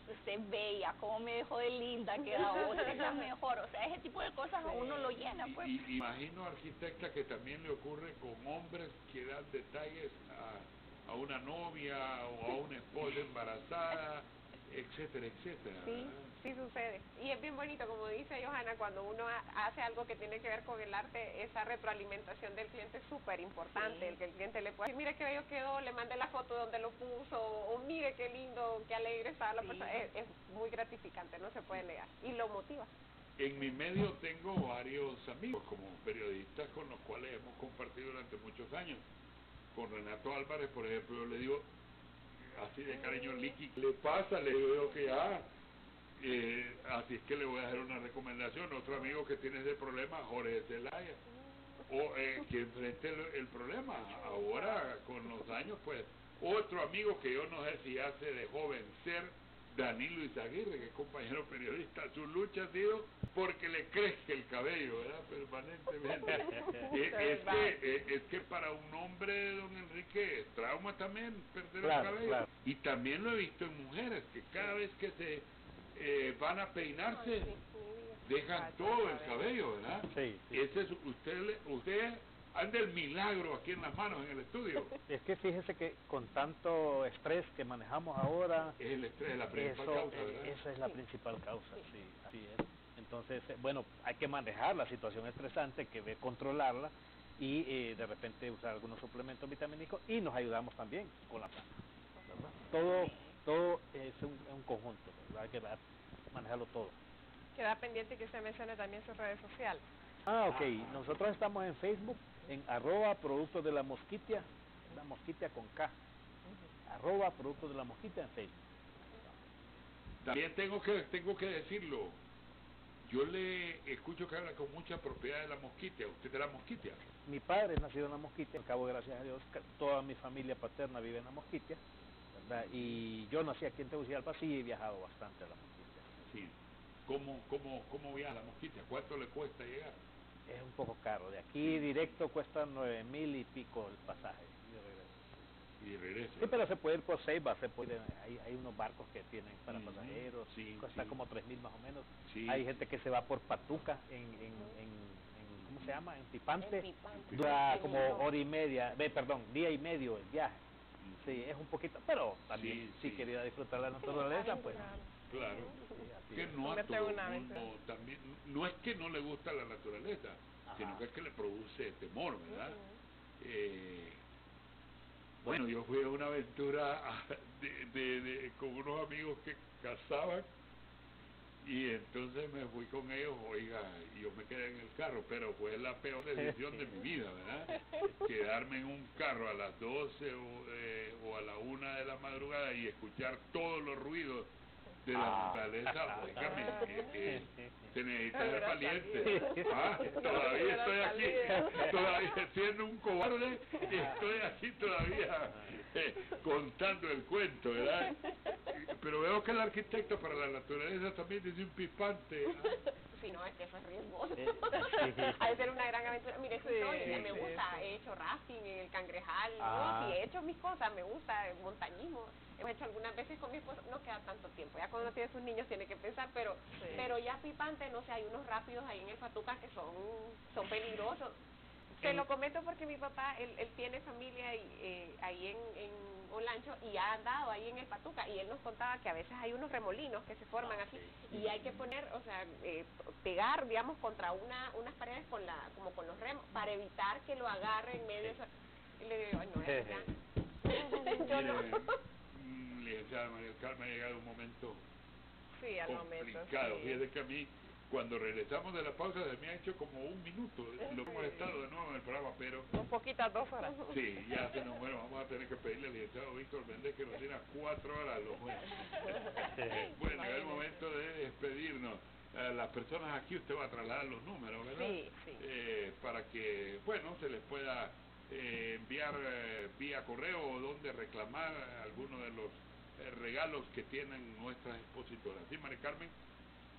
usted es bella, cómo me dejó de linda, queda usted es la mejor, o sea, ese tipo de cosas a uno lo llena, pues. Y, y imagino, arquitecta, que también le ocurre con hombres que dan detalles a, a una novia o a una esposa embarazada, etcétera, etcétera. Sí, sí sucede. Y es bien bonito, como dice Johanna, cuando uno ha- hace algo que tiene que ver con el arte, esa retroalimentación del cliente es súper importante. Sí. El que el cliente le pueda decir, mire qué bello quedó, le mande la foto donde lo puso, o mire qué lindo, qué alegre estaba la Sí. persona. Es, es muy gratificante, no se puede negar. Y lo motiva. En mi medio tengo varios amigos como periodistas con los cuales hemos compartido durante muchos años. Con Renato Álvarez, por ejemplo, yo le digo así de cariño, Licky, ¿qué le pasa? Le digo yo que ah, eh, así es que le voy a hacer una recomendación. Otro amigo que tiene ese problema, Jorge Zelaya, o eh, que enfrente el, el problema. Ahora, con los años, pues, otro amigo que yo no sé si hace de joven ser Danilo Izaguirre, que es compañero periodista. Su lucha ha sido porque le crezca el cabello, ¿verdad? Permanentemente. eh, es, que, eh, es que para un hombre, don Enrique, es trauma también perder Claro, el cabello. claro. Y también lo he visto en mujeres, que cada vez que se eh, van a peinarse, dejan todo el cabello, ¿verdad? Sí, sí. Ese es, usted, le- usted anda el milagro aquí en las manos en el estudio. Es que fíjese que con tanto estrés que manejamos ahora, Es el estrés, es la principal eso, causa, eh, ¿verdad? esa es la principal causa, sí, así es. Entonces, eh, bueno, hay que manejar la situación estresante, hay que ver, controlarla y eh, de repente usar algunos suplementos vitamínicos y nos ayudamos también con la planta, ¿verdad? Todo, todo es un, es un conjunto, ¿verdad? Hay que ver- manejarlo todo. Queda pendiente que usted mencione también sus redes sociales. Ah, ok. Nosotros estamos en Facebook, en arroba productos de la mosquitia, la mosquitia con K. Arroba productos de la mosquitia en Facebook. También tengo que tengo que decirlo, yo le escucho que habla con mucha propiedad de la mosquitia. ¿Usted de la mosquitia? Mi padre es nacido en la mosquitia, al cabo, gracias a Dios, ca- toda mi familia paterna vive en la mosquitia, ¿verdad? Y yo nací aquí en Tegucigalpa, sí he viajado bastante a la mosquitia. Sí. ¿Cómo, cómo, cómo viaja la mosquitia? ¿Cuánto le cuesta llegar? Es un poco caro. De aquí directo cuesta nueve mil y pico el pasaje y de regreso. Y de regreso. Sí, pero se puede ir por Ceiba, se puede, hay, hay unos barcos que tienen para Ujú, pasajeros, sí, cuesta sí. como tres mil más o menos. Sí. Hay gente que se va por Patuca en, en, en, en- ¿cómo se llama? En Pipante, En Pipante. dura Sí, como no. hora y media, ve, perdón, día y medio el viaje. Sí, es un poquito, pero también Sí, si sí. quería disfrutar la naturaleza, pues. Claro. Sí, así Que es. no a Convierte todo en una mundo también, no es que no le gusta la naturaleza, Ajá. sino que es que le produce temor, ¿verdad? Ujú. Eh, bueno, yo fui a una aventura a- de, de- de- con unos amigos que cazaban y entonces me fui con ellos, oiga, y yo me quedé en el carro, pero fue la peor decisión de mi vida, ¿verdad? Quedarme en un carro a las doce o, eh, o a la una de la madrugada y escuchar todos los ruidos de la Ah. naturaleza, oígame, eh, eh, se necesita ser Hubiera valiente. salido. Ah, todavía Hubiera estoy aquí, salido. todavía siendo un cobarde, estoy aquí todavía eh, contando el cuento, ¿verdad? Pero veo que el arquitecto para la naturaleza también dice un pipante. ¿ah? Sí, no, es que eso es riesgoso. Eh, sí. Ha de ser una gran aventura. Mire, sí, Sí, soy, eh, me sí, gusta, sí. he hecho rafting en el Cangrejal, Ah. ¿no? Sí, he hecho mis cosas, me gusta, eh, montañismo. Hemos hecho algunas veces con mi esposo, no queda tanto tiempo, ya cuando uno tiene sus niños tiene que pensar, pero Sí. pero ya Pipante, no sé, hay unos rápidos ahí en el Patuca que son, son peligrosos. Se En- lo comento porque mi papá, él, él tiene familia y, eh, ahí en, en Olancho y ha andado ahí en el Patuca y él nos contaba que a veces hay unos remolinos que se forman Ah, así sí. y hay que poner, o sea, eh, pegar, digamos, contra una unas paredes con la como con los remos para evitar que lo agarre en medio. Sí. O sea, y le digo, ay, no, es ya. Yo Mire, no. mm, licenciada María del Carmen, ha llegado un momento Sí, al momento, complicado. sí. Fíjese que a mí, cuando regresamos de la pausa, se me ha hecho como un minuto. Lo hemos Sí. estado de nuevo en el programa, pero Un poquitas dos horas. sí, ya se nos bueno, vamos a tener que pedirle al licenciado Víctor Méndez que nos diera cuatro horas lo bueno. Bueno, es el momento de despedirnos. A las personas aquí usted va a trasladar los números, ¿verdad? Sí, sí. Eh, para que, bueno, se les pueda eh, enviar eh, vía correo o donde reclamar algunos de los eh, regalos que tienen nuestras expositoras. ¿Sí, María Carmen?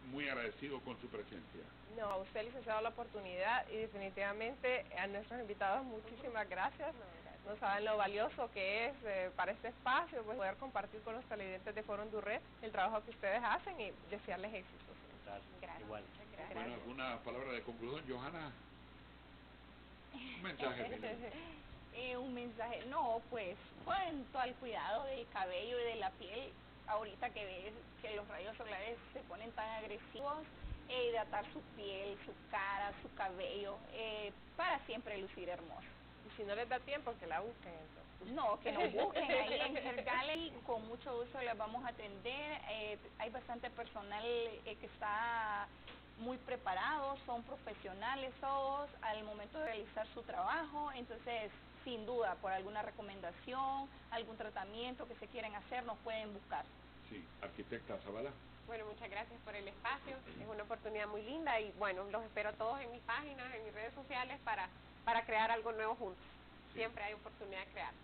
muy agradecido con su presencia. No, a usted, licenciado, la oportunidad y definitivamente a nuestros invitados muchísimas gracias. No saben lo valioso que es eh, para este espacio pues, poder compartir con los televidentes de Foro Hondurret el trabajo que ustedes hacen y desearles éxitos. Gracias. Gracias. Igual. Gracias. Bueno, ¿alguna palabra de conclusión, Johanna? Un mensaje. eh, un mensaje, no, pues, cuanto al cuidado del cabello y de la piel, ahorita que ves que los rayos solares se ponen tan agresivos, eh, hidratar su piel, su cara, su cabello, eh, para siempre lucir hermoso. Y si no les da tiempo, que la busquen entonces. No, que nos busquen ahí en Hair Gallery, con mucho gusto les vamos a atender. Eh, hay bastante personal eh, que está muy preparado, son profesionales todos al momento de realizar su trabajo, entonces sin duda por alguna recomendación, algún tratamiento que se quieren hacer, nos pueden buscar. Sí, arquitecta Zavala. Bueno, muchas gracias por el espacio, es una oportunidad muy linda y bueno, los espero a todos en mis páginas, en mis redes sociales para, para crear algo nuevo juntos. Sí. Siempre hay oportunidad de crear.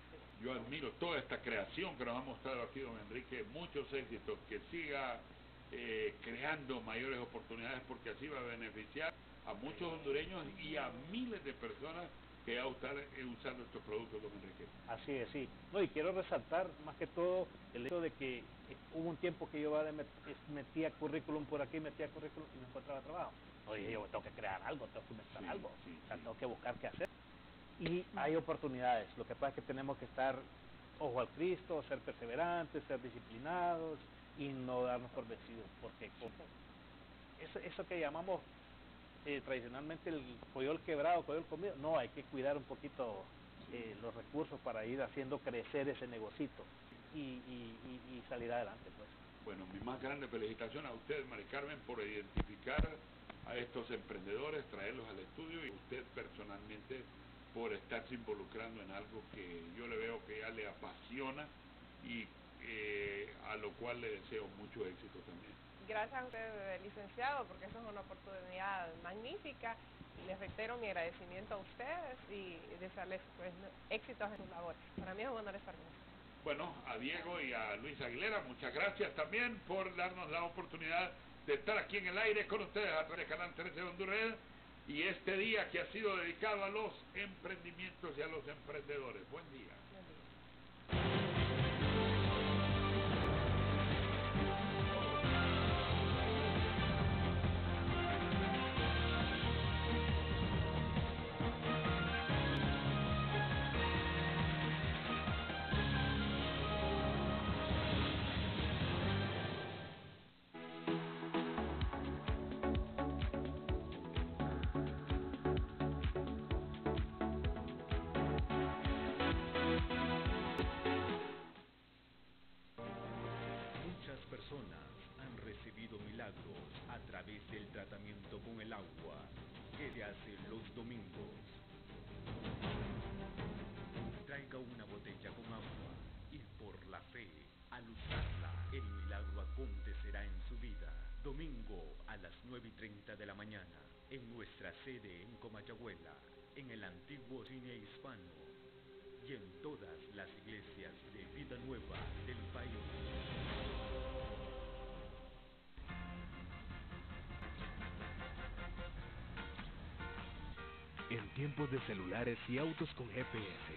Yo admiro toda esta creación que nos ha mostrado aquí don Enrique, muchos éxitos, que siga eh, creando mayores oportunidades porque así va a beneficiar a muchos hondureños y a miles de personas que ya están eh, usando estos productos, don Enrique. Así es, sí. No, y quiero resaltar más que todo el hecho de que eh, hubo un tiempo que yo vale, met, metía currículum por aquí, metía currículum y no encontraba trabajo. Oye, sí. Yo tengo que crear algo, tengo que inventar sí, algo, sí, o sea, sí. Tengo que buscar qué hacer. Y hay oportunidades, lo que pasa es que tenemos que estar ojo al Cristo, ser perseverantes, ser disciplinados y no darnos por vencidos, porque como eso, eso que llamamos eh, tradicionalmente el coyol quebrado, coyol comido, no, hay que cuidar un poquito eh, los recursos para ir haciendo crecer ese negocito y, y, y, y salir adelante, pues. Bueno, mi más grande felicitación a usted, Mari Carmen, por identificar a estos emprendedores, traerlos al estudio y usted personalmente por estarse involucrando en algo que yo le veo que ya le apasiona y eh, a lo cual le deseo mucho éxito también. Gracias a usted, licenciado, porque eso es una oportunidad magnífica. Les reitero mi agradecimiento a ustedes y desearles pues, éxitos en sus labores. Para mí es un honor estar con ustedes. Bueno, a Diego y a Luis Aguilera, muchas gracias también por darnos la oportunidad de estar aquí en el aire con ustedes a través de Canal trece de Hondurret. Y este día que ha sido dedicado a los emprendimientos y a los emprendedores. Buen día. Buen día. A través del tratamiento con el agua que se hace los domingos. Traiga una botella con agua y por la fe, al usarla, el milagro acontecerá en su vida. Domingo a las nueve y treinta de la mañana, en nuestra sede en Comayagüela, en el antiguo cine hispano y en todas las iglesias de Vida Nueva del país. En tiempos de celulares y autos con G P S.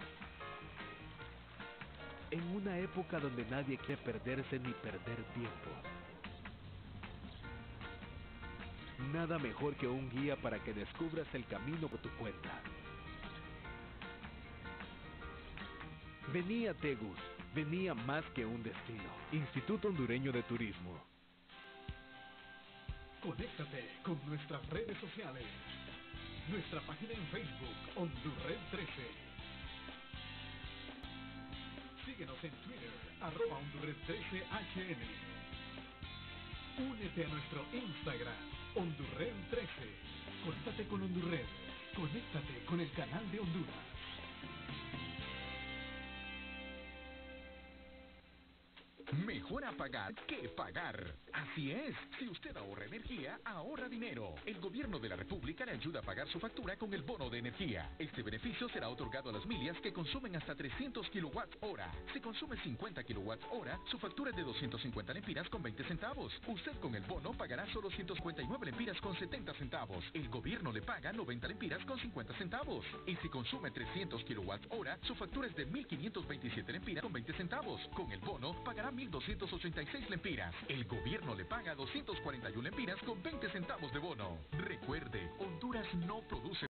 En una época donde nadie quiere perderse ni perder tiempo. Nada mejor que un guía para que descubras el camino por tu cuenta. Venía Tegus, venía más que un destino. Instituto Hondureño de Turismo. Conéctate con nuestras redes sociales. Nuestra página en Facebook, Hondurret trece. Síguenos en Twitter, arroba Hondurret trece H N. Únete a nuestro Instagram, Hondurret trece. Conéctate con Hondurret. Conéctate con el canal de Honduras. Mejor Mejor apagar que pagar. Así es, si usted ahorra energía, ahorra dinero. El gobierno de la República le ayuda a pagar su factura con el bono de energía. Este beneficio será otorgado a las familias que consumen hasta trescientos kilowatts hora. Si consume cincuenta kilowatts hora, su factura es de doscientos cincuenta lempiras con veinte centavos. Usted con el bono pagará solo ciento cincuenta y nueve lempiras con setenta centavos. El gobierno le paga noventa lempiras con cincuenta centavos. Y si consume trescientos kilowatts hora, su factura es de mil quinientos veintisiete lempiras con veinte centavos. Con el bono pagará mil doscientos ochenta y seis lempiras. El gobierno le paga doscientos cuarenta y una lempiras con veinte centavos de bono. Recuerde, Honduras no produce